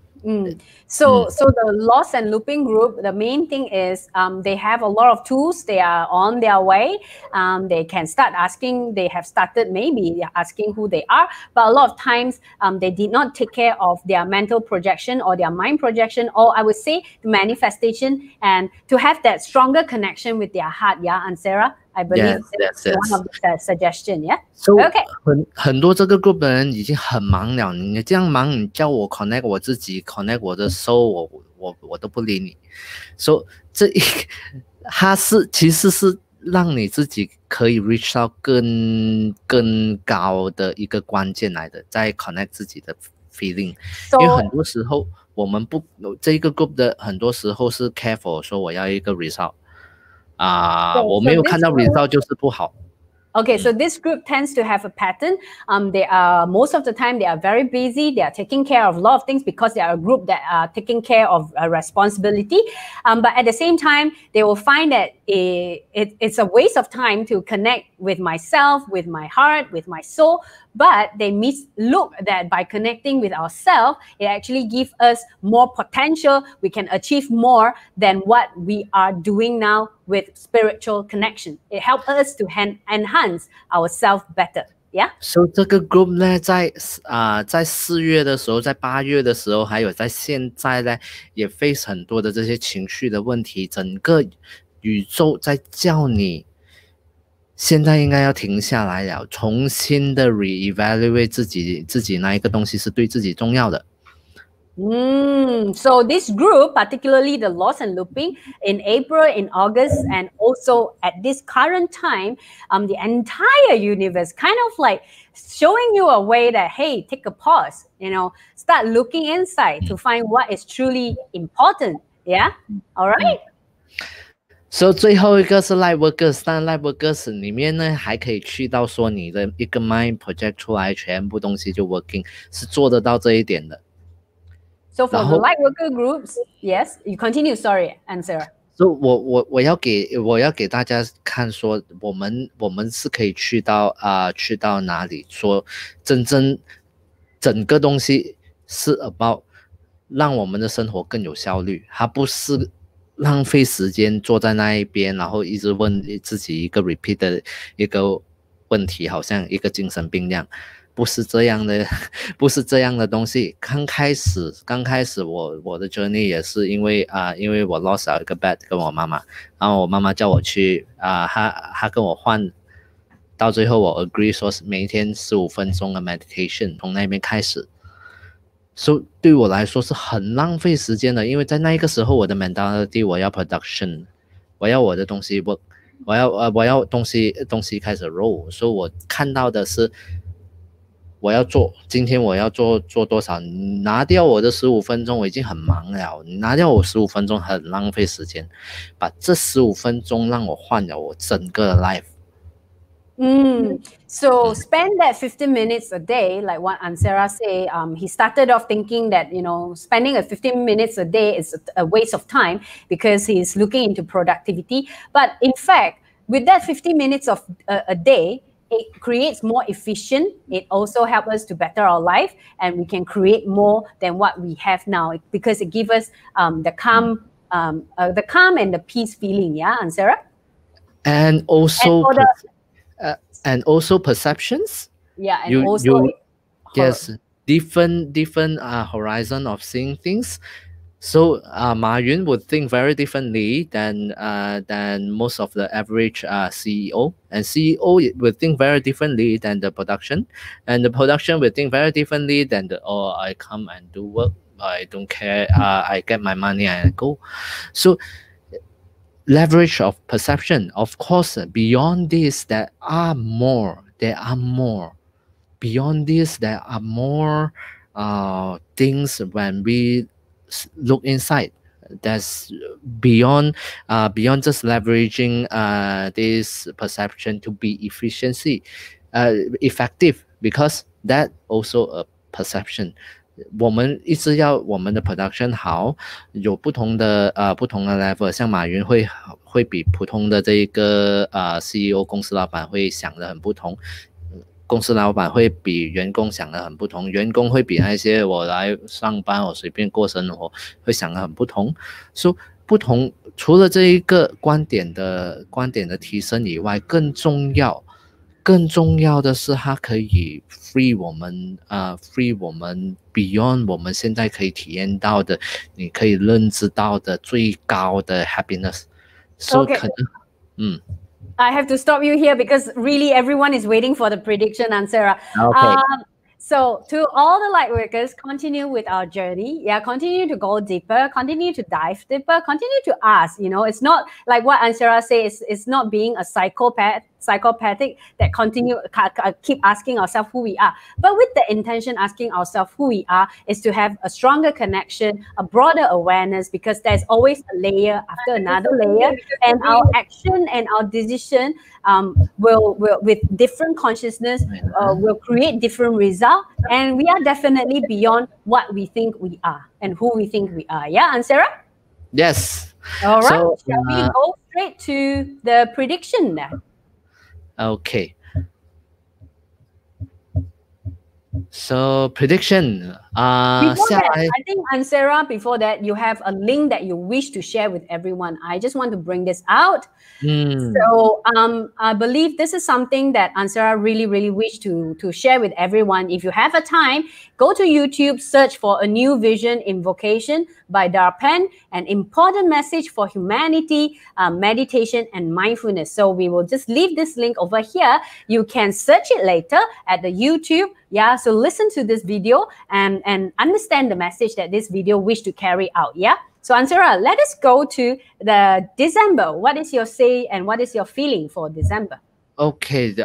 So the loss and looping group, the main thing is they have a lot of tools. They are on their way. They can start asking. They have started maybe asking who they are, but a lot of times they did not take care of their mental projection or their mind projection, or I would say the manifestation, and to have that stronger connection with their heart. Yeah, An Sera, I believe that's one of the suggestion. Yeah. So okay. 很多这个 group 的人已经很忙了，你这样忙，你叫我 connect 我自己 ，connect 我的 soul， 我都不理你。So 它其实是让你自己可以 reach 到更高的一个关键来的，在 connect 自己的 feeling。因为很多时候我们这个 group 的很多时候是 careful 说我要一个 result。我没有看到 result 就是不好。 Okay, so this group tends to have a pattern. They are most of the time they are very busy. They are taking care of a lot of things because they are a group that are taking care of a responsibility. But at the same time, they will find that it's a waste of time to connect with myself, with my heart, with my soul. But they look that by connecting with ourselves, it actually gives us more potential. We can achieve more than what we are doing now with spiritual connection. It helps us to enhance ourselves better. Yeah. So 这个 group 呢，在4月的时候，在8月的时候，还有在现在呢，也 face 很多的这些情绪的问题。整个宇宙在叫你。现在应该要停下来了，重新的 reevaluate 自己那一个东西是对自己重要的。 So this group, particularly the loss and looping, in April, in August, and also at this current time, the entire universe kind of like showing you a way that, hey, take a pause, start looking inside to find what is truly important. Yeah? All right? So 最后一个是 lightworkers， 但 lightworkers 里面呢，还可以去到说你的一个 mind project 出来，全部东西就 working， 是做得到这一点的。 So for the lightworker groups, yes, you continue. Sorry, An Sera. So 我要给大家看说，我们是可以去到哪里？说整个东西是 about 让我们的生活更有效率，它不是。浪费时间坐在那一边，然后一直问自己一个 repeat 的一个问题，好像一个精神病一样，不是这样的，不是这样的东西。刚开始我的 journey 也是因为我 lost 了一个 bet 跟我妈妈，然后我妈妈叫我去她跟我换，到最后我 agree 说是每一天15分钟的 meditation， 从那边开始。So 对我来说是很浪费时间的，因为在那一个时候我的 mentality 我要 production， 我要我的东西 work， 我要东西开始 roll， 所以我看到的是我要做，今天我要做多少，拿掉我的15分钟我已经很忙了，拿掉我15分钟很浪费时间，把这15分钟让我换了我整个的 life。 So spend that 15 minutes a day, like what An Sera say. He started off thinking that, spending 15 minutes a day is a waste of time because he's looking into productivity. But in fact, with that 15 minutes of a day, it creates more efficient. It also helps us to better our life, and we can create more than what we have now because it gives us the calm and the peace feeling. Yeah, An Sera? And also perceptions. Yeah, and also yes, different horizon of seeing things. So Ma Yun would think very differently than most of the average CEO, and CEO would think very differently than the production, and the production would think very differently than I come and do work, I don't care, I get my money and I go. So leverage of perception. Of course, beyond this, there are more. Beyond this, there are more things when we look inside. That's beyond beyond just leveraging this perception to be effective, because that also a perception. 我们一直要我们的 production 好，有不同的level， 像马云会比普通的这个CEO 公司老板会想的很不同，公司老板会比员工想的很不同，员工会比那些我来上班我随便过生活会想的很不同，所以不同除了这一个观点的提升以外，更重要的是，它可以 free 我们beyond 我们现在可以体验到的，你可以认知到的最高的 happiness。所以可能 I have to stop you here because really everyone is waiting for the prediction, An Sera. Okay. So to all the light workers, continue with our journey. Yeah, continue to go deeper, continue to dive deeper, continue to ask. You know, it's not like what An Sera says, it's not being a psychopathic that keep asking ourselves who we are. But with the intention asking ourselves who we are is to have a stronger connection, a broader awareness, because there's always a layer after another layer, and our action and our decision will with different consciousness will create different results, and we are definitely beyond what we think we are and who we think we are. Yeah, An Sera? Yes. All right. So, shall we go straight to the prediction now? Okay. So prediction. I think, An Sera, before that, you have a link that you wish to share with everyone. I just want to bring this out. So I believe this is something that An Sera really wish to share with everyone. If you have a time, go to YouTube, search for A New Vision Invocation by Darpan, an important message for humanity, meditation and mindfulness. So we will just leave this link over here. You can search it later at the YouTube. Yeah, so listen to this video and understand the message that this video wish to carry out. Yeah. So An Sera, let us go to the December. What is your say and what is your feeling for December? Okay.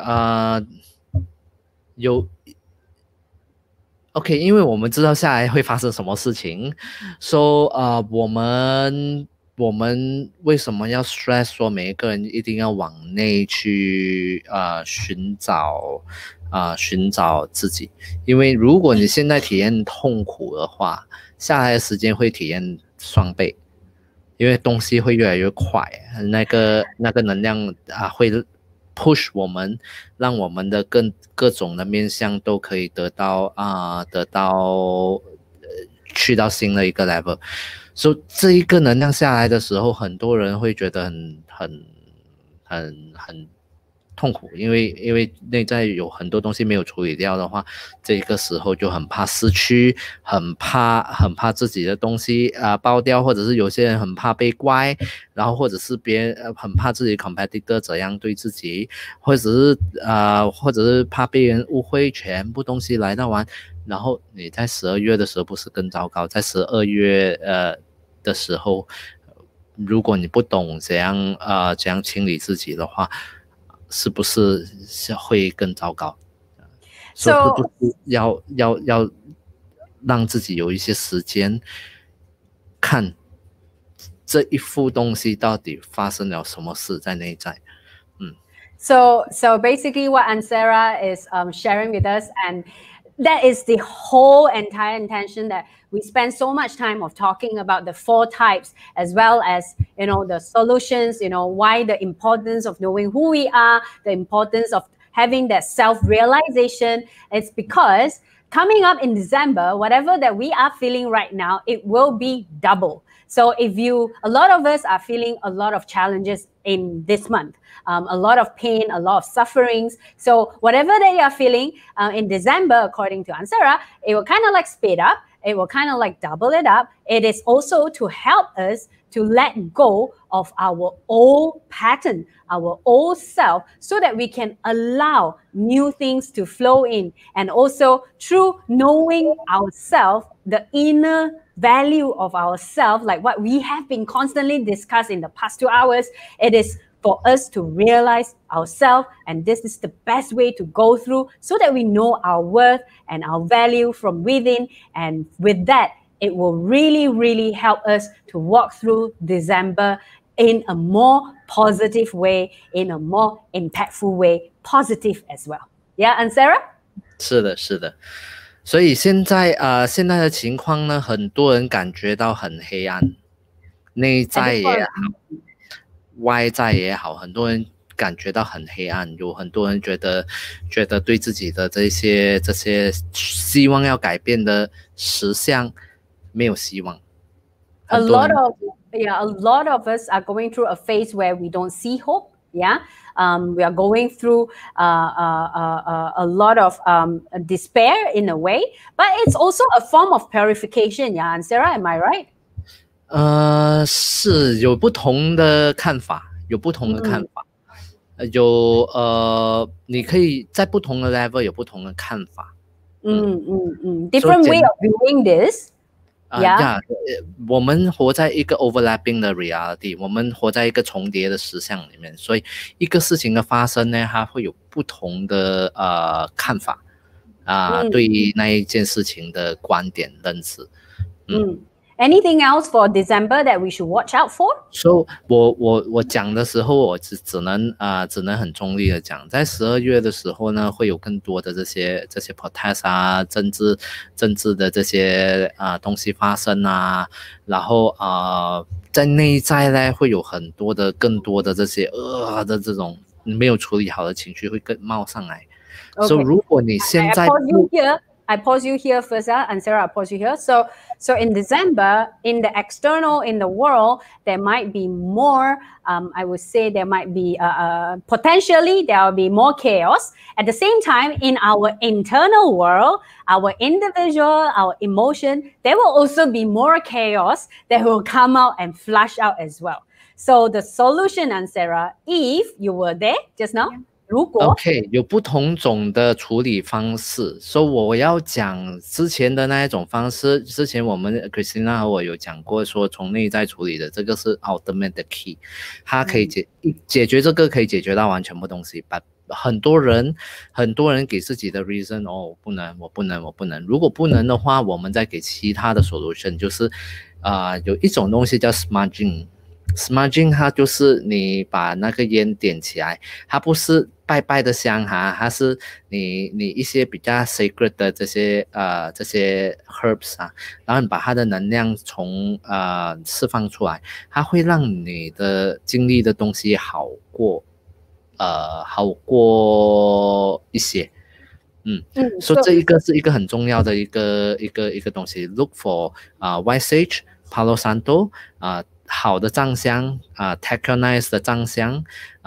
OK， 因为我们知道下来会发生什么事情 ，so 我们为什么要 stress 说每一个人一定要往内去寻找自己？因为如果你现在体验痛苦的话，下来的时间会体验双倍，因为东西会越来越快，那个能量会 push 我们，让我们的各种的面向都可以得到去到新的一个 level。所以这一个能量下来的时候，很多人会觉得很痛苦，因为内在有很多东西没有处理掉的话，这个时候就很怕失去，很怕自己的东西爆掉，或者是有些人很怕被怪，然后或者是别人很怕自己 competitor 怎样对自己，或者是怕被人误会，全部东西来到完，然后你在12月的时候不是更糟糕，在12月的时候，如果你不懂怎样清理自己的话，是不是会更糟糕？所以是不是要让自己有一些时间看这一副东西到底发生了什么事在内在。 So basically what An Sera is sharing with us, and that is the whole entire intention, that we spend so much time of talking about the 4 types, as well as, you know, the solutions, you know, why the importance of knowing who we are, the importance of having that self-realization. It's because coming up in December, whatever that we are feeling right now, it will be double. So a lot of us are feeling a lot of challenges in this month, a lot of pain, a lot of sufferings. So whatever that you are feeling in December, according to An Sera, it will kind of like speed up. it will kind of like double it up. It is also to help us to let go of our old pattern, our old self, so that we can allow new things to flow in. And also through knowing ourselves, the inner value of ourselves, like what we have been constantly discussed in the past 2 hours, it is for us to realize ourselves, and this is the best way to go through so that we know our worth and our value from within. And with that, it will really, really help us to walk through December in a more positive way, in a more impactful way, positive as well. Yeah, An Sera? 是的，是的。所以现在的情况呢，很多人感觉到很黑暗，内在也好，外在也好，很多人感觉到很黑暗，有很多人觉得对自己的这些希望要改变的实相没有希望。 A lot of us are going through a phase where we don't see hope. Yeah, we are going through a lot of despair in a way, but it's also a form of purification. Yeah, and Sarah, am I right? 是有不同的看法，你可以在不同的 level 有不同的看法。 Different way of viewing this. Yeah. 我们活在一个 overlapping 的 reality， 我们活在一个重叠的实相里面，所以一个事情的发生呢，它会有不同的看法对于那一件事情的观点认知。 Anything else for December that we should watch out for? So 我讲的时候，我只能很中立的讲，在12月的时候呢，会有更多的这些 protest 政治的这些东西发生然后在内在呢会有更多的这些的这种没有处理好的情绪会更冒上来。So 如果你现在 I pause you here first, and Sarah, I pause you here. So in December, in the external, in the world, there might be more, I would say there might be, potentially there will be more chaos. At the same time, in our internal world, our individual, our emotion, there will also be more chaos that will come out and flush out as well. So the solution, An Sera, if you were there just now, OK， 有不同种的处理方式，所以我要讲之前的那一种方式。之前我们 Christina 和我有讲过，说从内在处理的这个是 ultimate 的 key， 它可以解决这个，可以解决到完全部东西。把很多人给自己的 reason， 我不能。如果不能的话，我们再给其他的 solution， 就是有一种东西叫 smudging。Smudging 它就是你把那个烟点起来，它不是拜拜的香它是你一些比较 sacred 的这些 herbs 然后你把它的能量从释放出来，它会让你的经历的东西好过一些。所以这一个是一个很重要的一个东西。Look for white sage, Palo Santo 好的藏香Taconite 的藏香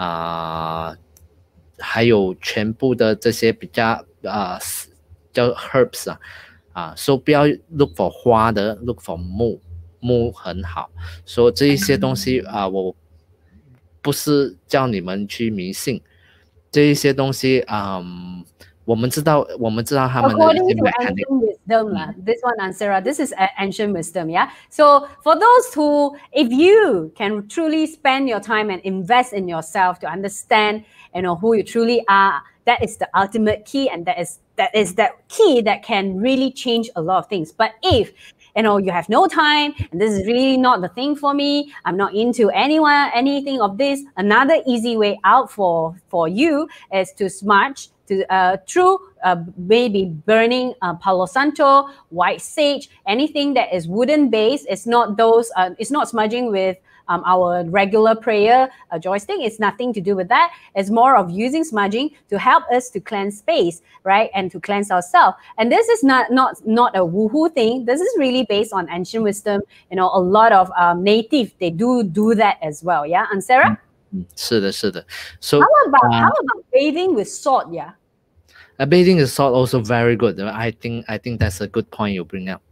还有全部的这些比较叫 herbs so 不要 look for 花的 look for 木很好。所以这一些东西我不是叫你们去迷信这一些东西我们知道他们的 According to ancient wisdom, this one, An Sera, this is ancient wisdom, yeah? So for those who, if you can truly spend your time and invest in yourself to understand, who you truly are, that is the ultimate key, and that is that key that can really change a lot of things. But if you have no time and this is really not the thing for me, I'm not into anything of this, another easy way out for you is to smudge through maybe burning Palo Santo, white sage, anything that is wooden based. It's not it's not smudging with our regular prayer joystick. It's nothing to do with that. It's more of using smudging to help us to cleanse space, right? And to cleanse ourselves. And this is not a woohoo thing. This is really based on ancient wisdom. A lot of native, they do that as well. Yeah, An Sera? 是的 So how about bathing with salt? Yeah. Bathing with salt also very good. I think that's a good point you bring up.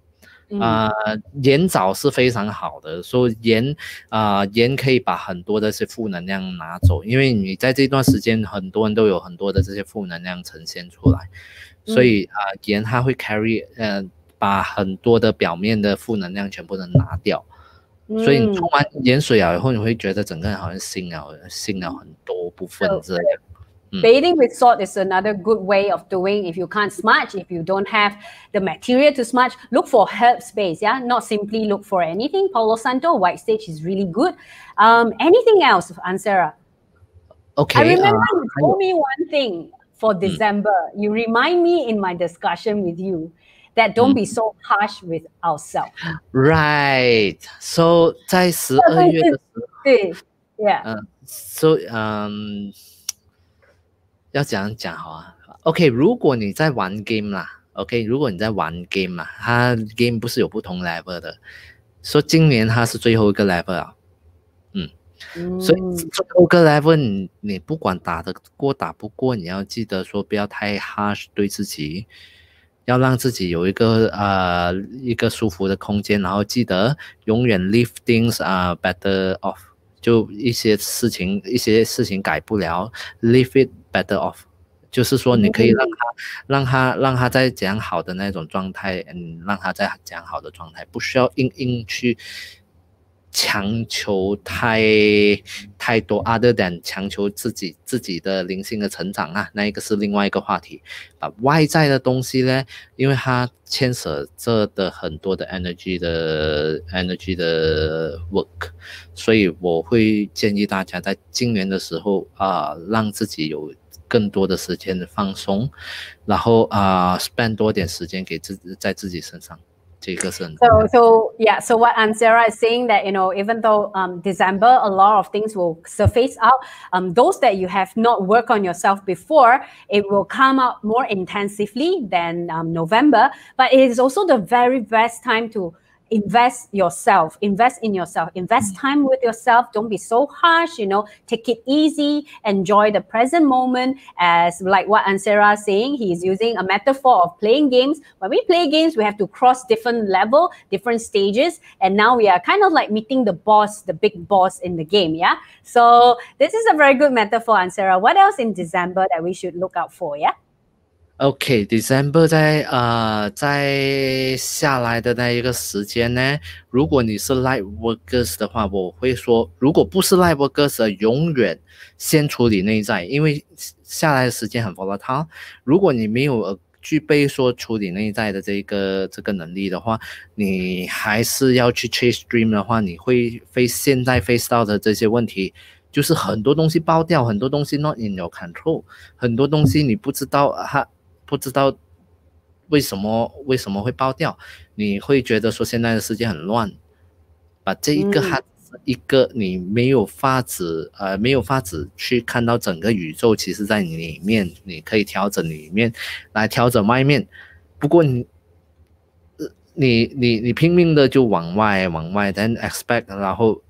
盐藻是非常好的，所以盐可以把很多的这些负能量拿走，因为你在这段时间很多人都有很多的这些负能量呈现出来，所以盐它会 carry 把很多的表面的负能量全部都拿掉，所以你冲完盐水以后，你会觉得整个人好像新了很多部分这样。 Bathing with salt is another good way of doing. If you can't smudge, if you don't have the material to smudge, look for herbs base, yeah? Not simply look for anything. Palo Santo, white sage is really good. Anything else, An Sera? Okay. I remember you told me one thing for December. You remind me in my discussion with you that don't be so harsh with ourselves. Right. So 在12月的时候， 对 ，Yeah. So 要怎样讲好啊 ？OK， 如果你在玩 game 啦 ，OK， 如果你在玩 game 啦，它 game 不是有不同 level 的，所以今年它是最后一个 level 啊，所以最后一个 level 你不管打得过打不过，你要记得说不要太 harsh 对自己，要让自己有一个舒服的空间，然后记得永远 leave things better off。就一些事情改不了 ，leave it better off， 就是说你可以让他在怎样好的那种状态，让他在怎样好的状态，不需要硬去强求太多 ，other than 强求自己的灵性的成长啊，那一个是另外一个话题。外在的东西呢，因为它牵涉着的很多的 energy 的 work， 所以我会建议大家在今年的时候让自己有更多的时间的放松，然后spend 多点时间在自己身上。 So what An Sera is saying that, even though December, a lot of things will surface out, those that you have not worked on yourself before, it will come out more intensively than November. But it is also the very best time to invest in yourself, invest time with yourself. Don't be so harsh, take it easy, enjoy the present moment. As like what An Sera is saying, he's using a metaphor of playing games. When we play games, we have to cross different level, different stages. And now we are kind of like meeting the boss, the big boss in the game. Yeah. So this is a very good metaphor, An Sera. What else in December that we should look out for? Yeah. OK, December 在下来的那一个时间呢，如果你是 lightworkers 的话，我会说，如果不是 lightworkers 永远先处理内在，因为下来的时间很 volatile。如果你没有具备说处理内在的这个能力的话，你还是要去 chase dream 的话，你会现在 face 到的这些问题。就是很多东西爆掉，很多东西 not in your control， 很多东西你不知道为什么会爆掉，你会觉得说现在的世界很乱，把这一个它是一个你没有法子去看到整个宇宙，其实在你里面，你可以调整里面来调整外面，不过你拼命的就往外 then expect 然后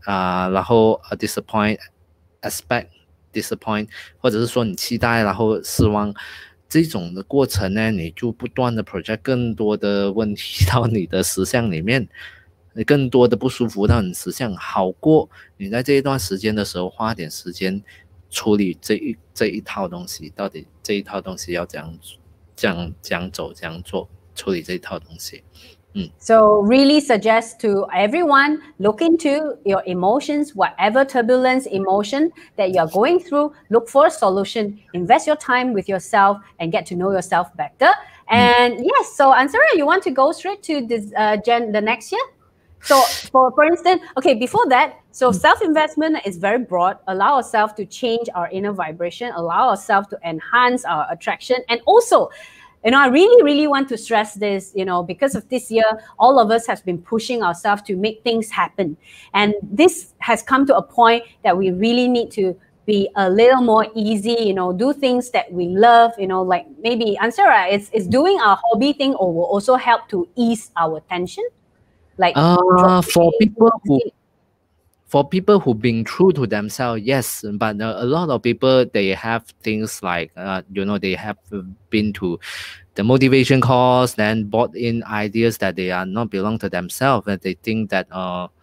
disappoint， 或者是说你期待然后失望，这种的过程呢，你就不断的 project 更多的问题到你的实相里面，更多的不舒服到你实相，好过你在这一段时间的时候花点时间处理这一套东西，到底这一套东西要怎样走这样做，处理这一套东西。 So really suggest to everyone, look into your emotions, whatever turbulence emotion that you're going through, look for a solution, invest your time with yourself and get to know yourself better. And yes, so An Sera, you want to go straight to this the next year? So for instance, okay, before that, so self-investment is very broad. Allow ourselves to change our inner vibration, allow ourselves to enhance our attraction, and also, I really, really want to stress this, because of this year, all of us have been pushing ourselves to make things happen. And this has come to a point that we really need to be a little more easy, do things that we love, like maybe An Sera is doing our hobby thing or will also help to ease our tension. Like for people who've been true to themselves, yes, but a lot of people, they have things like they have been to the motivation course, then bought in ideas that they are not belong to themselves, and they think that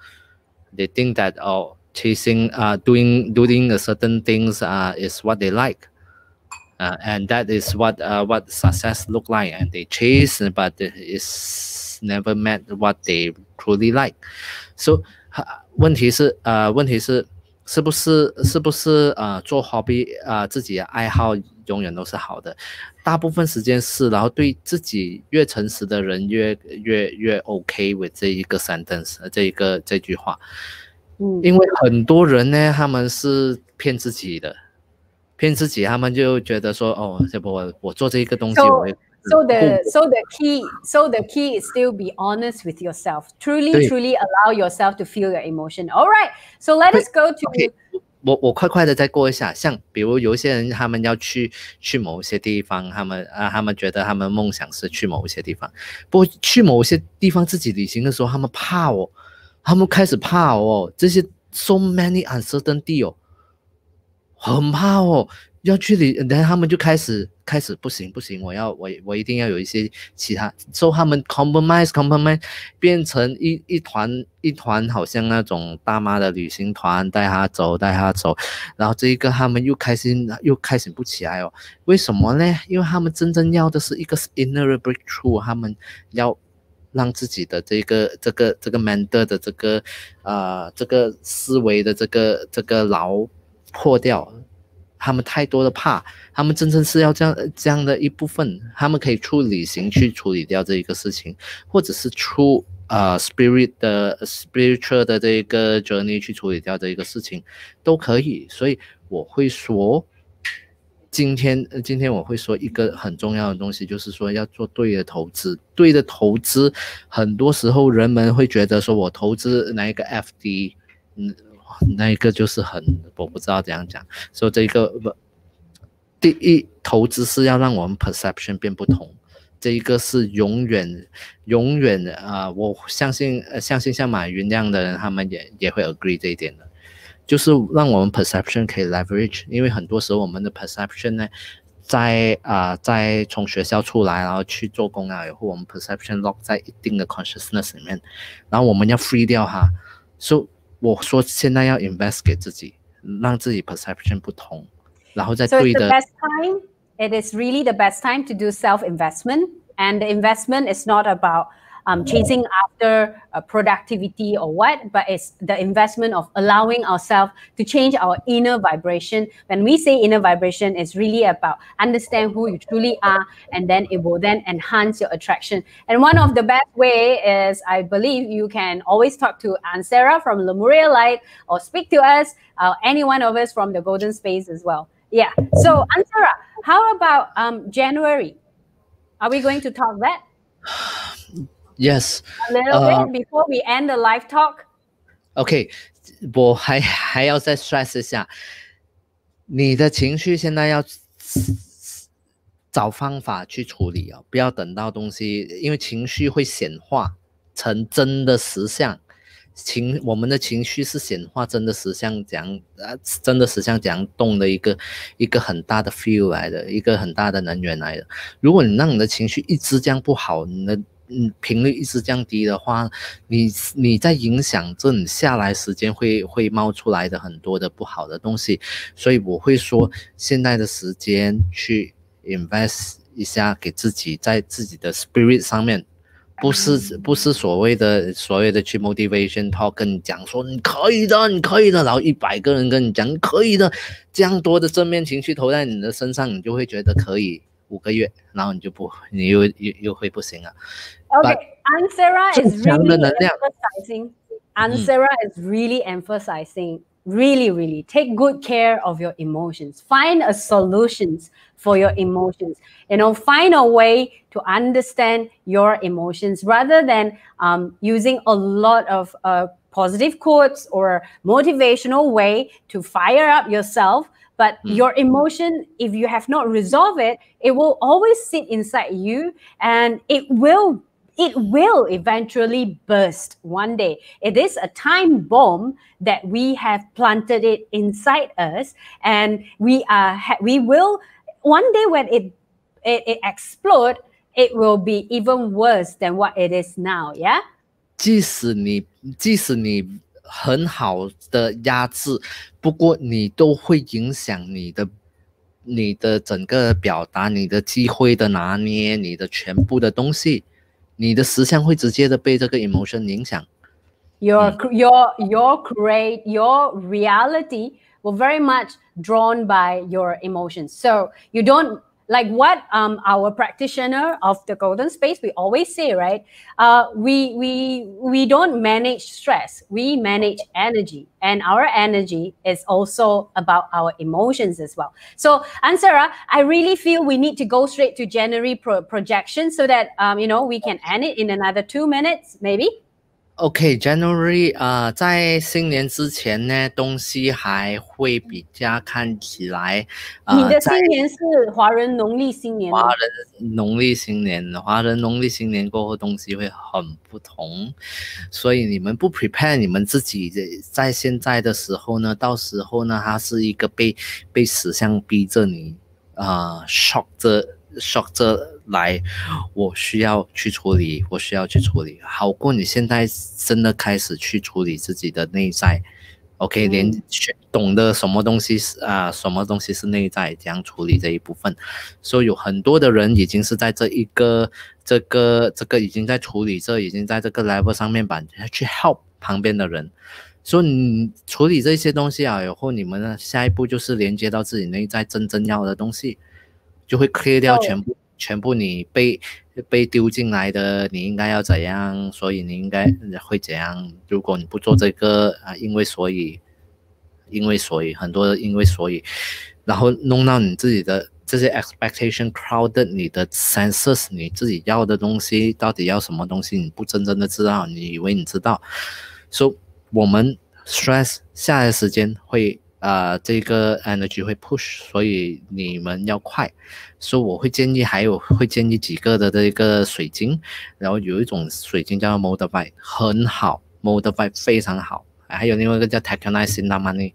chasing doing a certain things is what they like. And that is what success look like, and they chase, but it's never met what they truly like. So 问题是是不是做 hobby 自己的爱好永远都是好的？大部分时间是，然后对自己越诚实的人越 OK with 这一个 sentence 这句话。因为很多人呢，他们是骗自己的。骗自己，他们就觉得说，哦，我做这个东西，我会。 So the key is still be honest with yourself. Truly allow yourself to feel your emotion. All right. So let us go to. 我快的再过一下，像比如有一些人，他们要去某一些地方，他们觉得他们梦想是去某一些地方，不过去某些地方自己旅行的时候，他们怕哦，他们开始怕哦，这些 so many uncertainty 哦。很怕哦，要去然后他们就开始不行，我一定要有一些其他，所以他们 compromise 变成一团好像那种大妈的旅行团，带他走，然后这一个他们又开心不起来哦，为什么呢？因为他们真正要的是一个 inner breakthrough， 他们要让自己的这个 mental 的这个思维的这个牢破掉，他们太多的怕，他们真正是要这样的一部分，他们可以出旅行去处理掉这一个事情，或者是出spiritual 的这个 journey 去处理掉这一个事情，都可以。所以我会说，今天我会说一个很重要的东西，就是说要做对的投资。对的投资，很多时候人们会觉得说我投资哪一个 FD，那一个就是我不知道怎样讲，所以这个第一投资是要让我们 perception 变不同，这一个是永远我相信像马云这样的人，他们也会 agree 这一点的，就是让我们 perception 可以 leverage， 因为很多时候我们的 perception 呢，在从学校出来，然后去做工啊，以后我们 perception lock 在一定的 consciousness 里面，然后我们要 free 掉它，所以我说现在要 invest 给自己，让自己 perception 不同，然后再对的。 So it is really the best time to do self-investment, and the investment is not about chasing after productivity or what, but it's the investment of allowing ourselves to change our inner vibration. When we say inner vibration, it's really about understand who you truly are, and then it will then enhance your attraction. And one of the best way is, I believe you can always talk to An Sera from Lemuria Light, or speak to us, any one of us from the Golden Space as well. Yeah. So An Sera, how about January? Are we going to talk that? Yes. A little bit before we end the live talk. OK， 我还要再 stress 一下，你的情绪现在要找方法去处理哦，不要等到东西，因为情绪会显化成真的实相。我们的情绪是显化真的实相真的实相怎样动的一个很大的 feel 来的，一个很大的能源来的。如果你让你的情绪一直这样不好，你的频率一直降低的话，你在影响这你下来时间会冒出来的很多的不好的东西，所以我会说现在的时间去 invest 一下给自己，在自己的 spirit 上面，不是所谓的去 motivation talk 跟你讲说你可以的，然后100个人跟你讲你可以的，这样多的正面情绪投在你的身上，你就会觉得可以5个月，然后你又会不行啊。 Okay, An Sera is really emphasizing. An Sera is really emphasizing. Really take good care of your emotions. Find a solutions for your emotions. Find a way to understand your emotions rather than using a lot of positive quotes or motivational way to fire up yourself. But your emotion, if you have not resolved it, it will always sit inside you, and it will eventually burst one day. It is a time bomb that we have planted it inside us, and we will one day when it explode, it will be even worse than what it is now. Yeah. 即使你很好的压制，不过你都会影响你的整个表达，你的机会的拿捏，你的全部的东西，你的思想会直接的被这个 emotion 影响。 Your reality will very much drawn by your emotions. So you don't like what our practitioner of the golden space, we always say, right? We don't manage stress, we manage energy, and our energy is also about our emotions as well. So An Sera, I really feel we need to go straight to January projection so that we can end it in another 2 minutes maybe. OK，January 在新年之前呢，东西还会比较看起来你的新年是华人农历新年吗？ 华人农历新年过后东西会很不同，所以你们不 prepare 你们自己在现在的时候呢，到时候呢，它是一个被实相逼着你shock 着来，我需要去处理，好过你现在真的开始去处理自己的内在。OK， 连懂得什么东西是内在，怎样处理这一部分，所以有很多的人已经是在这个已经在处理已经在这个 level 上面去 help 旁边的人，所以你处理这些东西以后，你们的下一步就是连接到自己内在真正要的东西，就会 clear 掉全部你被丢进来的，你应该要怎样，所以你应该会怎样。如果你不做这个因为所以很多因为所以，然后弄到你自己的这些 expectation crowded 你的 senses， 你自己要的东西到底要什么东西，你不真正的知道，你以为你知道。所以我们 stress 下来的时间会这个 energy 会 push， 所以你们要快。所以我会建议几个的这个水晶，然后有一种水晶叫 Moldavite， 很好 ，Moldavite 非常好，还有另外一个叫 Taconite Cinnamon，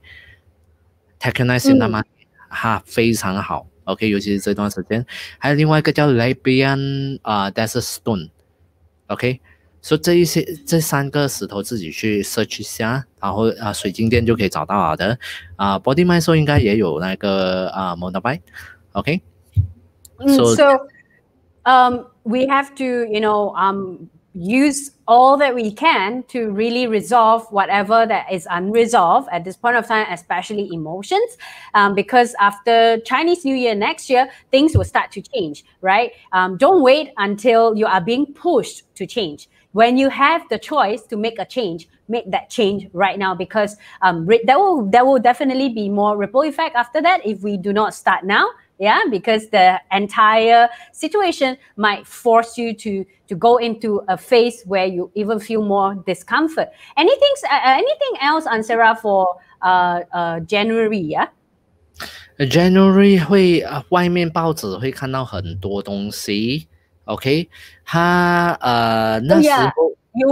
非常好 ，OK， 尤其是这段时间，还有另外一个叫 Lemuria Desert Stone，OK，所以这3个石头自己去 search 一下，然后水晶店就可以找到了的bodymindsoul 应该也有那个Moldavite，OK。 So we have to use all that we can to really resolve whatever that is unresolved at this point of time, especially emotions, because after Chinese New Year next year, things will start to change, right? Don't wait until you are being pushed to change. When you have the choice to make a change, make that change right now, because there will definitely be more ripple effect after that if we do not start now. Yeah, because the entire situation might force you to go into a phase where you even feel more discomfort. Anything else, An Sera, for January? Yeah. January 会外面报纸会看到很多东西 ，OK， 那时候 you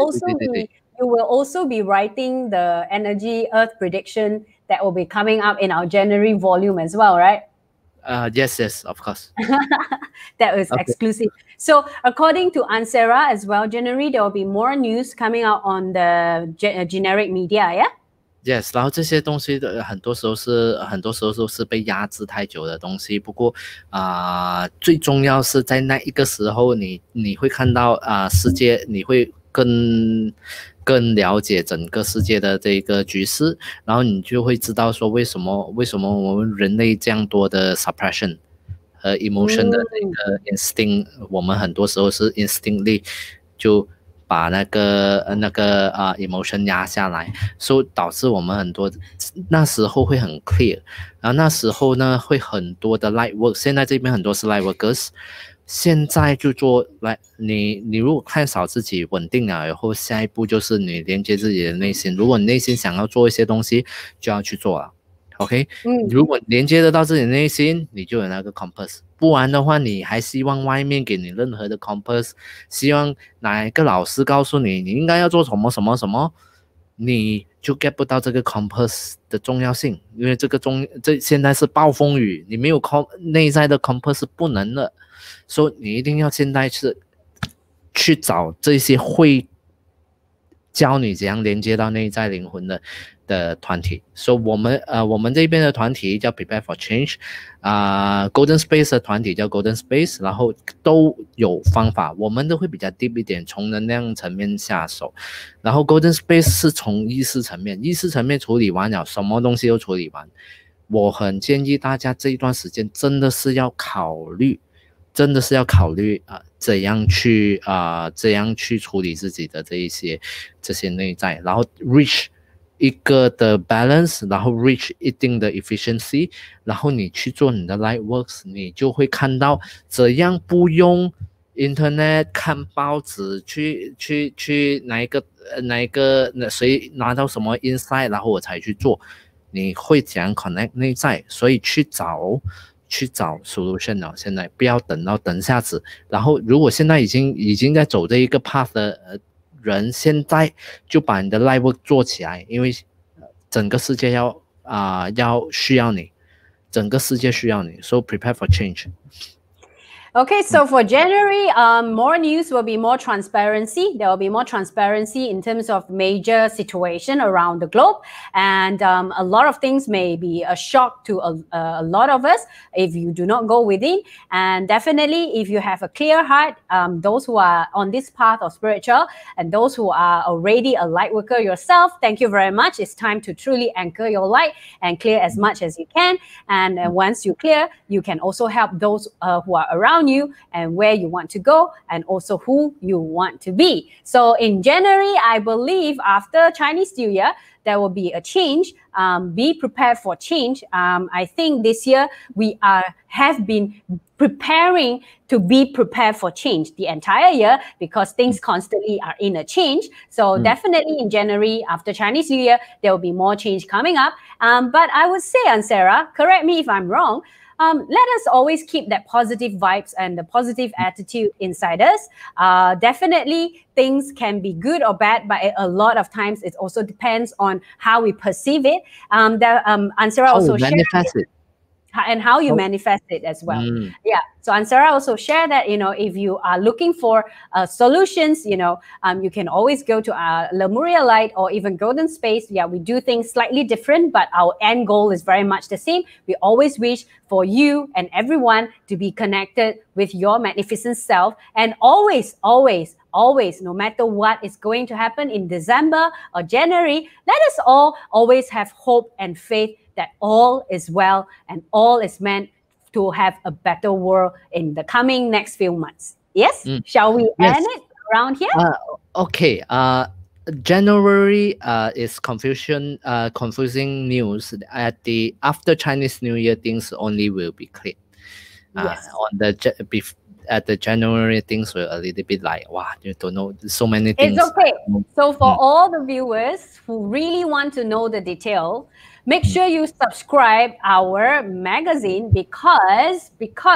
will also be writing the energy earth prediction that will be coming up in our January volume as well, right? Yes, of course. That was exclusive. So according to An Sera as well, January there will be more news coming out on the generic media, yeah? Yes， 然后这些东西的很多时候都是被压制太久的东西。不过最重要是在那一个时候，你会看到世界，你会更了解整个世界的这个局势，然后你就会知道说为什么我们人类这样多的 suppression 和 emotion 的那个 instinct， 我们很多时候是 instinctively 就把那个emotion 压下来，所以导致我们很多那时候会很 clear， 然后那时候呢会很多的 light work， 现在这边很多是 lightworkers。现在就做来，你如果看少自己稳定了以后，下一步就是你连接自己的内心。如果你内心想要做一些东西，就要去做了 ，OK？如果连接得到自己的内心，你就有那个 compass。不然的话，你还希望外面给你任何的 compass， 希望哪一个老师告诉你你应该要做什么，你就 get 不到这个 compass 的重要性，因为这现在是暴风雨，你没有内在的 compass 是不能的，所以你一定要现在是去找这些会教你怎样连接到内在灵魂的团体。所以我们这边的团体叫 Prepare for Change， Golden Space 的团体叫 Golden Space， 然后都有方法，我们都会比较 deep 一点，从能量层面下手，然后 Golden Space 是从意识层面处理完了，什么东西都处理完。我很建议大家这一段时间真的是要考虑怎样去处理自己的这些内在，然后 reach 一个的 balance， 然后 reach 一定的 efficiency， 然后你去做你的 lightworks， 你就会看到怎样不用 internet 看报纸去哪一个谁拿到什么 insight， 然后我才去做，你会怎样 connect 内在，所以去找 solution 了。现在不要等下子，然后如果现在已经在走这一个 path 的人，现在就把你的 live work 做起来，因为整个世界要需要你，整个世界需要你 ，so prepare for change。 Okay, so for January, more news will be more transparency. There will be more transparency in terms of major situation around the globe. And a lot of things may be a shock to a lot of us if you do not go within. And definitely, if you have a clear heart, those who are on this path of spiritual and those who are already a light worker yourself, thank you very much. It's time to truly anchor your light and clear as much as you can. And once you clear, you can also help those who are around you and where you want to go and also who you want to be. So in January, I believe after Chinese New Year, there will be a change. Be prepared for change. I think this year we have been preparing to be prepared for change the entire year because things constantly are in a change. So definitely in January after Chinese New Year, there will be more change coming up. But I would say, An Sera, correct me if I'm wrong, let us always keep that positive vibes and the positive attitude inside us. Definitely things can be good or bad, but a lot of times it also depends on how we perceive it. An Sera also shared it. And how you manifest it as well. Yeah. So An Sera also share that, if you are looking for solutions, you can always go to Lemuria Light or even Golden Space. Yeah, we do things slightly different, but our end goal is very much the same. We always wish for you and everyone to be connected with your magnificent self. And always, no matter what is going to happen in December or January, let us all always have hope and faith that all is well and all is meant to have a better world in the coming next few months. Yes? Shall we end it around here? Okay. January is confusing news. After Chinese New Year, things only will be clear. Yes. At the January, things were a little bit like, wow, you don't know so many things. It's okay. So for all the viewers who really want to know the detail, make sure you subscribe our magazine because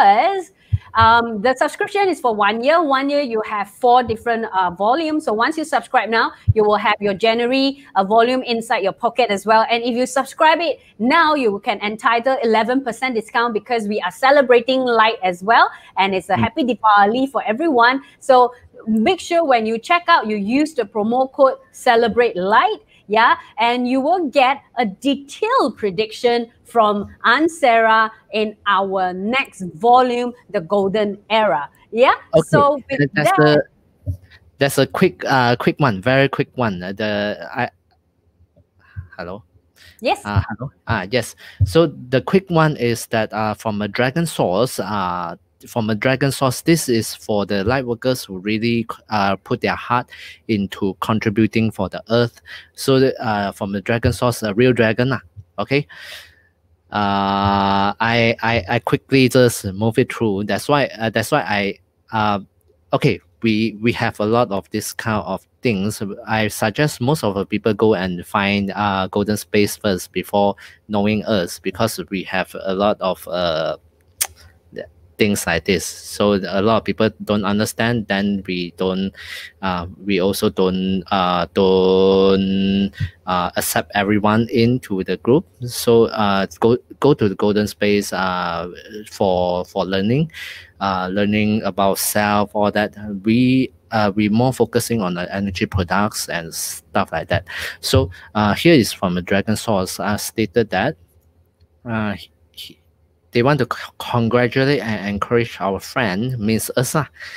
the subscription is for 1 year. 1 year, you have 4 different volumes. So once you subscribe now, you will have your January volume inside your pocket as well. And if you subscribe it now, you can entitle 11% discount because we are celebrating light as well. And it's a happy Diwali for everyone. So make sure when you check out, you use the promo code Celebrate Light. Yeah, and you will get a detailed prediction from An Sera in our next volume, The Golden Era. Yeah. Okay. So with that's a quick one, very quick one. Hello. Yes. Hello. Yes. So the quick one is that from a dragon source. This is for the light workers who really put their heart into contributing for the earth. So from the dragon source, a real dragon. Okay. I quickly just move it through. That's why okay. We have a lot of this kind of things. I suggest most of the people go and find Golden Space first before knowing us, because we have a lot of things like this. So a lot of people don't understand. Then we also don't accept everyone into the group. So go to the golden space for learning, learning about self, all that. We more focusing on the energy products and stuff like that. So here is from a dragon source stated that they want to congratulate and encourage our friend, means us,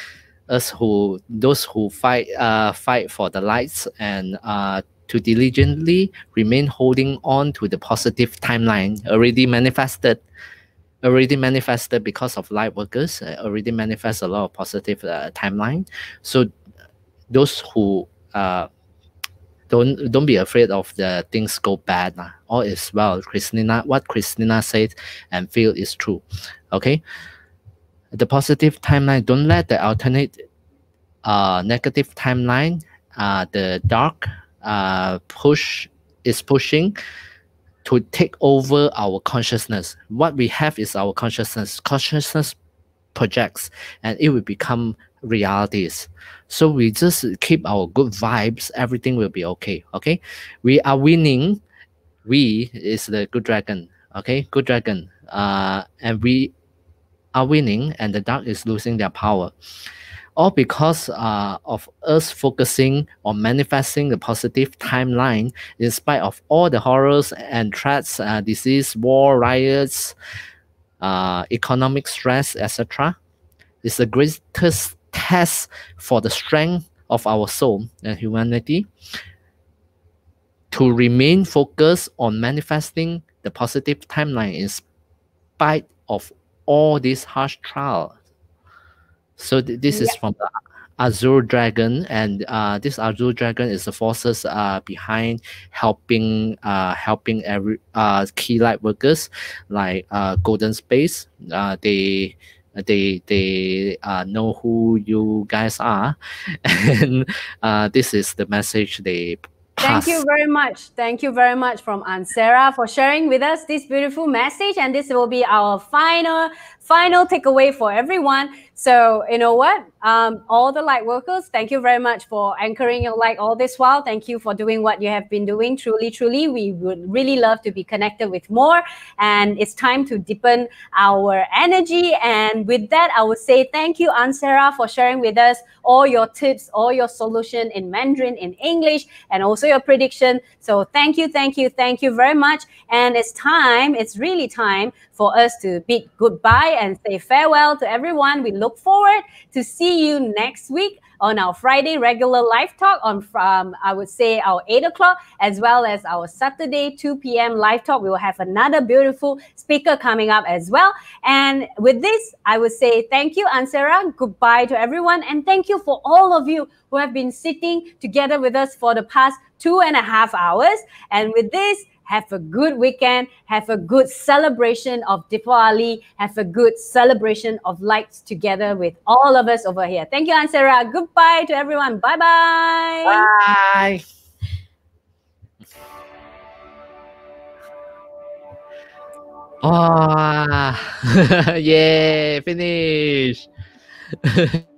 those who fight for the lights, and to diligently remain holding on to the positive timeline already manifested because of light workers, already manifest a lot of positive timeline. So those who don't be afraid of the things go bad. All is well. What Christina said and feel is true. Okay. The positive timeline, don't let the alternate negative timeline, the dark pushing to take over our consciousness. What we have is our consciousness. Consciousness projects and it will become realities. So we just keep our good vibes, everything will be okay. Okay, we are winning. We is the good dragon. Okay, good dragon, and we are winning, and the dark is losing their power, all because of us focusing on manifesting the positive timeline in spite of all the horrors and threats, disease, war, riots, economic stress, etc. It's the greatest test for the strength of our soul and humanity to remain focused on manifesting the positive timeline in spite of all these harsh trials. So this is from the Azure Dragon, and this Azure Dragon is the forces behind helping every key light workers like Golden Space. They know who you guys are, and this is the message they pass. Thank you very much. Thank you very much from An Sera for sharing with us this beautiful message. And this will be our final takeaway for everyone. So you know what? All the light workers, thank you very much for anchoring your light all this while. Thank you for doing what you have been doing. Truly, truly, we would really love to be connected with more. And it's time to deepen our energy. And with that, I would say thank you, An Sera, for sharing with us all your tips, all your solution in Mandarin, in English, and also your prediction. So thank you very much. And it's really time for us to bid goodbye and say farewell to everyone. We look forward to see you next week on our Friday regular live talk from I would say our 8 o'clock, as well as our Saturday 2 p.m. live talk. We will have another beautiful speaker coming up as well. And with this, I would say thank you, An Sera. Goodbye to everyone. And thank you for all of you who have been sitting together with us for the past 2.5 hours. And with this, have a good weekend. Have a good celebration of Diwali. Have a good celebration of lights together with all of us over here. Thank you, An Sera. Goodbye to everyone. Bye-bye. Bye. Oh, yeah, finish.